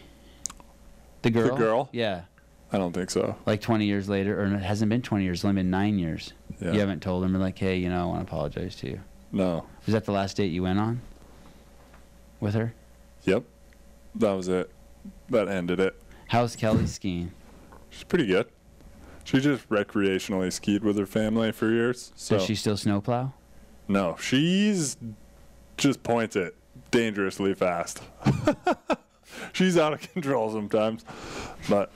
The girl. girl? Yeah. I don't think so. Like twenty years later, or it hasn't been twenty years. It's only been nine years. Yeah. You haven't told him. You're like, hey, you know, I want to apologize to you. No. Was that the last date you went on with her? Yep. That was it. That ended it. How's Kelly skiing? She's pretty good. She just recreationally skied with her family for years. So Does she still snowplow? no, she's just points it dangerously fast. She's out of control sometimes, but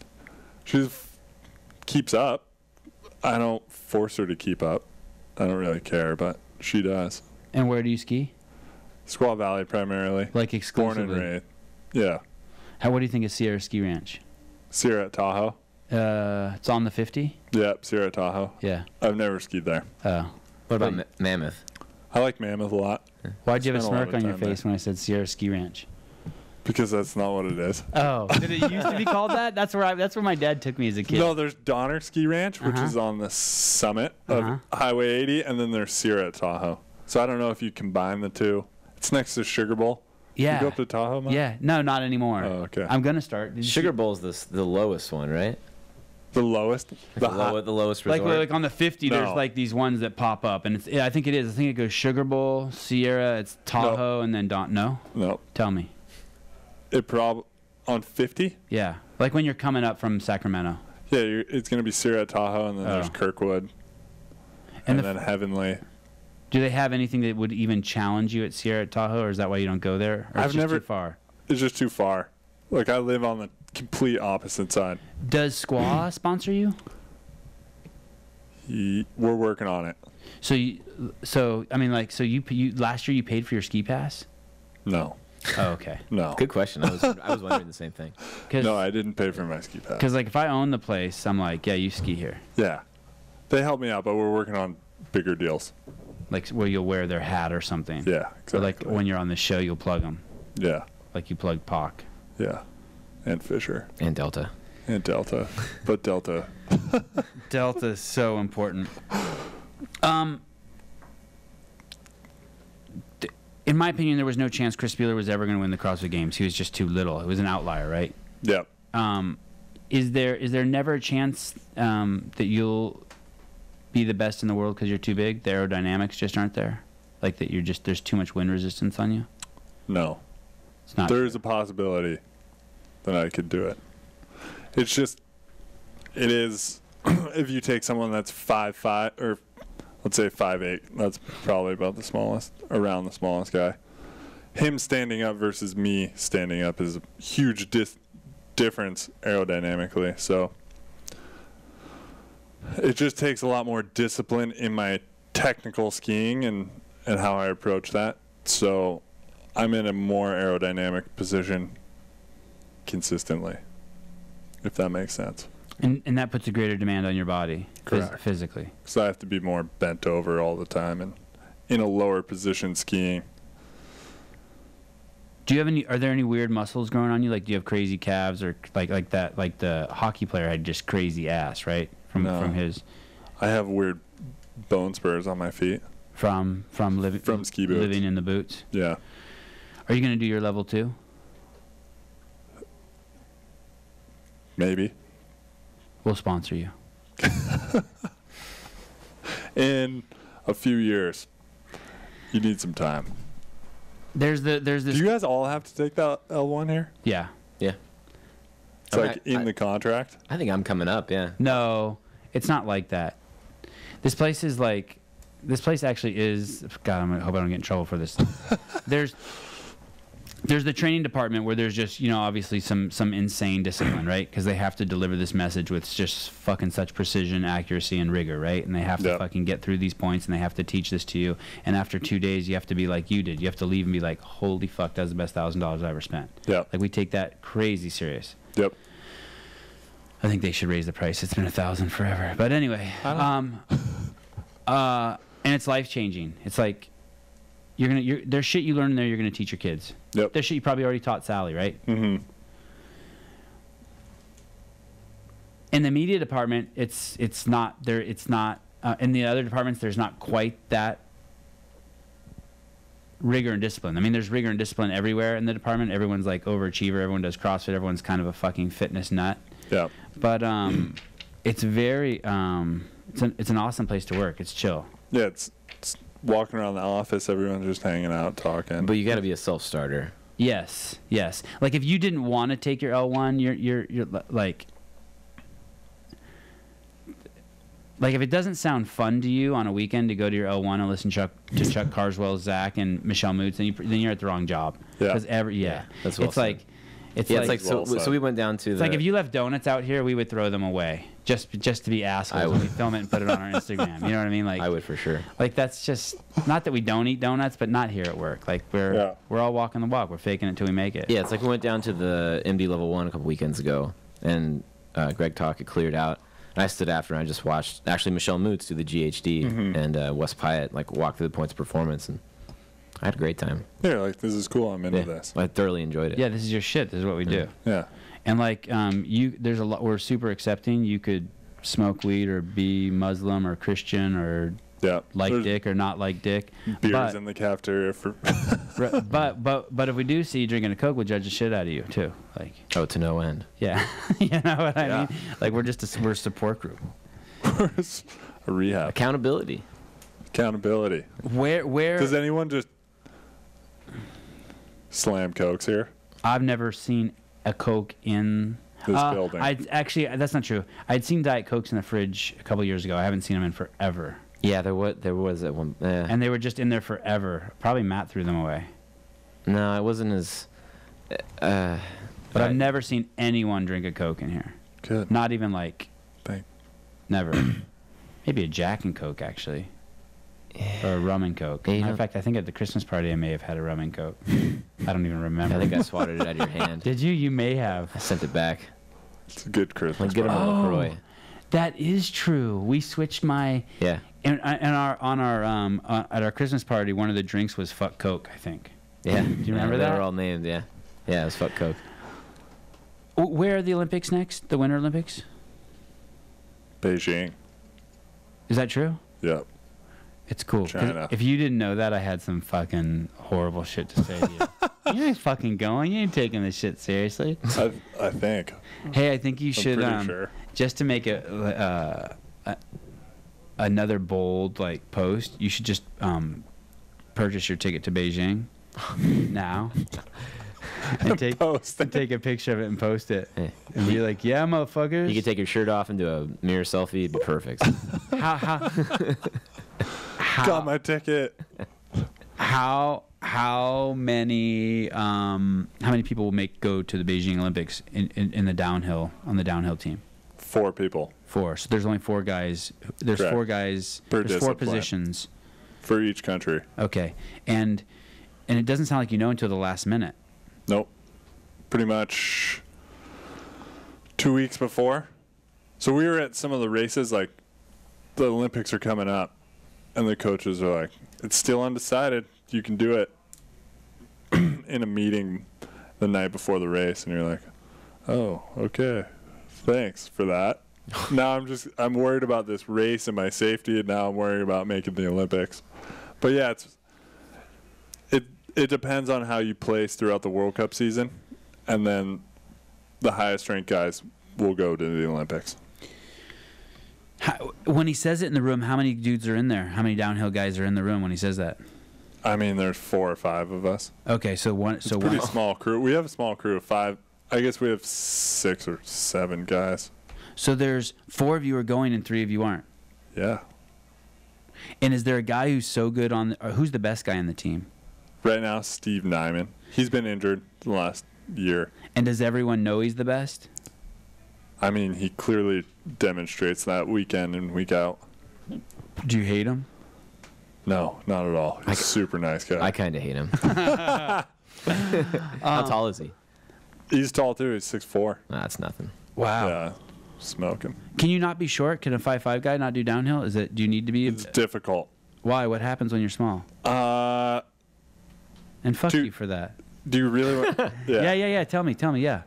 she's keeps up. I don't force her to keep up. I don't really care, but she does. And where do you ski? Squaw Valley primarily. Like Born exclusively? and raised. Yeah. How? What do you think of Sierra Ski Ranch? Sierra at Tahoe. Uh, it's on the fifty. Yep, Sierra at Tahoe. Yeah. I've never skied there. Oh. What about? Ma- Mammoth. I like Mammoth a lot Why'd you have a spent a lot smirk of on your time there. face when I said Sierra Ski Ranch? because that's not what it is. Oh, did it used to be called that? That's where I, that's where my dad took me as a kid. No, there's Donner Ski Ranch, which Uh-huh. is on the summit of Uh-huh. Highway eighty, and then there's Sierra at Tahoe. So I don't know if you combine the two. It's next to Sugar Bowl. Yeah. You go up to Tahoe, Mike? Yeah. No, not anymore. Oh, okay. I'm gonna start. Did you Sugar see- Bowl's the s- the lowest one, right? The lowest? The, The low, hi- the lowest Like, resort. like on the fifty, there's No. like these ones that pop up, and it's. Yeah, I think it is. I think it goes Sugar Bowl, Sierra, it's Tahoe, and then Don. No, No. tell me. It prob on fifty? Yeah, like when you're coming up from Sacramento. Yeah, you're, it's going to be Sierra at Tahoe, and then there's Oh. Kirkwood, And and, the then f- Heavenly. Do they have anything that would even challenge you at Sierra at Tahoe, or is that why you don't go there? Or it's I've just never- too far. It's just too far. Like, I live on the complete opposite side. Does Squaw sponsor you? Ye- We're working on it. So you, so I mean, like, so you you last year you paid for your ski pass? No. Oh, okay. No. Good question. I was I was wondering the same thing. Cause, No, I didn't pay for my ski pass. Because, like, if I own the place, I'm like, yeah, you ski here. Yeah. They helped me out, but we're working on bigger deals. Like, where you'll wear their hat or something. Yeah, exactly. Or, like, when you're on the show, you'll plug them. Yeah. Like you plug Pac. Yeah. And Fisher. And Delta. And Delta. But Delta. Delta is so important. Um, th- in my opinion, there was no chance Chris Bueller was ever going to win the CrossFit Games. He was just too little. It was an outlier, right? Yep. Um, is there is there never a chance um, that you'll be the best in the world because you're too big? The aerodynamics just aren't there? Like that you're just, there's too much wind resistance on you? No. It's not. There is a possibility that I could do it. It's just, it is, if you take someone that's five five, or let's say five eight, that's probably about the smallest, around the smallest guy. Him standing up versus me standing up is a huge dis- difference aerodynamically. So it just takes a lot more discipline in my technical skiing and, and how I approach that. So I'm in a more aerodynamic position consistently, if that makes sense. And, and that puts a greater demand on your body phys- Correct. physically. Because I have to be more bent over all the time and in a lower position skiing. Do you have any? Are there any weird muscles growing on you? Like, do you have crazy calves or like like that? Like the hockey player had just crazy ass, right? From No. from his I have weird bone spurs on my feet. from from living From ski boots. living in the boots. Yeah. Are you going to do your level two? Maybe. We'll sponsor you. In a few years. You need some time. There's the there's this. Do you guys all have to take that L one here? yeah. Yeah. It's I mean, like I- in I- the contract? I think I'm coming up. Yeah. No, it's not like that. This place is like, this place actually is. God, I'm, I hope I don't get in trouble for this. there's, there's the training department where there's just, you know, obviously some some insane discipline, right? Because they have to deliver this message with just fucking such precision, accuracy, and rigor, right? And they have to Yep. fucking get through these points, and they have to teach this to you. And after two days, you have to be like you did. You have to leave and be like, holy fuck, that's the best thousand dollars I ever spent. Yeah. Like we take that crazy serious. Yep. I think they should raise the price. It's been a thousand forever. But anyway, um, uh, and it's life changing. It's like you're gonna. You're, there's shit you learn in there. You're gonna teach your kids. Yep. There's shit you probably already taught Sally, right? Mm-hmm. In the media department, it's it's not there. It's not uh, in the other departments. There's not quite that rigor and discipline. I mean, there's rigor and discipline everywhere in the department. Everyone's like overachiever. Everyone does CrossFit. Everyone's kind of a fucking fitness nut. Yeah. But um, it's very um, it's an it's an awesome place to work. It's chill. Yeah, it's, it's walking around the office, everyone's just hanging out, talking. But you got to be a self-starter. Yes, yes. Like if you didn't want to take your L one, you're you're you're li- like like if it doesn't sound fun to you on a weekend to go to your L one and listen Chuck, to Chuck Carswell, Zach, and Michelle Moots, then you then you're at the wrong job. Yeah. Because every yeah, Yeah, that's well it's said. like it's Yeah, like, it's like so. well said. So we went down to it's the. like if you left donuts out here, we would throw them away just just to be assholes. I When would. we film it and put it on our Instagram. You know what I mean? Like I would for sure. Like that's just not that we don't eat donuts, but not here at work. Like we're Yeah. we're all walking the walk. We're faking it till we make it. Yeah, it's like we went down to the M D level one a couple weekends ago, and uh, Greg Talk had cleared out. And I stood after and I just watched actually Michelle Moots do the G H D Mm-hmm. and uh, Wes Pyatt like walk through the points of performance, and I had a great time. Yeah, like, this is cool, I'm into Yeah, this. I thoroughly enjoyed it. Yeah, this is your shit. This is what we do. Yeah. And like um, you, there's a lot. We're super accepting. You could smoke weed or be Muslim or Christian or Yeah. like There's dick or not like dick. beers but, in the cafeteria for r- but but but if we do see you drinking a Coke, we'll judge the shit out of you too. Like Oh, to no end. yeah, you know what I Yeah. mean? Like we're just a, we're a support group. a rehab. Accountability. Accountability. Where where Does anyone just slam Cokes here? I've never seen a Coke in This uh, building. I'd actually that's not true. I'd seen Diet Cokes in the fridge a couple years ago. I haven't seen them in forever, Yeah, there was there was at one. Eh. and they were just in there forever. Probably Matt threw them away. No, it wasn't as. Uh, But I've I- never seen anyone drink a Coke in here. Good. Not even like Thank. never. Maybe a Jack and Coke actually. or a rum and Coke. Yeah, you Matter of don't- fact, I think at the Christmas party I may have had a rum and Coke. I don't even remember. I think I swatted it out of your hand. Did you? You may have. I sent it back. It's a good Christmas Like, get him party. a Oh. LaCroix. That is true. We switched my Yeah. and, and our on our um uh, at our Christmas party. One of the drinks was fuck Coke. I think. Yeah. Do you remember yeah, that? They were all named, yeah. Yeah, it was fuck Coke. W- Where are the Olympics next? The Winter Olympics? Beijing. Is that true? Yep. It's cool. 'Cause China. If you didn't know that, I had some fucking horrible shit to say to you. You ain't fucking going. You ain't taking this shit seriously. I, I think. Hey, I think you I'm should pretty um, sure. just to make a, uh, a another bold like post. You should just um, purchase your ticket to Beijing now and take Post and take a picture of it and post it Yeah. and be like, "Yeah, motherfuckers." You could take your shirt off and do a mirror selfie. It'd be perfect. how how how Got my ticket. how how many um how many people will make go to the Beijing Olympics in, in, in the downhill on the downhill team? Four people Four. So there's only four guys. There's Correct. four guys. Per there's four discipline. positions. for each country. Okay, and and it doesn't sound like you know until the last minute. Nope. Pretty much two weeks before. So we were at some of the races, like the Olympics are coming up, and the coaches are like, it's still undecided. You can do it in a meeting the night before the race, and you're like, oh, okay. Thanks for that. Now I'm just, I'm worried about this race and my safety, and now I'm worried about making the Olympics. But yeah, it's, it, it depends on how you place throughout the World Cup season, and then the highest ranked guys will go to the Olympics. How, when he says it in the room, how many dudes are in there? How many downhill guys are in the room when he says that? I mean, there's four or five of us. Okay, so one. It's So a pretty one. small crew. We have a small crew of five. I guess we have six or seven guys. So there's four of you are going and three of you aren't. Yeah. And is there a guy who's so good on? Or who's the best guy on the team? Right now, Steve Nyman. He's been injured the last year. And does everyone know he's the best? I mean, he clearly demonstrates that week in and week out. Do you hate him? No, not at all. He's I a c- super nice guy. I kind of hate him. How tall is he? He's tall too. He's six foot four. Nah, that's nothing. Wow. Yeah, smoking. Can you not be short? Can a five five guy not do downhill? Is it? Do you need to be? It's difficult. Why? What happens when you're small? Uh, And fuck Dude. you for that. do you really want? Yeah. Yeah, yeah, yeah. Tell me, tell me. Yeah.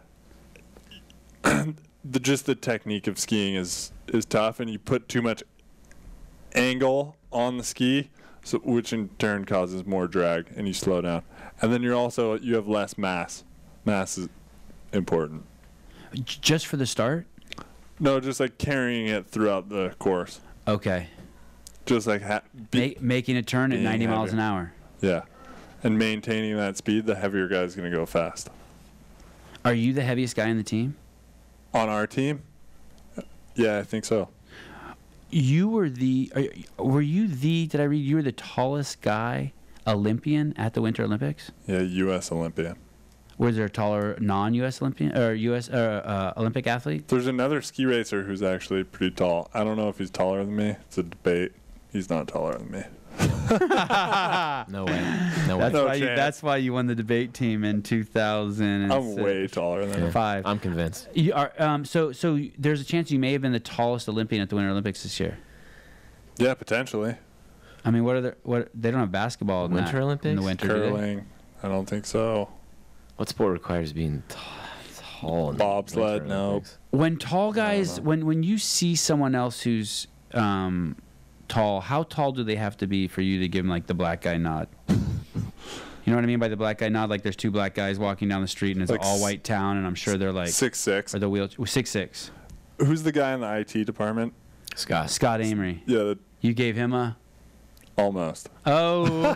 The, just the technique of skiing is is tough, and you put too much angle on the ski, so which in turn causes more drag, and you slow down. And then you're also you have less mass. Mass is important. J- Just for the start. No, just like carrying it throughout the course. Okay. Just like ha- be, Ma- making a turn at being ninety miles heavier. an hour. yeah, and maintaining that speed. The heavier guy is going to go fast. Are you the heaviest guy on the team? On our team, yeah, I think so. You were the. Are, were you the? Did I read you were the tallest guy Olympian at the Winter Olympics? Yeah, U S Olympian. Was there a taller non-U S Olympian or U S uh, uh, Olympic athlete? There's another ski racer who's actually pretty tall. I don't know if he's taller than me. It's a debate. He's not taller than me. No way. No way. That's No why. You, chance. that's why you won the debate team in two thousand. I'm way taller than Yeah. him. Five. I'm convinced. You are. Um. So. So there's a chance you may have been the tallest Olympian at the Winter Olympics this year. Yeah, potentially. I mean, what are the what? They don't have basketball in Winter that, Olympics? in the winter. do they? Curling. I don't think so. What sport requires being t- tall? in the Bobsled, Winter no. Olympics? When tall guys, know. when when you see someone else who's um, tall, how tall do they have to be for you to give them like the black guy nod? You know what I mean by the black guy nod? Like there's two black guys walking down the street and it's Like an all s- white town, and I'm sure they're like Six six. or the wheel six six. Who's the guy in the I T department? Scott. Scott Amory. Yeah, the, You gave him a almost. oh.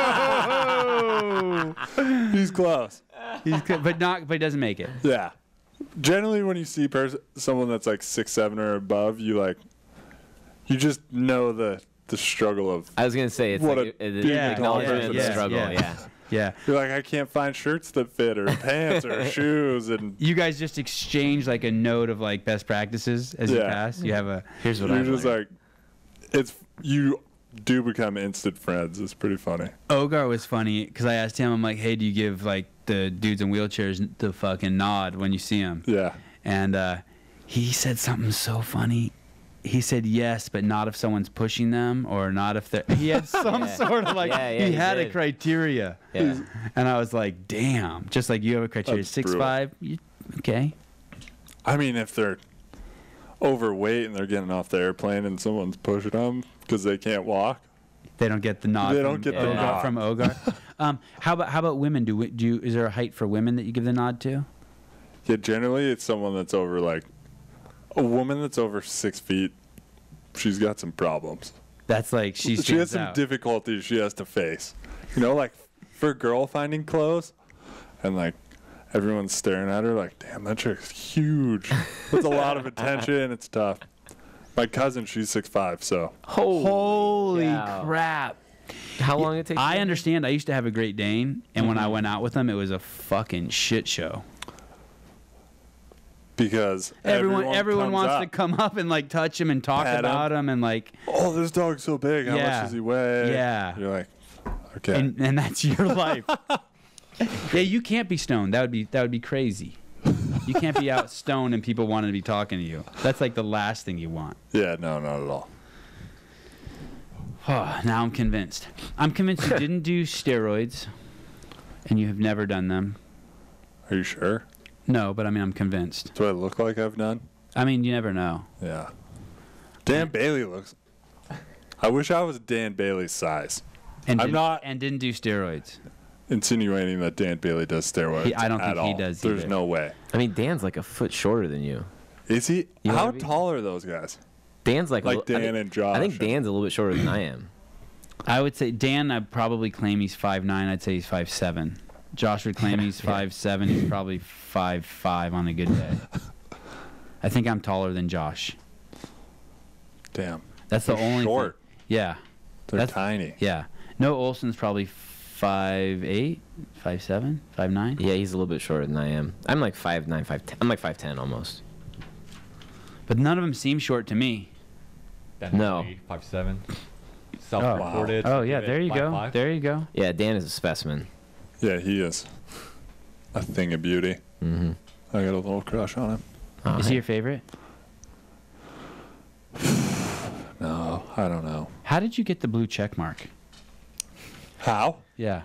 He's close. He's good, but not but he doesn't make it. Yeah. Generally, when you see pers- someone that's like six seven or above, you like, you just know the the struggle of. I was gonna say it's What like a it, it, big acknowledgement tall of the person. struggle. Yeah. Yeah. Yeah. You're like, I can't find shirts that fit or pants or shoes, and You guys just exchange like a note of like best practices as you Yeah. pass. You have a Here's what you're I just learned. like, it's you do become instant friends. It's pretty funny. Ogar was funny because I asked him, I'm like, hey, do you give like the dudes in wheelchairs the fucking nod when you see them? Yeah. And uh, he said something so funny. He said yes, but not if someone's pushing them or not if they're. He had some Yeah. sort of like, Yeah, yeah, he, he had did. a criteria. Yeah. And I was like, damn. Just like you have a criteria. That's six brutal. five, you, okay. I mean, if they're overweight and they're getting off the airplane and someone's pushing them because they can't walk, They don't get the nod. They from, don't get the Ogar- nod. from Ogar. um, how about how about women? Do we- do you, is there a height for women that you give the nod to? yeah, generally it's someone that's over like a woman that's over six feet. She's got some problems. That's like she she has stands some out. difficulties she has to face. You know, like for a girl finding clothes, and like everyone's staring at her like, damn, that chick's huge. It's a lot of attention. It's tough. My cousin, she's six five, so Holy, Holy cow. crap! How long it takes? I understand. I used to have a Great Dane, and when I went out with them, it was a fucking shit show. because Everyone, everyone, everyone comes wants up, to come up and like touch him and talk Pat him. about him, and like, oh, this dog's so big. How Yeah. much does he weigh? Yeah. You're like, okay. and, and that's your life. Yeah, you can't be stoned. That would be that would be crazy. You can't be out stoned and people wanting to be talking to you. That's like the last thing you want. yeah, no, not at all. Oh, now I'm convinced. I'm convinced you didn't do steroids, and you have never done them. Are you sure? No, but I mean, I'm convinced. Do I look like I've done? I mean, you never know. Yeah. Dan Bailey looks. I wish I was Dan Bailey's size. And I'm did, not- and didn't do steroids. Insinuating that Dan Bailey does steroids. He- I don't at think he all. does There's either. no way. I mean, Dan's like a foot shorter than you. Is he? You know How what I mean? tall are those guys? Dan's like a Like little- I Dan think- and Josh. I think Dan's a little bit shorter than I am. I would say Dan. I'd probably claim he's five nine. I'd say he's five seven. Josh would claim he's Yeah. five seven. He's probably five five on a good day. I think I'm taller than Josh. Damn. That's the They're only short. thing. Yeah, They're That's- tiny. yeah. No, Olson's probably five eight, five seven, five nine. Yeah, he's a little bit shorter than I am. I'm like five nine, five ten. I'm like five ten almost. But none of them seem short to me. No. Five seven. Self-reported. Oh yeah, give it there you five, go. five. There you go. Yeah, Dan is a specimen. Yeah, he is. A thing of beauty. Mm-hmm. I got a little crush on him. Oh, Is he your favorite? No, I don't know. How did you get the blue check mark? How? Yeah.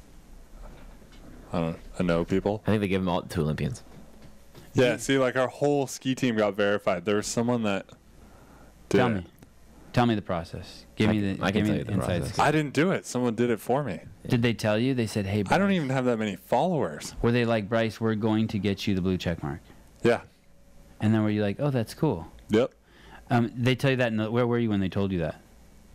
I don't. I know people. I think they give him all to Olympians. Yeah. See, like our whole ski team got verified. There was someone that did Tell it. me. Tell me the process. Give I me can- the. I can give tell me you the the insights. process. I didn't do it. Someone did it for me. Did they tell you? They said, "Hey." I don't Bryce." even have that many followers. Were they like, Bryce, we're going to get you the blue check mark? Yeah. And then were you like, oh, that's cool? Yep. Um, they tell you that. In the, where were you when they told you that?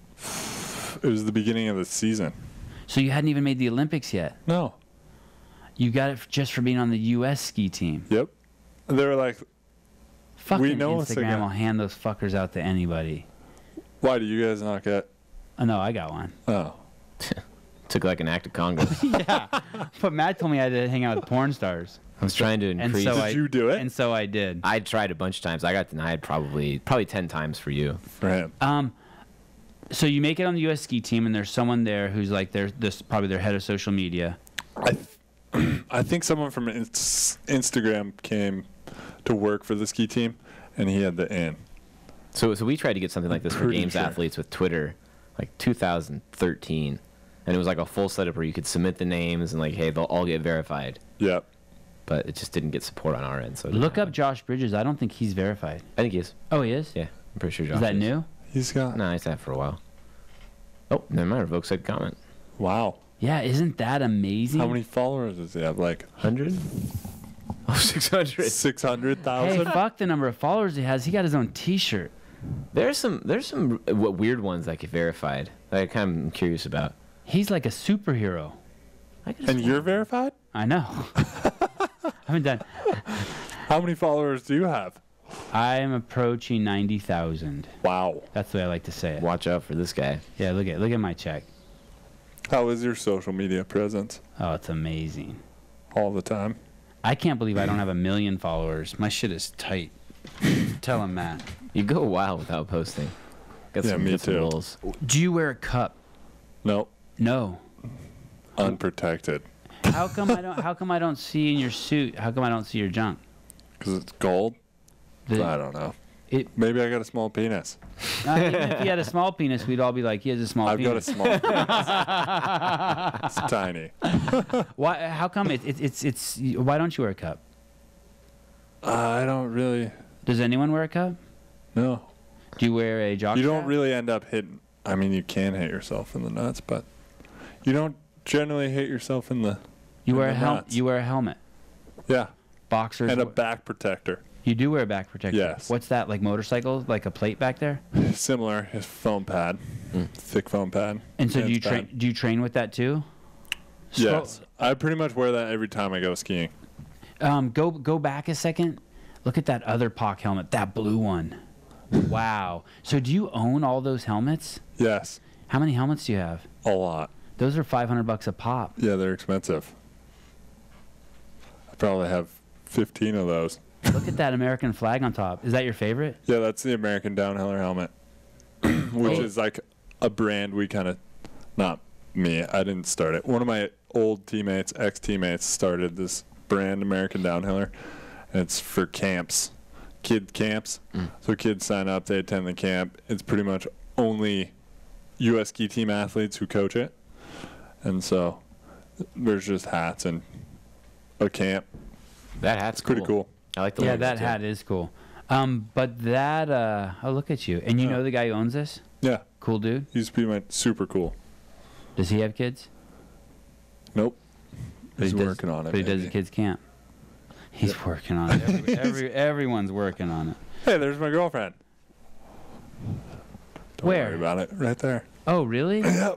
It was the beginning of the season. So you hadn't even made the Olympics yet. No. You got it f- just for being on the U S ski team. Yep. They were like, Fucking know us Instagram again. will hand those fuckers out to anybody. "Why do you guys not get?" Oh, no, I got one. Oh. Took like an act of Congo. Yeah. But Matt told me I had to hang out with porn stars. I was trying to And increase. so Did I, you do it? And so I did. I tried a bunch of times. I got denied probably probably ten times for you. For him. Um, so you make it on the U S ski team, and there's someone there who's like their this probably their head of social media. I, th- I think someone from Inst- Instagram came to work for the ski team, and he had the in. So so we tried to get something like this for Pretty games sure. athletes with Twitter, like two thousand thirteen, and it was like a full setup where you could submit the names and like, hey, they'll all get verified. Yep. But it just didn't get support on our end. So it didn't Look up happen. Josh Bridges. I don't think he's verified. I think he is. Oh, he is. Yeah, I'm pretty sure. Josh Is that new? He's got. No, he's had for a while. Oh, never mind. Revoke said comment. Wow. Yeah, isn't that amazing? How many followers does he have? Like Hundred. Oh, six hundred. six hundred Hey, thousand? fuck the number of followers he has. He got his own T-shirt. There's some there's some w- weird ones that get verified that I kind of curious about. He's like a superhero. I could And just- you're verified? I know. I haven't done. How many followers do you have? I'm approaching ninety thousand. Wow. That's the way I like to say it. watch out for this guy. Yeah, look at look at my check. How is your social media presence? Oh, it's amazing. All the time. I can't believe I don't have a million followers. My shit is tight. Tell him, Matt. You go a while without posting. Got Yeah, some, me got some too. rolls. Do you wear a cup? Nope. No. Unprotected. How come I don't? How come I don't see in your suit? How come I don't see your junk? Because it's gold? The- I don't know. It, Maybe I got a small penis. uh, even if he had a small penis, we'd all be like, he has a small I've got a penis. small penis. It's tiny. Why? How come it, it, it's it's? Why don't you wear a cup? Uh, I don't really. Does anyone wear a cup? No. Do you wear a jock You don't strap? really end up hitting. I mean, you can hit yourself in the nuts, but you don't generally hit yourself in the. You in wear a the helmet. nuts. You wear a helmet. Yeah. Boxers. And a wear- back protector. you do wear a back protector. Yes. What's that? Like motorcycles? Like a plate back there? Similar. It's foam pad. Thick foam pad. And so do you it's train? bad. Do you train with that too? Scroll- Yes. I pretty much wear that every time I go skiing. Um, go go back a second. Look at that other P O C helmet. That blue one. Wow. So do you own all those helmets? Yes. How many helmets do you have? A lot. Those are five hundred bucks a pop. Yeah, they're expensive. I probably have fifteen of those. Look at that American flag on top. Is that your favorite? Yeah, that's the American Downhiller helmet, which Oh. is like a brand we kind of, not me, I didn't start it. One of my old teammates, ex-teammates, started this brand, American Downhiller, and it's for camps, kid camps. So kids sign up, they attend the camp. It's pretty much only U S ski team athletes who coach it, and so there's just hats and a camp. That hat's Pretty cool. I like the Yeah, logo, that too. hat is cool. Um, but that uh, oh look at you. And you Yeah. know the guy who owns this? Yeah, Cool dude. he's pretty much super cool. Does he have kids? Nope. But He's he does- working on it. But he does maybe. the kids camp. He's working on it. Every, every, everyone's working on it. Hey, there's my girlfriend. Don't Where? worry about it. Right there. Oh, really? Yep.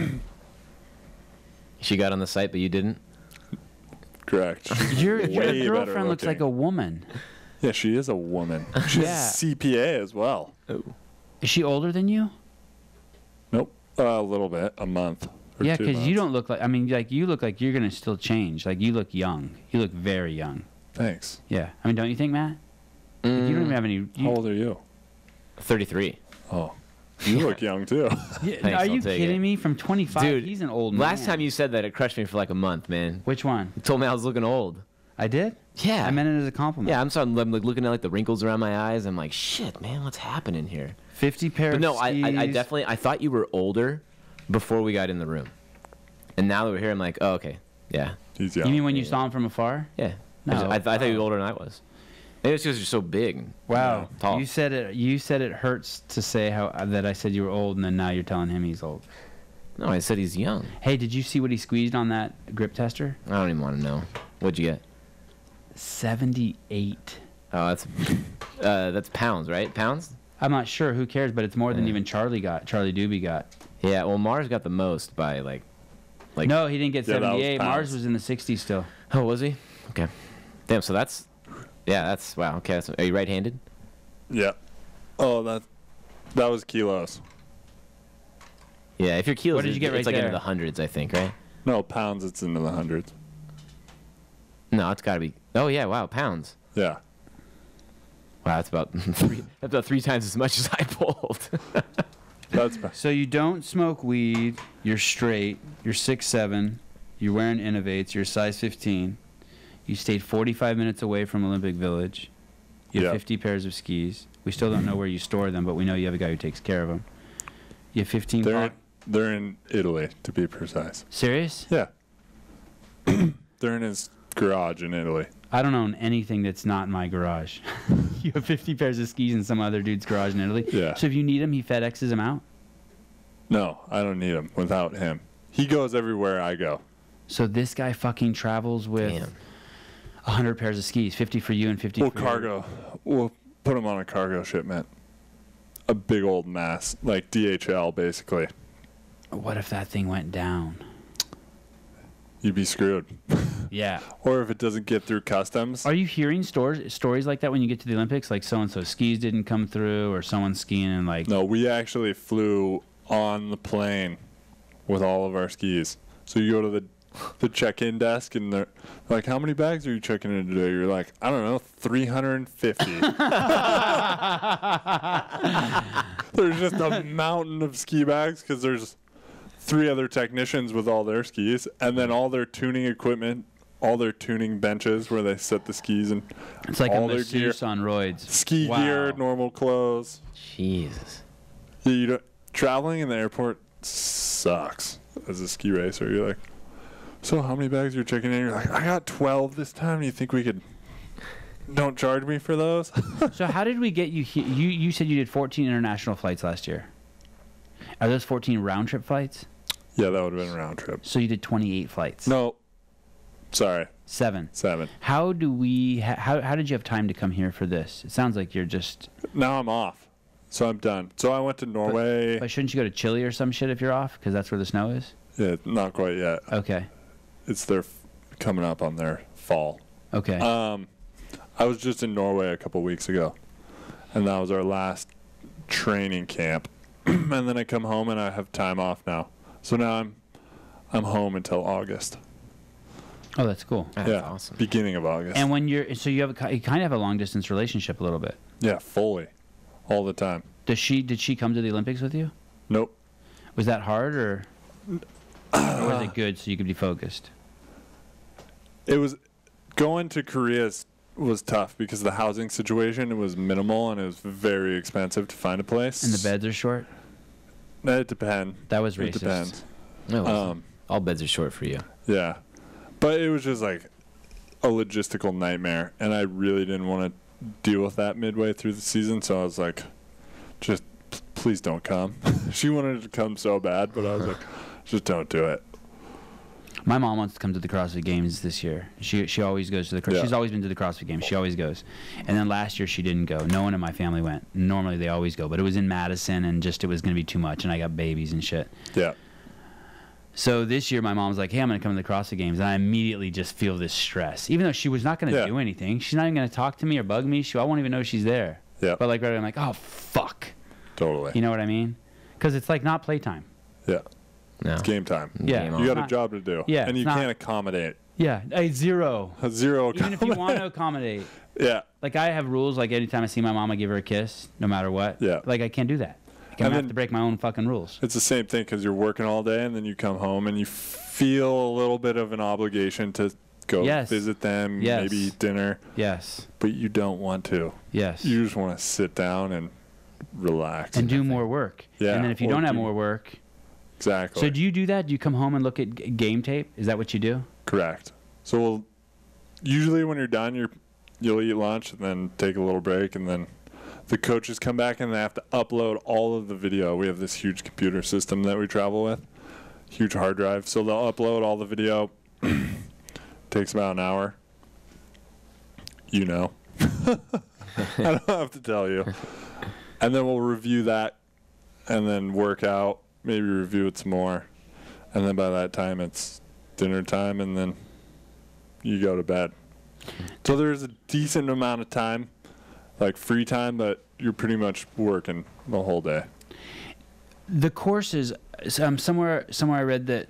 She got on the site, but you didn't? Correct. Your, your Way better girlfriend looks like looking. a woman. Yeah, she is a woman. She's Yeah. a C P A as well. Is she older than you? Nope. Uh, a little bit. A month. Or Yeah, two because you months. don't look like. I mean, like you look like you're gonna still change. Like you look young. You look very young. Thanks. Yeah. I mean, don't you think, Matt? Like, you don't even have any. You, How old are you? thirty-three. Oh. You look young, too. Yeah, Thanks, are I'll you take kidding it. me? From twenty-five, Dude, he's an old man. Last time you said that, it crushed me for like a month, man. Which one? You told me I was looking old. I did. Yeah. I meant it as a compliment. Yeah, I'm starting I'm, like looking at like the wrinkles around my eyes. I'm like, shit, man, what's happening here? Fifty pair. But of no, I, I, I skis. definitely I thought you were older before we got in the room, and now that we're here, I'm like, oh, okay, yeah, He's young. You mean when you saw him from afar? yeah. No. I, just- I, th- I thought you were older than I was. Maybe it's because you're so big. and, Wow. you know, tall. You said it. You said it hurts to say how that I said you were old, and then now you're telling him he's old. No, I said he's young. Hey, did you see what he squeezed on that grip tester? I don't even want to know. What'd you get? seventy-eight. Oh, that's uh, that's pounds, right? Pounds? I'm not sure. Who cares? But it's more than Yeah. even Charlie got. Charlie Doobie got. Yeah. Well, Mars got the most by like, like. No, he didn't get Yeah, that was seventy-eight. Mars pounds. was in the sixties still. Oh, was he? Okay. Damn. So that's. Yeah, that's wow. Okay. That's, are you right-handed? Yeah. Oh, that that was kilos. Yeah. If you're kilos, What did you it's- get it's right like there? into the hundreds, I think, right? No, pounds, it's into the hundreds. No, it's got to be. Oh yeah. Wow. Pounds. Yeah. Wow. That's about three. That's about three times as much as I pulled. That's ba- So you don't smoke weed. You're straight. You're six seven. You're wearing Innovates. You're size fifteen. You stayed forty-five minutes away from Olympic Village. You have Yeah. fifty pairs of skis. We still don't know where you store them, but we know you have a guy who takes care of them. You have fifteen. They're in, po- they're in Italy, to be precise. Serious? Yeah. They're in his garage in Italy. I don't own anything that's not in my garage. You have fifty pairs of skis in some other dude's garage in Italy. Yeah. So if you need them, he FedExes them out. No, I don't need him without him. He goes everywhere I go. So this guy fucking travels with Damn. a hundred pairs of skis, fifty for you and fifty We'll for your- cargo. We'll put him on a cargo shipment. A big old mass, like D H L, basically. What if that thing went down? You'd be screwed. Yeah. Or if it doesn't get through customs. Are you hearing stories stories like that when you get to the Olympics? Like so and so skis didn't come through, or someone skiing and like. No, we actually flew on the plane with all of our skis. So you go to the the check-in desk, and they're like, "How many bags are you checking in today?" You're like, "I don't know, three hundred fifty." There's just a mountain of ski bags because there's three other technicians with all their skis, and then all their tuning equipment, all their tuning benches where they set the skis, and It's like all a their masseuse gear, on roids. ski Wow. gear, normal clothes. Jesus. Yeah, you don't, traveling in the airport sucks as a ski racer. You're like, so how many bags are you checking in? You're like, I got twelve this time. You think we could? Don't charge me for those. So how did we get you here? You you said you did fourteen international flights last year. Are those fourteen round trip flights? Yeah, that would have been a round trip. So you did twenty-eight flights. No, sorry, Seven. seven. How do we? ha- How how did you have time to come here for this? It sounds like you're just. Now I'm off, so I'm done. So I went to Norway. But shouldn't you go to Chile or some shit if you're off? Because that's where the snow is. Yeah, not quite yet. Okay. It's their f- coming up on their fall. Okay. Um, I was just in Norway a couple weeks ago, and that was our last training camp. And then I come home and I have time off now. So now I'm I'm home until August. oh, that's cool. That's yeah, awesome. beginning of August. And when you're so you have a, ki- you kind of have a long distance relationship a little bit. yeah, fully, all the time. Does she did she come to the Olympics with you? Nope. Was that hard or, or was it good so you could be focused? It was going to Korea is- was tough because the housing situation was minimal and it was very expensive to find a place. And the beds are short. It depends. That was racist. It depends. No, Um, all beds are short for you. Yeah. But it was just like a logistical nightmare. And I really didn't want to deal with that midway through the season. So I was like, just p- please don't come. She wanted to come so bad, but I was like, just don't do it. My mom wants to come to the CrossFit Games this year. She she always goes to the. Cro- Yeah. She's always been to the CrossFit Games. She always goes. And then last year she didn't go. No one in my family went. Normally they always go, but it was in Madison and just it was going to be too much, and I got babies and shit. Yeah. So this year my mom's like, "Hey, I'm going to come to the CrossFit Games," and I immediately just feel this stress, even though she was not going to Yeah. do anything. She's not even going to talk to me or bug me. She I won't even know she's there. Yeah. But like right away, I'm like, "Oh fuck," Totally. you know what I mean? Because it's like not playtime. Yeah. No. It's game time. Yeah. Game You on. got a Not- job to do. Yeah, And it's you not- can't accommodate. Yeah, a zero. A zero. Even if you want to accommodate. Yeah. Like I have rules. Like anytime I see my mom, I give her a kiss, no matter what. Yeah. Like I can't do that. Like, I And have then- to break my own fucking rules. It's the same thing because you're working all day and then you come home and you feel a little bit of an obligation to go Yes. visit them, Yes. maybe eat dinner, Yes. but you don't want to. Yes. You just want to sit down and relax. and do more work. Yeah, And then if you or don't have do- more work. Exactly. So do you do that? Do you come home and look at g- game tape? Is that what you do? Correct. So we'll, usually when you're done, you're, you'll eat lunch and then take a little break, and then the coaches come back and they have to upload all of the video. We have this huge computer system that we travel with, huge hard drive. So they'll upload all the video. Takes about an hour. You know. I don't have to tell you. And then we'll review that and then work out, maybe review it some more. And then by that time, it's dinner time, and then you go to bed. So there's a decent amount of time, like free time, but you're pretty much working the whole day. The courses, um, somewhere somewhere I read that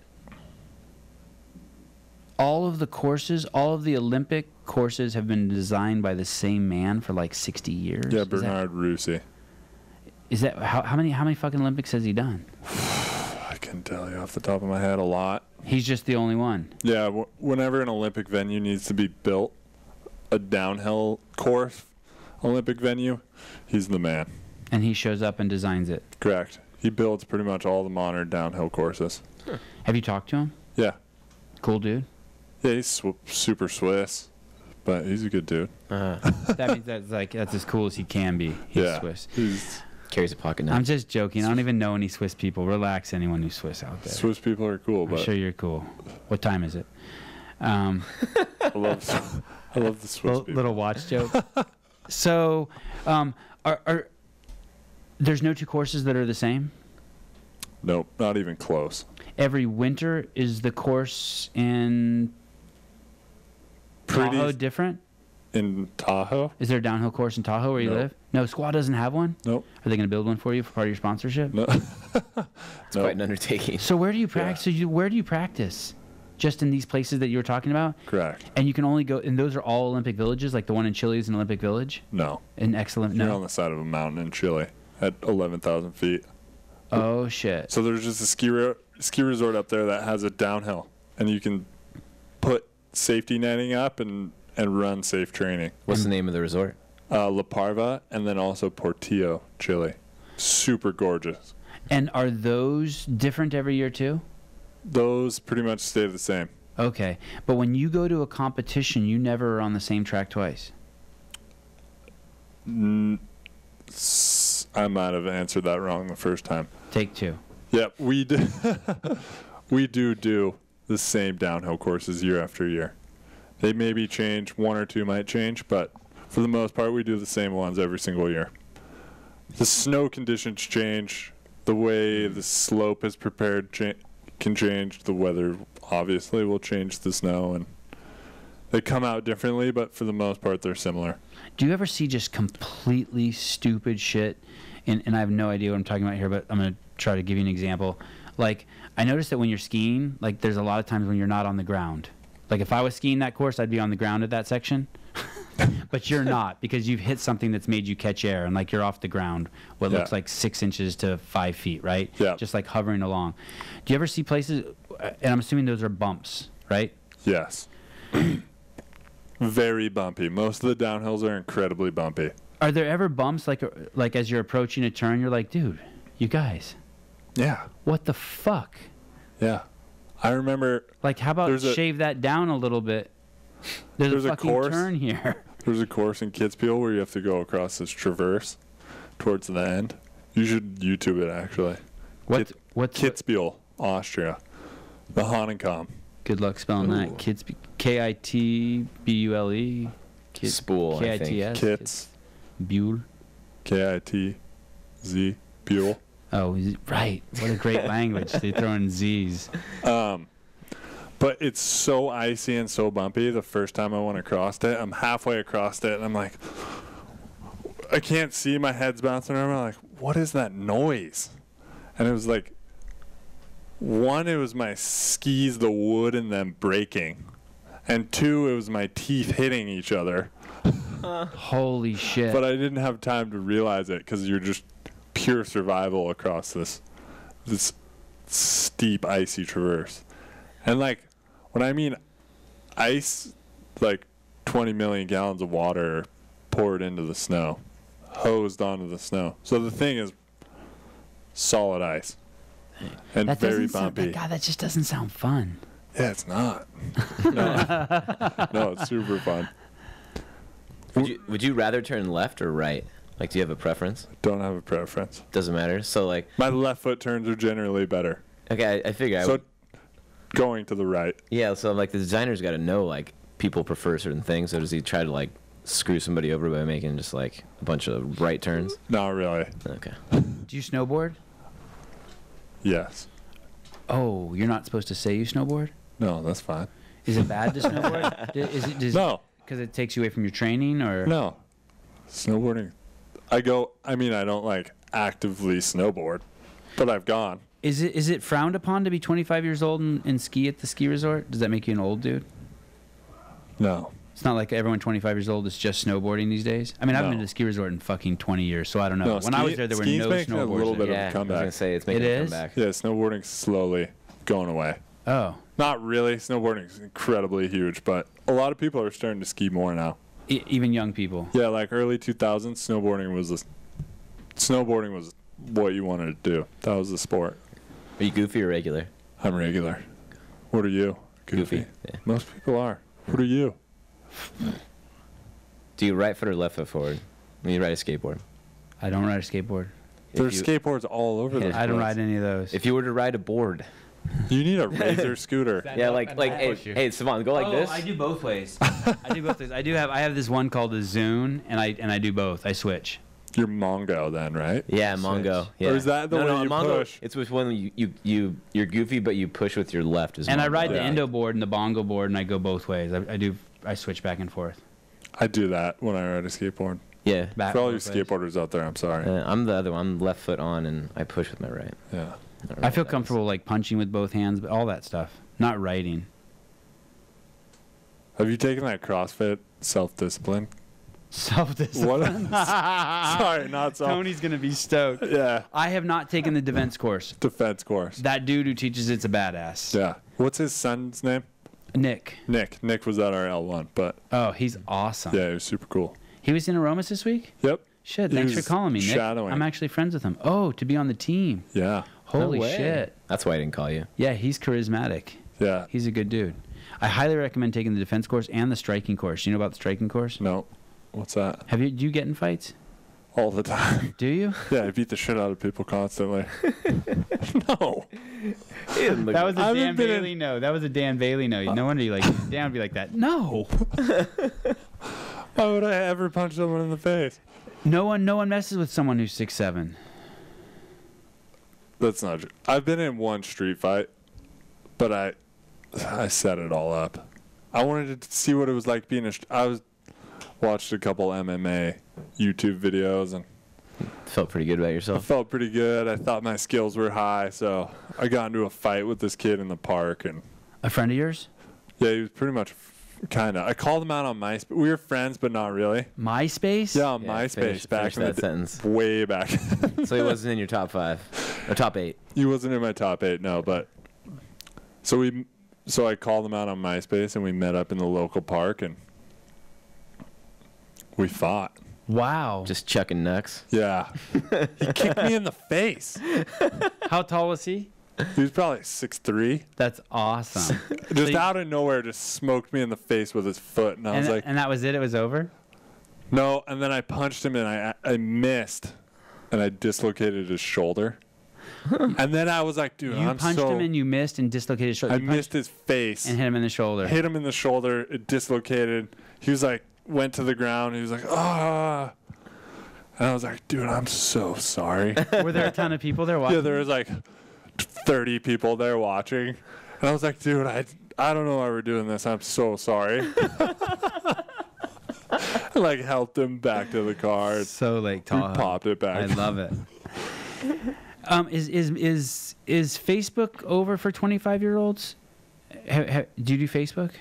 all of the courses, all of the Olympic courses have been designed by the same man for like sixty years. Yeah, Is that- Bernard Rusi. Is that how, how many how many fucking Olympics has he done? I can tell you off the top of my head a lot. He's just the only one. Yeah, w- whenever an Olympic venue needs to be built, a downhill course Olympic venue, he's the man. And he shows up and designs it. Correct. He builds pretty much all the modern downhill courses. Have you talked to him? Yeah. Cool dude. Yeah, he's sw- super Swiss, but he's a good dude. Uh, That means that's like that's as cool as he can be. He's yeah. Swiss. He's, carries a pocket knife. I'm just joking. I don't even know any Swiss people. Relax, anyone who's Swiss out there. Swiss people are cool, I'm but sure you're cool. What time is it? Um, I love I love the Swiss little, people. little watch joke. So, um, are, are there's no two courses that are the same? Nope, not even close. Every winter is the course in Pretty Tahoe different? in Tahoe? Is there a downhill course in Tahoe where you No. live? No, Squaw doesn't have one. Nope. Are they going to build one for you for part of your sponsorship? No. It's quite an undertaking. So where do you practice? So you, where do you practice? just in these places that you were talking about? Correct. And you can only go, and those are all Olympic villages, like the one in Chile is an Olympic village? No. An excellent, You're no. on the side of a mountain in Chile at eleven thousand feet. Oh, shit. So there's just a ski, re- ski resort up there that has a downhill, and you can put safety netting up and, and run safe training. What's the name of the resort? Uh, La Parva, and then also Portillo, Chile. Super gorgeous. And are those different every year too? Those pretty much stay the same. Okay. But when you go to a competition, you never are on the same track twice. Mm, s- I might have answered that wrong the first time. Take two. Yep, we do. we do do the same downhill courses year after year. They maybe change, one or two might change, but for the most part, we do the same ones every single year. The snow conditions change. The way the slope is prepared cha- can change. The weather obviously will change the snow, and they come out differently, but for the most part, they're similar. Do you ever see just completely stupid shit? And, and I have no idea what I'm talking about here, but I'm going to try to give you an example. Like, I noticed that when you're skiing, like, there's a lot of times when you're not on the ground. Like, if I was skiing that course, I'd be on the ground at that section. But you're not, because you've hit something that's made you catch air, and, like, you're off the ground, what Yeah. looks like six inches to five feet, right? Yeah. Just, like, hovering along. Do you ever see places, and I'm assuming those are bumps, right? Yes. Very bumpy. Most of the downhills are incredibly bumpy. Are there ever bumps, like, like as you're approaching a turn, you're like, dude, you guys, Yeah. what the fuck? Yeah. I remember Like, how about There's a- shave that down a little bit? There's, There's a a fucking course. turn here. there's a course in Kitzbühel where you have to go across this traverse towards the end. You should YouTube it, actually. What? Kit- What's Kitzbühel, Austria. The Hahnenkamm. Good luck spelling Ooh. that. Kids, K I T B U L E. Kit- Spool, I K I T S. Kitz. Buell. K I T Z. Buell. Oh, is it- right. What a great language. They throw in Z's. Um, but it's so icy and so bumpy. The first time I went across it, I'm halfway across it, and I'm like, I can't see. My head's bouncing around. I'm like, what is that noise? And it was like, one, it was my skis, the wood, and them breaking. And two, it was my teeth hitting each other. Holy shit. But I didn't have time to realize it because you're just pure survival across this this steep, icy traverse. And, like, when I mean ice, like twenty million gallons of water poured into the snow, hosed onto the snow. So the thing is solid ice and that very doesn't sound, bumpy. that, God, that just doesn't sound fun. Yeah, it's not. no. no, it's super fun. Would you, would you rather turn left or right? Like, do you have a preference? Don't have a preference. Doesn't matter. So, like, My left foot turns are generally better. okay, I, I figure I So would. going to the right. Yeah, so, like, the designer's got to know, like, people prefer certain things. So, does he try to, like, screw somebody over by making just, like, a bunch of right turns? Not really. Okay. Do you snowboard? Yes. Oh, you're not supposed to say you snowboard? No, that's fine. Is it bad to snowboard? D- Is it, does, No. Because it takes you away from your training, or? No. Snowboarding. I go, I mean, I don't, like, actively snowboard, but I've gone. Is it is it frowned upon to be twenty-five years old and, and ski at the ski resort? Does that make you an old dude? No. It's not like everyone twenty-five years old is just snowboarding these days. I mean, I haven't No. been to a ski resort in fucking twenty years, so I don't know. No, when I was ski- there, there were skiing's no making a little snowboarders. bit of there. a Yeah, I was comeback. gonna say it's making It a is? comeback. Yeah, snowboarding's slowly going away. Oh, Not really. Snowboarding's incredibly huge, but a lot of people are starting to ski more now. e- even young people. Yeah, like early two thousands, snowboarding was a, snowboarding was what you wanted to do. That was the sport. Are you goofy or regular? I'm regular. What are you? Goofy, yeah. Most people are. What are you? Do you right foot or left foot forward when you ride a skateboard? I don't ride a skateboard. If There's you- skateboards all over Yeah, the I don't place. ride any of those. If you were to ride a board, You need a razor scooter. Stand yeah, up like and like I'll hey, push you. hey, Savon, go like oh, this. I do both ways. I do both ways. I do have I have this one called a Zune, and I and I do both. I switch. You're Mongo then, right? Yeah, Mongo. Switch. Yeah. Or is that the no, way no, you Mongo, push? It's with when you, you you you're goofy, but you push with your left. Is And I Mongo. ride the Yeah. endo board and the bongo board, and I go both ways. I, I do I switch back and forth. I do that when I ride a skateboard. Yeah. Back For all you both ways. skateboarders out there, I'm sorry. Uh, I'm the other one. I'm left foot on, and I push with my right. Yeah. don't know I what feel that is. comfortable like punching with both hands, but all that stuff. Not writing. Have you taken that CrossFit self-discipline? Self-discipline. What? Sorry, not self. Tony's going to be stoked. Yeah. I have not taken the defense course. Defense course. That dude who teaches it's a badass. Yeah. What's his son's name? Nick. Nick. Nick was at our L one, but Oh, he's awesome. yeah, he was super cool. He was in Aromas this week? Yep. Shit, He thanks for was calling me, Nick. shadowing. I'm actually friends with him. Oh, to be on the team. Yeah. Holy No way. shit. That's why I didn't call you. Yeah, he's charismatic. Yeah. He's a good dude. I highly recommend taking the defense course and the striking course. You know about the striking course? No. What's that? Have you? Do you get in fights? All the time. Do you? Yeah, I beat the shit out of people constantly. No. That was a I haven't Dan been in- Bailey no. That was a Dan Bailey no. No wonder you like Dan would be like that. No. Why would I ever punch someone in the face? No one. No one messes with someone who's six seven. That's not true. I've been in one street fight, but I I set it all up. I wanted to see what it was like being a. I was watched a couple M M A YouTube videos and Felt pretty good about I yourself. felt pretty good. I thought my skills were high, so I got into a fight with this kid in the park, and A friend of yours? yeah, he was pretty much kind of. I called him out on MySpace. We were friends, but not really. MySpace? Yeah, on Yeah, MySpace finish- back finish in the that day- sentence. way back. So he wasn't in your top five or top eight. He wasn't in my top eight, no. But so we, so I called him out on MySpace, and we met up in the local park, and we fought. Wow. Just chucking knucks. Yeah, he kicked me in the face. How tall was he? He was probably six three. That's awesome. Just you- out of nowhere, just smoked me in the face with his foot, and I and, was like, and that was it? It was over? no. And then I punched him, and I I missed, and I dislocated his shoulder. And then I was like, dude, You I'm punched so. him and you missed and dislocated his shoulder. I You punched missed his face. and hit him in the shoulder. Hit him in the shoulder. It dislocated. He was like, went to the ground. He was like, ah. And I was like, dude, I'm so sorry. Were there a ton of people there watching? Yeah, there was like thirty people there watching. And I was like, dude, I, I don't know why we're doing this. I'm so sorry. I like helped him back to the car. So Lake We Tahoe. popped it back. I love it. Um, is is is is Facebook over for twenty-five year olds? Ha, ha, do you do Facebook?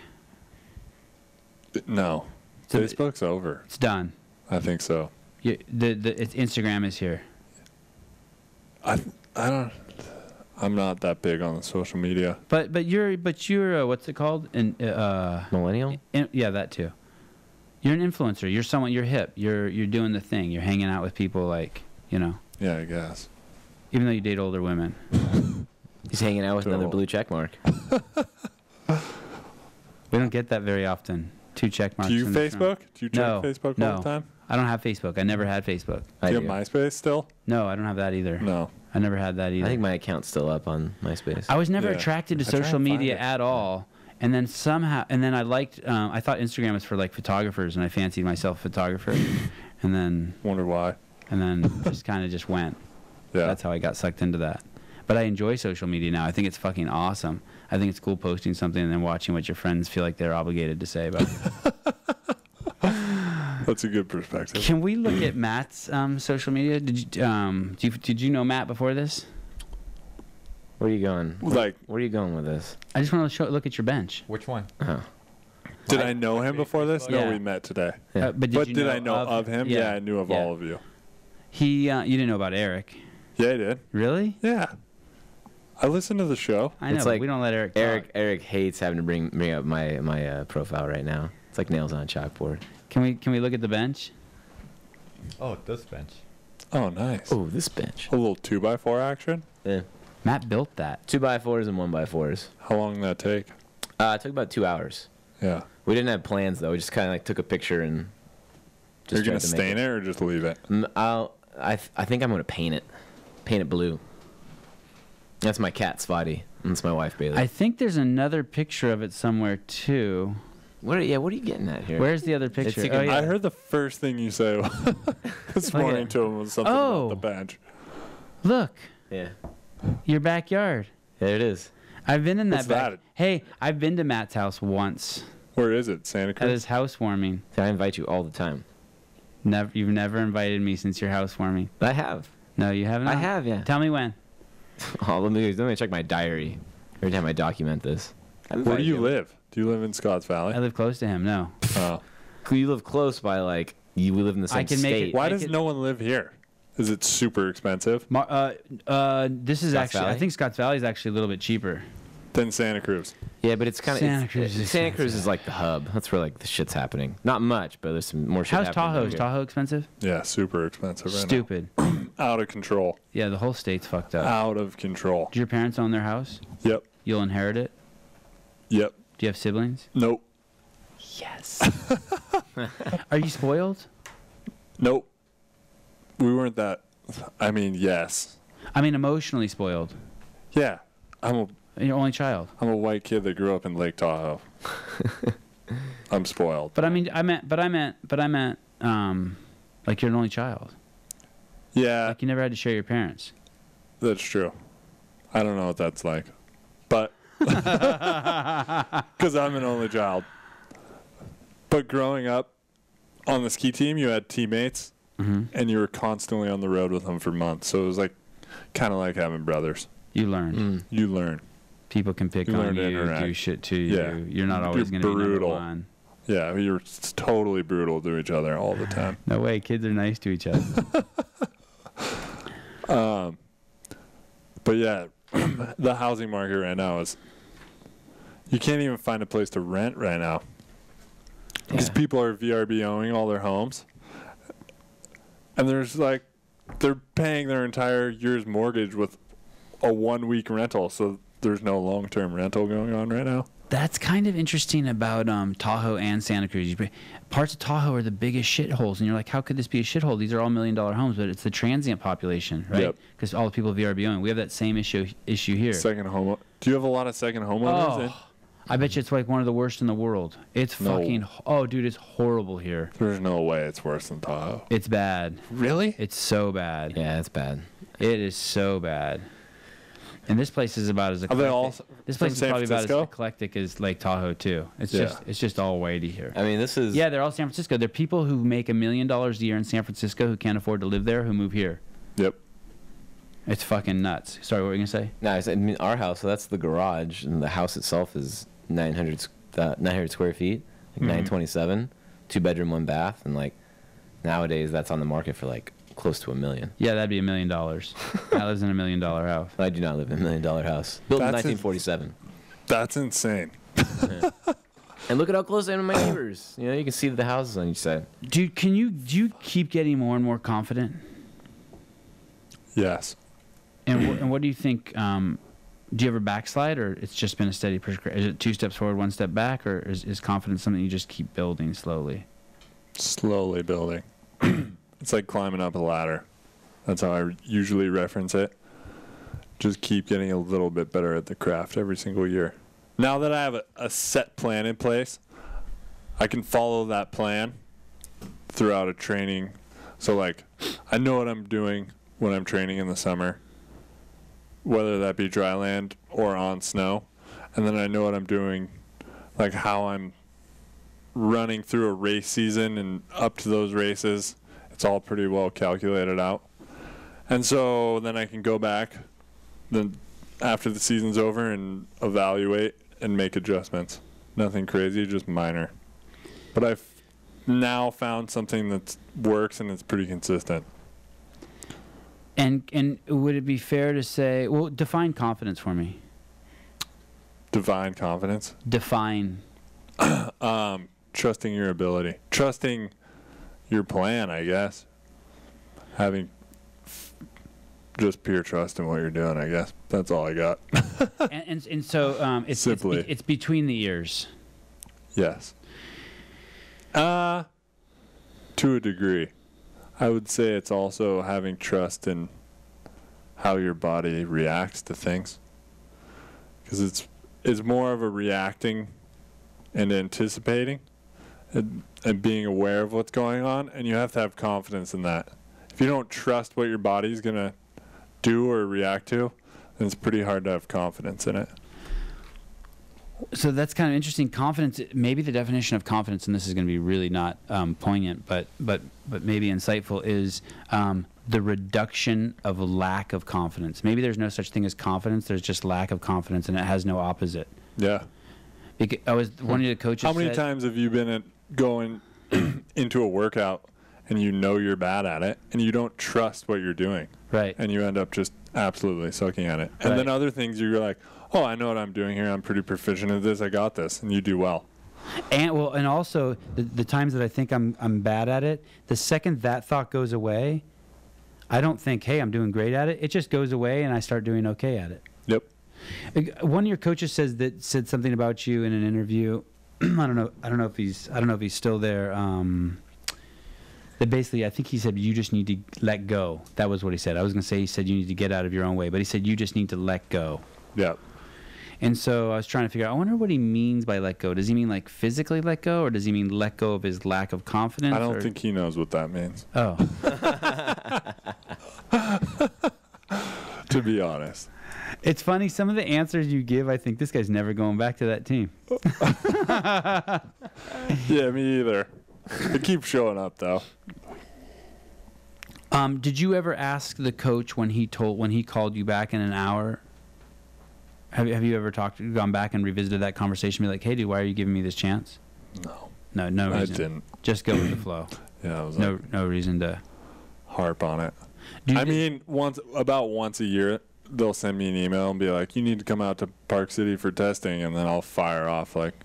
No. So- Facebook's over. It's done. I think so. You, the the it's, Instagram is here. I I don't. I'm not that big on the social media. But but you're but you're uh, what's it called? And uh, Millennial? in, yeah, that too. You're an influencer. You're someone. You're hip. You're you're doing the thing. You're hanging out with people like you know. Yeah, I guess. Even though you date older women. He's hanging out with another Cool. blue check mark. We don't get that very often. Two check marks. Do you in the front. Facebook? Do you check No, Facebook no. all the time? I don't have Facebook. I never had Facebook. I Do you do. have MySpace still? No, I don't have that either. No. I never had that either. I think my account's still up on MySpace. I was never Yeah. attracted to I try social and find media it. at all. And then somehow, and then I liked, um, I thought Instagram was for like photographers, and I fancied myself a photographer. and then, Wonder why. and then just kind of just went. Yeah. That's how I got sucked into that. But I enjoy social media now. I think it's fucking awesome. I think it's cool posting something and then watching what your friends feel like they're obligated to say about it. That's a good perspective. Can we look at Matt's um, social media? Did you, um, did you did you know Matt before this? Where are you going? Like, Where are you going with this? I just want to show look at your bench. Which one? Oh. did I know him before this? No, Yeah. we met today. Yeah. Uh, but did, But you did know I know of, him? Yeah. I knew of Yeah. all of you. He uh, you didn't know about Eric, Yeah, I did. really? Yeah. I listened to the show. I know. It's but like we don't let Eric. talk. Eric Eric hates having to bring bring up my my uh, profile right now. It's like nails on a chalkboard. Can we can we look at the bench? Oh, this bench. Oh, nice. Oh, this bench. A little two by four action. Yeah. Matt built that. Two by fours and one by fours. How long did that take? Uh, it took about two hours. Yeah. We didn't have plans though. We just kind of like took a picture and. You're gonna tried to make stain it. or just leave it? Mm, I'll. I th- I think I'm gonna paint it. Paint it blue. That's my cat Spotty. And that's my wife Bailey. I think there's another picture of it somewhere too. What? Are, yeah. What are you getting at here? Where's the other picture? like Oh, a- yeah. I heard the first thing you said this Look at morning it. to him was something Oh. about the bench. Look, Yeah. your backyard. There it is. I've been in that. What's back- that? Hey, I've been to Matt's house once Where is it? Santa at Cruz? his housewarming. I invite you all the time. Never, you've never invited me since your housewarming. I have. No, you haven't. I have. Yeah. Tell me when. Oh, let me let me check my diary. Every time I document this. Where do you live? Do you live in Scotts Valley? I live close to him. No. Oh. You live close by, like, you live in the same I can make state. it- Why I does could- no one live here? Is it super expensive? Mar- uh, uh, this is Scotts actually. Valley? I think Scotts Valley is actually a little bit cheaper. Than Santa Cruz. Yeah, but it's kind of Santa Cruz is Santa Cruz expensive. is like the hub. That's where like the shit's happening. Not much, but there's some more shit How's happening. Tahoe? down Is here. Tahoe expensive? Yeah, super expensive right Stupid. now. Out of control. Yeah, the whole state's fucked up. Out of control. Do your parents own their house? Yep. You'll inherit it. Yep. Do you have siblings? Nope. Yes. Are you spoiled? Nope. We weren't that. I mean, yes. I mean, emotionally spoiled. Yeah. I'm a You're only child. I'm a white kid that grew up in Lake Tahoe. I'm spoiled. But I mean, I meant, but I meant, but I meant, um, like you're an only child. Yeah, Like you never had to share your parents. that's true. I don't know what that's like. But because I'm an only child. But growing up on the ski team, you had teammates, Mm-hmm. and you were constantly on the road with them for months. So it was like kind of like having brothers. You learn. Mm. You learn. People can pick You on learn to you, interact. do shit to you. Yeah. You're not always You're going to be number brutal. one. Yeah, you're s- totally brutal to each other all the time. No way. Kids are nice to each other. Um, but yeah, the housing market right now is. You can't even find a place to rent right now. Because Yeah. people are VRBOing all their homes. And there's like, they're paying their entire year's mortgage with a one week rental. So there's no long term rental going on right now. That's kind of interesting about um, Tahoe and Santa Cruz. You, parts of Tahoe are the biggest shitholes, and you're like, how could this be a shithole? These are all million dollar homes, but it's the transient population, right? Yep. Because all the people VRBOing. We have that same issue issue here. Second home. Do you have a lot of second homeowners? in? Oh, I bet you it's like one of the worst in the world. It's No. fucking. Oh, dude, it's horrible here. There's no way it's worse than Tahoe. It's bad. Really? It's so bad. Yeah, it's bad. It is so bad. And this place is about as Are eclectic. they all this from place is San probably about as Francisco? eclectic as Lake Tahoe too. It's Yeah. just it's just all whitey here. I mean, this is Yeah, they're all San Francisco. They're people who make a million dollars a year in San Francisco who can't afford to live there who move here. Yep. It's fucking nuts. Sorry, what were you gonna say? No, I mean, our house. So that's the garage, and the house itself is nine hundred uh, nine hundred square feet, like Mhm. nine twenty-seven, two bedroom, one bath, and like nowadays that's on the market for like close to a million. Yeah, that'd be a million dollars. I lives in a million dollar house. I do not live in a million dollar house. Built in That's nineteen forty-seven. That's insane. And look at how close I am to my neighbors. You know, you can see the houses on each side. Dude, can you do you keep getting more and more confident? Yes. And wh- and what do you think? Um, do you ever backslide, or it's just been a steady progression? Is it two steps forward, one step back, or is, is confidence something you just keep building slowly? Slowly building. It's like climbing up a ladder. That's how I usually reference it. Just keep getting a little bit better at the craft every single year. Now that I have a, a set plan in place, I can follow that plan throughout a training. So, like, I know what I'm doing when I'm training in the summer, whether that be dry land or on snow. And then I know what I'm doing, like how I'm running through a race season and up to those races. It's all pretty well calculated out. And so then I can go back then after the season's over and evaluate and make adjustments. Nothing crazy, just minor. But I've now found something that works and it's pretty consistent. And and would it be fair to say, well, define confidence for me. Divine confidence. Define. Um, trusting your ability. Trusting your plan, I guess. Having f- just pure trust in what you're doing, I guess. That's all I got. and, and and so um, it's, it's Simply. it's between the ears. Yes. Uh, to a degree. I would say it's also having trust in how your body reacts to things. Because it's, it's more of a reacting and anticipating and, and being aware of what's going on. And you have to have confidence in that. If you don't trust what your body's going to do or react to, then it's pretty hard to have confidence in it. So that's kind of interesting. Confidence, maybe the definition of confidence, and this is going to be really not um, poignant, but but but maybe insightful, is um, the reduction of lack of confidence. Maybe there's no such thing as confidence. There's just lack of confidence, and it has no opposite. Yeah. Because I was one of the coaches. How many said, times have you been at going into a workout and you know you're bad at it and you don't trust what you're doing? Right. And you end up just absolutely sucking at it. And Right. then other things you're like, oh, I know what I'm doing here. I'm pretty proficient at this. I got this. And you do well. And well, and also the, the times that I think I'm I'm bad at it, the second that thought goes away, I don't think, hey, I'm doing great at it. It just goes away, and I start doing okay at it. Yep. One of your coaches says that said something about you in an interview. I don't know. I don't know if he's. I don't know if he's still there. Um, that basically, I think he said you just need to let go. That was what he said. I was going to say he said you need to get out of your own way, but he said you just need to let go. Yep. And so I was trying to figure out, I wonder what he means by let go. Does he mean like physically let go, or does he mean let go of his lack of confidence? I don't or? think he knows what that means, Oh. to be honest. It's funny, some of the answers you give, I think this guy's never going back to that team. Yeah, me either. It keeps showing up, though. Um, did you ever ask the coach when he told when he called you back in an hour? Have, have you ever talked, gone back and revisited that conversation? Be like, hey, dude, why are you giving me this chance? No. No, no I reason. didn't. Just go with the flow. Yeah, I was No, like, no reason to. harp on it. Do you I thi- mean, once about once a year, they'll send me an email and be like, you need to come out to Park City for testing, and then I'll fire off like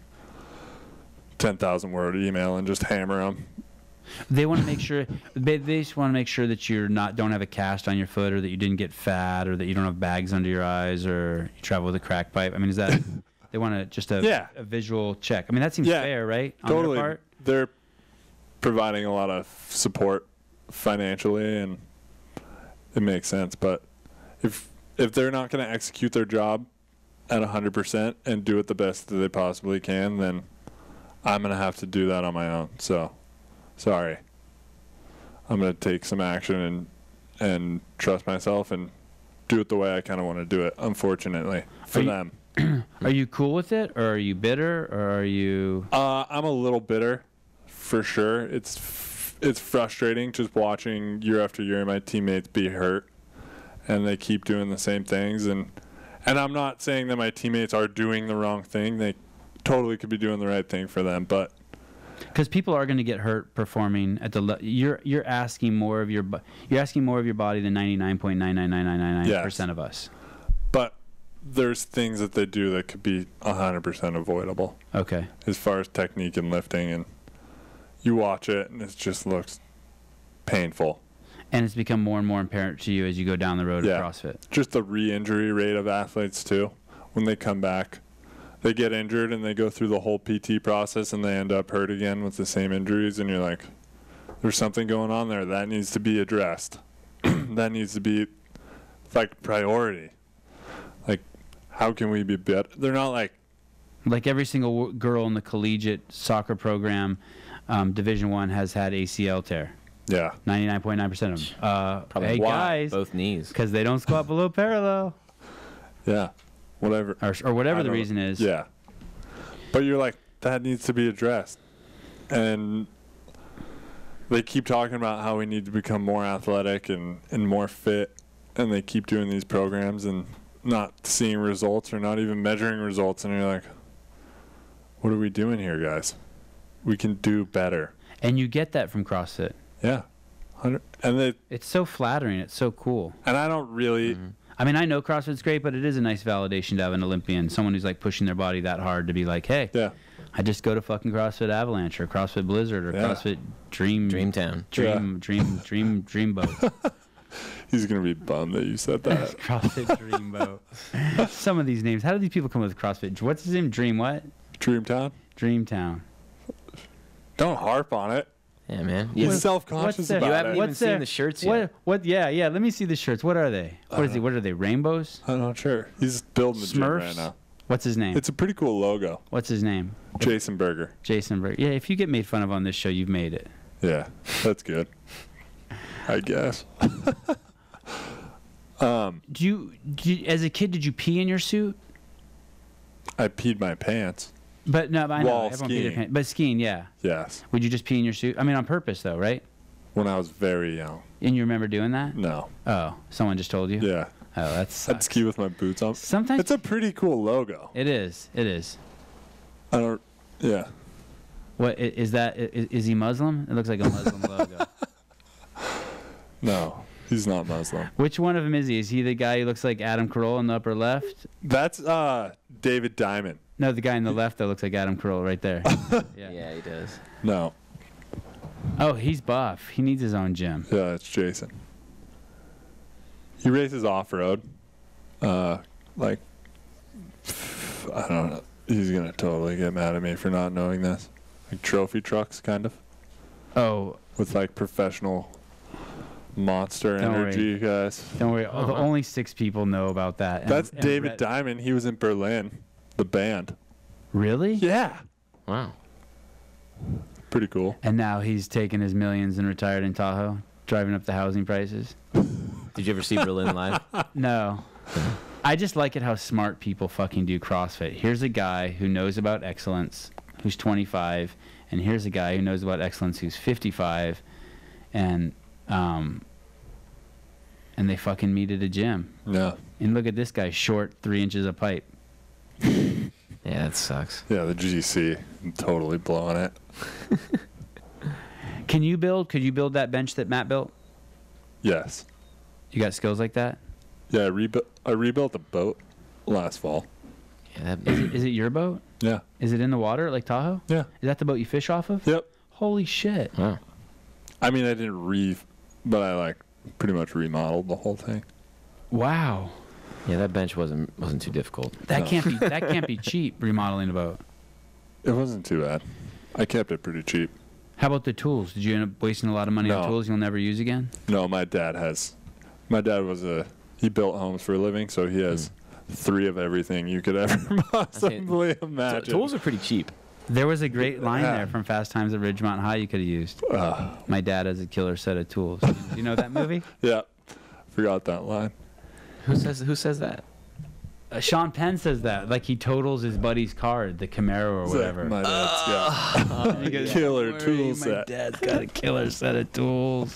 ten thousand word email and just hammer them. They want to make sure they, they just want to make sure that you're not don't have a cast on your foot, or that you didn't get fat, or that you don't have bags under your eyes, or you travel with a crack pipe. I mean, is that they want to just a, Yeah. a visual check? I mean, that seems Yeah, fair, right? On Totally. their part? They're providing a lot of support financially, and it makes sense. But if if they're not going to execute their job at one hundred percent and do it the best that they possibly can, then I'm going to have to do that on my own. So, sorry. I'm going to take some action and and trust myself and do it the way I kind of want to do it, unfortunately, for Are you- them. Are you cool with it, or are you bitter, or are you? Uh, I'm a little bitter, for sure. It's f- it's frustrating just watching year after year my teammates be hurt, and they keep doing the same things. And and I'm not saying that my teammates are doing the wrong thing. They totally could be doing the right thing for them. But Because people are going to get hurt performing at the. Le- you're you're asking more of your. bo- You're asking more of your body than ninety-nine point nine nine nine nine nine nine percent of us. but there's things that they do that could be one hundred percent avoidable Okay. as far as technique and lifting. And you watch it, and it just looks painful. And it's become more and more apparent to you as you go down the road Yeah. of CrossFit. Just the re-injury rate of athletes too. When they come back, they get injured and they go through the whole P T process and they end up hurt again with the same injuries, and you're like, there's something going on there that needs to be addressed. That needs to be like priority. Like, how can we be better? They're not like, Like every single w- girl in the collegiate soccer program, um, Division One, has had A C L tear. yeah, ninety-nine point nine percent of them. Uh, Probably hey why? guys, Both knees. because they don't squat below parallel, yeah, whatever. or, or whatever I the don't- reason is. Yeah. But you're like, that needs to be addressed. And they keep talking about how we need to become more athletic and, and more fit. And they keep doing these programs and not seeing results or not even measuring results. And you're like, what are we doing here, guys? We can do better. And you get that from CrossFit. Yeah. one hundred And they, It's so flattering. It's so cool. and I don't really, I mean, I know CrossFit's great, but it is a nice validation to have an Olympian, someone who's like pushing their body that hard to be like, hey, yeah. I just go to fucking CrossFit Avalanche or CrossFit Blizzard or Yeah. CrossFit Dream Dreamtown. Dream Dream Dream Dreamboat. He's going to be bummed that you said that. CrossFit Dreamboat. Some of these names. How do these people come up with CrossFit? What's his name? Dream what? Dreamtown? Dreamtown. Don't harp on it. Yeah, man. He's You, self-conscious what's their- about you it. haven't What's even seen their- the shirts What? yet. What? Yeah, yeah. Let me see the shirts. What are they? What is it? What are they? Rainbows? I'm not sure. He's building the gym Smurfs? right now. What's his name? It's a pretty cool logo. What's his name? Jason Berger. Jason Berg. Yeah, if you get made fun of on this show, you've made it. Yeah, that's good. I guess. um, Do you, do you, as a kid, did you pee in your suit? I peed my pants. But no, I know While everyone peed their skiing. pants. But skiing, yeah. Yes. Would you just pee in your suit? I mean, on purpose, though, right? When I was very young. And you remember doing that? No. Oh, someone just told you? Yeah. Oh, that's. I'd ski with my boots on. Sometimes It's a pretty cool logo. it is. It is. I don't. Yeah. What i- is that? I- i- Is he Muslim? It looks like a Muslim logo. No, he's not Muslim. Which one of them is he? Is he the guy who looks like Adam Carolla in the upper left? That's uh David Diamond. No, the guy in the left that looks like Adam Carolla right there. Yeah, yeah he does. No. Oh, he's buff. He needs his own gym. Yeah, it's Jason. He races off road. Uh, like, I don't know. He's gonna totally get mad at me for not knowing this. Like trophy trucks, kind of, Oh, with like professional Monster Don't Energy guys. don't worry. Oh, the only six people know about that. And- That's and David Brett- Diamond. He was in Berlin, the band. Really? Yeah, Wow. pretty cool. And now he's taken his millions and retired in Tahoe, driving up the housing prices. Did you ever see Berlin live? No. I just like it how smart people fucking do CrossFit. Here's a guy who knows about excellence, who's twenty-five, and here's a guy who knows about excellence who's fifty-five, and um, and they fucking meet at a gym. Yeah, And look at this guy, short, three inches of pipe. Yeah, that sucks. yeah. The G C, totally blowing it. Can you build? Could you build that bench that Matt built? Yes. You got skills like that? Yeah, I rebuilt. I rebuilt the boat last fall. Yeah, that, Is it, is it your boat? Yeah. Is it in the water like Tahoe? Yeah. Is that the boat you fish off of? Yep. Holy shit. wow. I mean, I didn't re, but I like pretty much remodeled the whole thing. Wow. Yeah, that bench wasn't wasn't too difficult. That No. can't be that can't be cheap remodeling a boat. It wasn't too bad. I kept it pretty cheap. How about the tools? Did you end up wasting a lot of money on No. tools you'll never use again? No, my dad has. My dad was a. He built homes for a living, so he has three of everything you could ever possibly So, imagine. tools are pretty cheap. There was a great line Yeah. there from Fast Times at Ridgemont High you could have used. Uh, My dad has a killer set of tools. Do you know that movie? yeah, forgot that line. Who says who says that? Uh, Sean Penn says that. Like he totals his buddy's card, the Camaro or It's like, whatever. my dad's got He goes, killer "Don't tool worry, My set. dad's got a killer set of tools.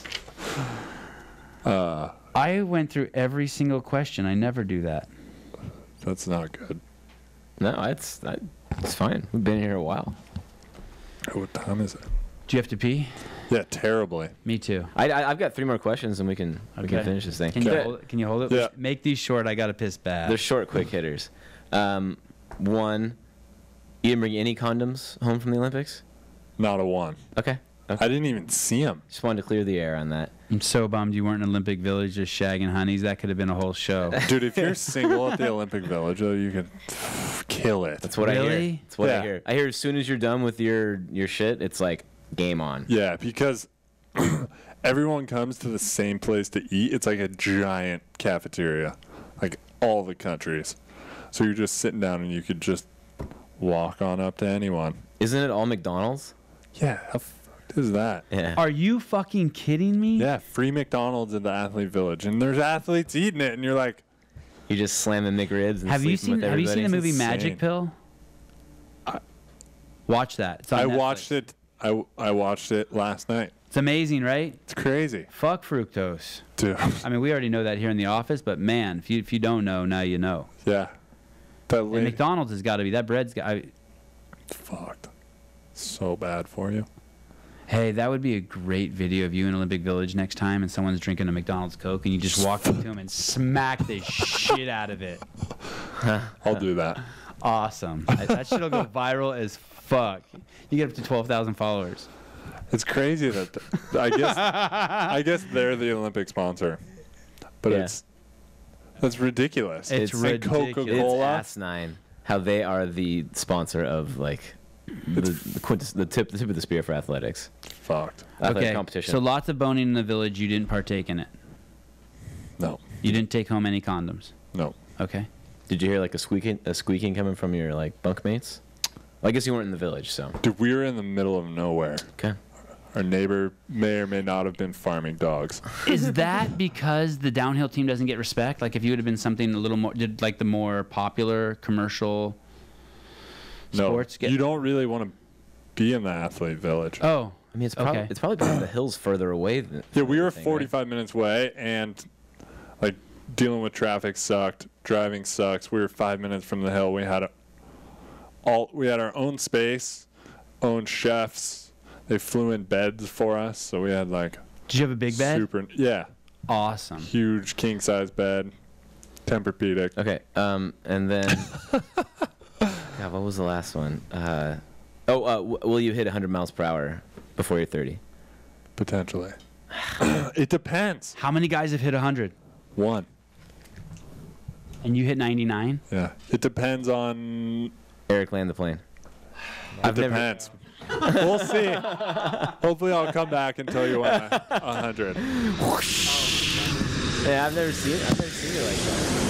Uh, I went through every single question. I never do that. that's not good. No, it's I, it's fine. We've been here a while. What time is it? Do you have to pee? Yeah, terribly. Me too. I, I I've got three more questions and we can we can Okay. finish this thing. Can you Okay. hold it? Can you hold it? Yeah. Make these short. I gotta piss bad. They're short, quick hitters. Um, one, you didn't bring any condoms home from the Olympics? Not a one. Okay. okay. I didn't even see him. Just wanted to clear the air on that. I'm so bummed you weren't in Olympic Village just shagging honeys. That could have been a whole show. Dude, if you're single at the Olympic Village, though, you could kill it. That's what I hear. Really? That's what Yeah. I hear. I hear as soon as you're done with your your shit, it's like game on. Yeah, because everyone comes to the same place to eat. It's like a giant cafeteria, like all the countries. So you're just sitting down and you could just walk on up to anyone. Isn't it all McDonald's? Yeah, how fucked is that? Yeah. Are you fucking kidding me? Yeah, free McDonald's in the athlete village, and there's athletes eating it, and you're like, You just slamming McRibs and Have you sleeping seen with Have you everybody. seen the movie insane. Magic Pill? Watch that. It's on I Netflix. watched it. I, I watched it last night. It's amazing, right? It's crazy, Fuck fructose. dude. I mean, we already know that here in the office, but man, if you if you don't know, now you know. Yeah, that And lady, McDonald's has got to be that bread's got. I, fucked. So bad for you. Hey, that would be a great video of you in Olympic Village next time, and someone's drinking a McDonald's Coke, and you just walk up to them and smack the shit out of it. I'll do that. Awesome. I- That shit'll go viral as fuck. You get up to twelve thousand followers. It's crazy that th- I guess I guess they're the Olympic sponsor, but Yeah. it's that's ridiculous. It's and ridiculous. It's Coca-Cola. asinine how they are the sponsor of like the the, quintus, the tip the tip of the spear for athletics. Fucked. Athletic Okay, competition. so lots of boning in the village. You didn't partake in it. No, You didn't take home any condoms. no. Okay. Did you hear like a squeaking a squeaking coming from your like bunkmates? Well, I guess you weren't in the village, so Dude, we were in the middle of nowhere. okay. Our neighbor may or may not have been farming dogs. Is that because the downhill team doesn't get respect? Like if you would have been something a little more, did like the more popular commercial No, sports get? you don't really want to be in the athlete village. Oh, I mean, it's probably Okay. it's probably because the hill's further away. Than, yeah, we were anything, right? forty-five minutes away, and like dealing with traffic sucked. Driving sucks. We were five minutes from the hill. We had a all we had our own space, own chefs. They flew in beds for us, so we had like. Did you have a big bed? Super. Yeah. Awesome. Huge king size bed, Tempur-Pedic. Okay. Um, and then, God, what was the last one? Uh, oh, uh, w- will you hit one hundred miles per hour before you're thirty? Potentially. It depends. How many guys have hit one hundred? One. And you hit ninety-nine? Yeah. It depends on. Eric, land the plane. It I've never- depends. We'll see. Hopefully, I'll come back and tell you when I'm one hundred. Yeah, I've never seen it. I've never seen it like that.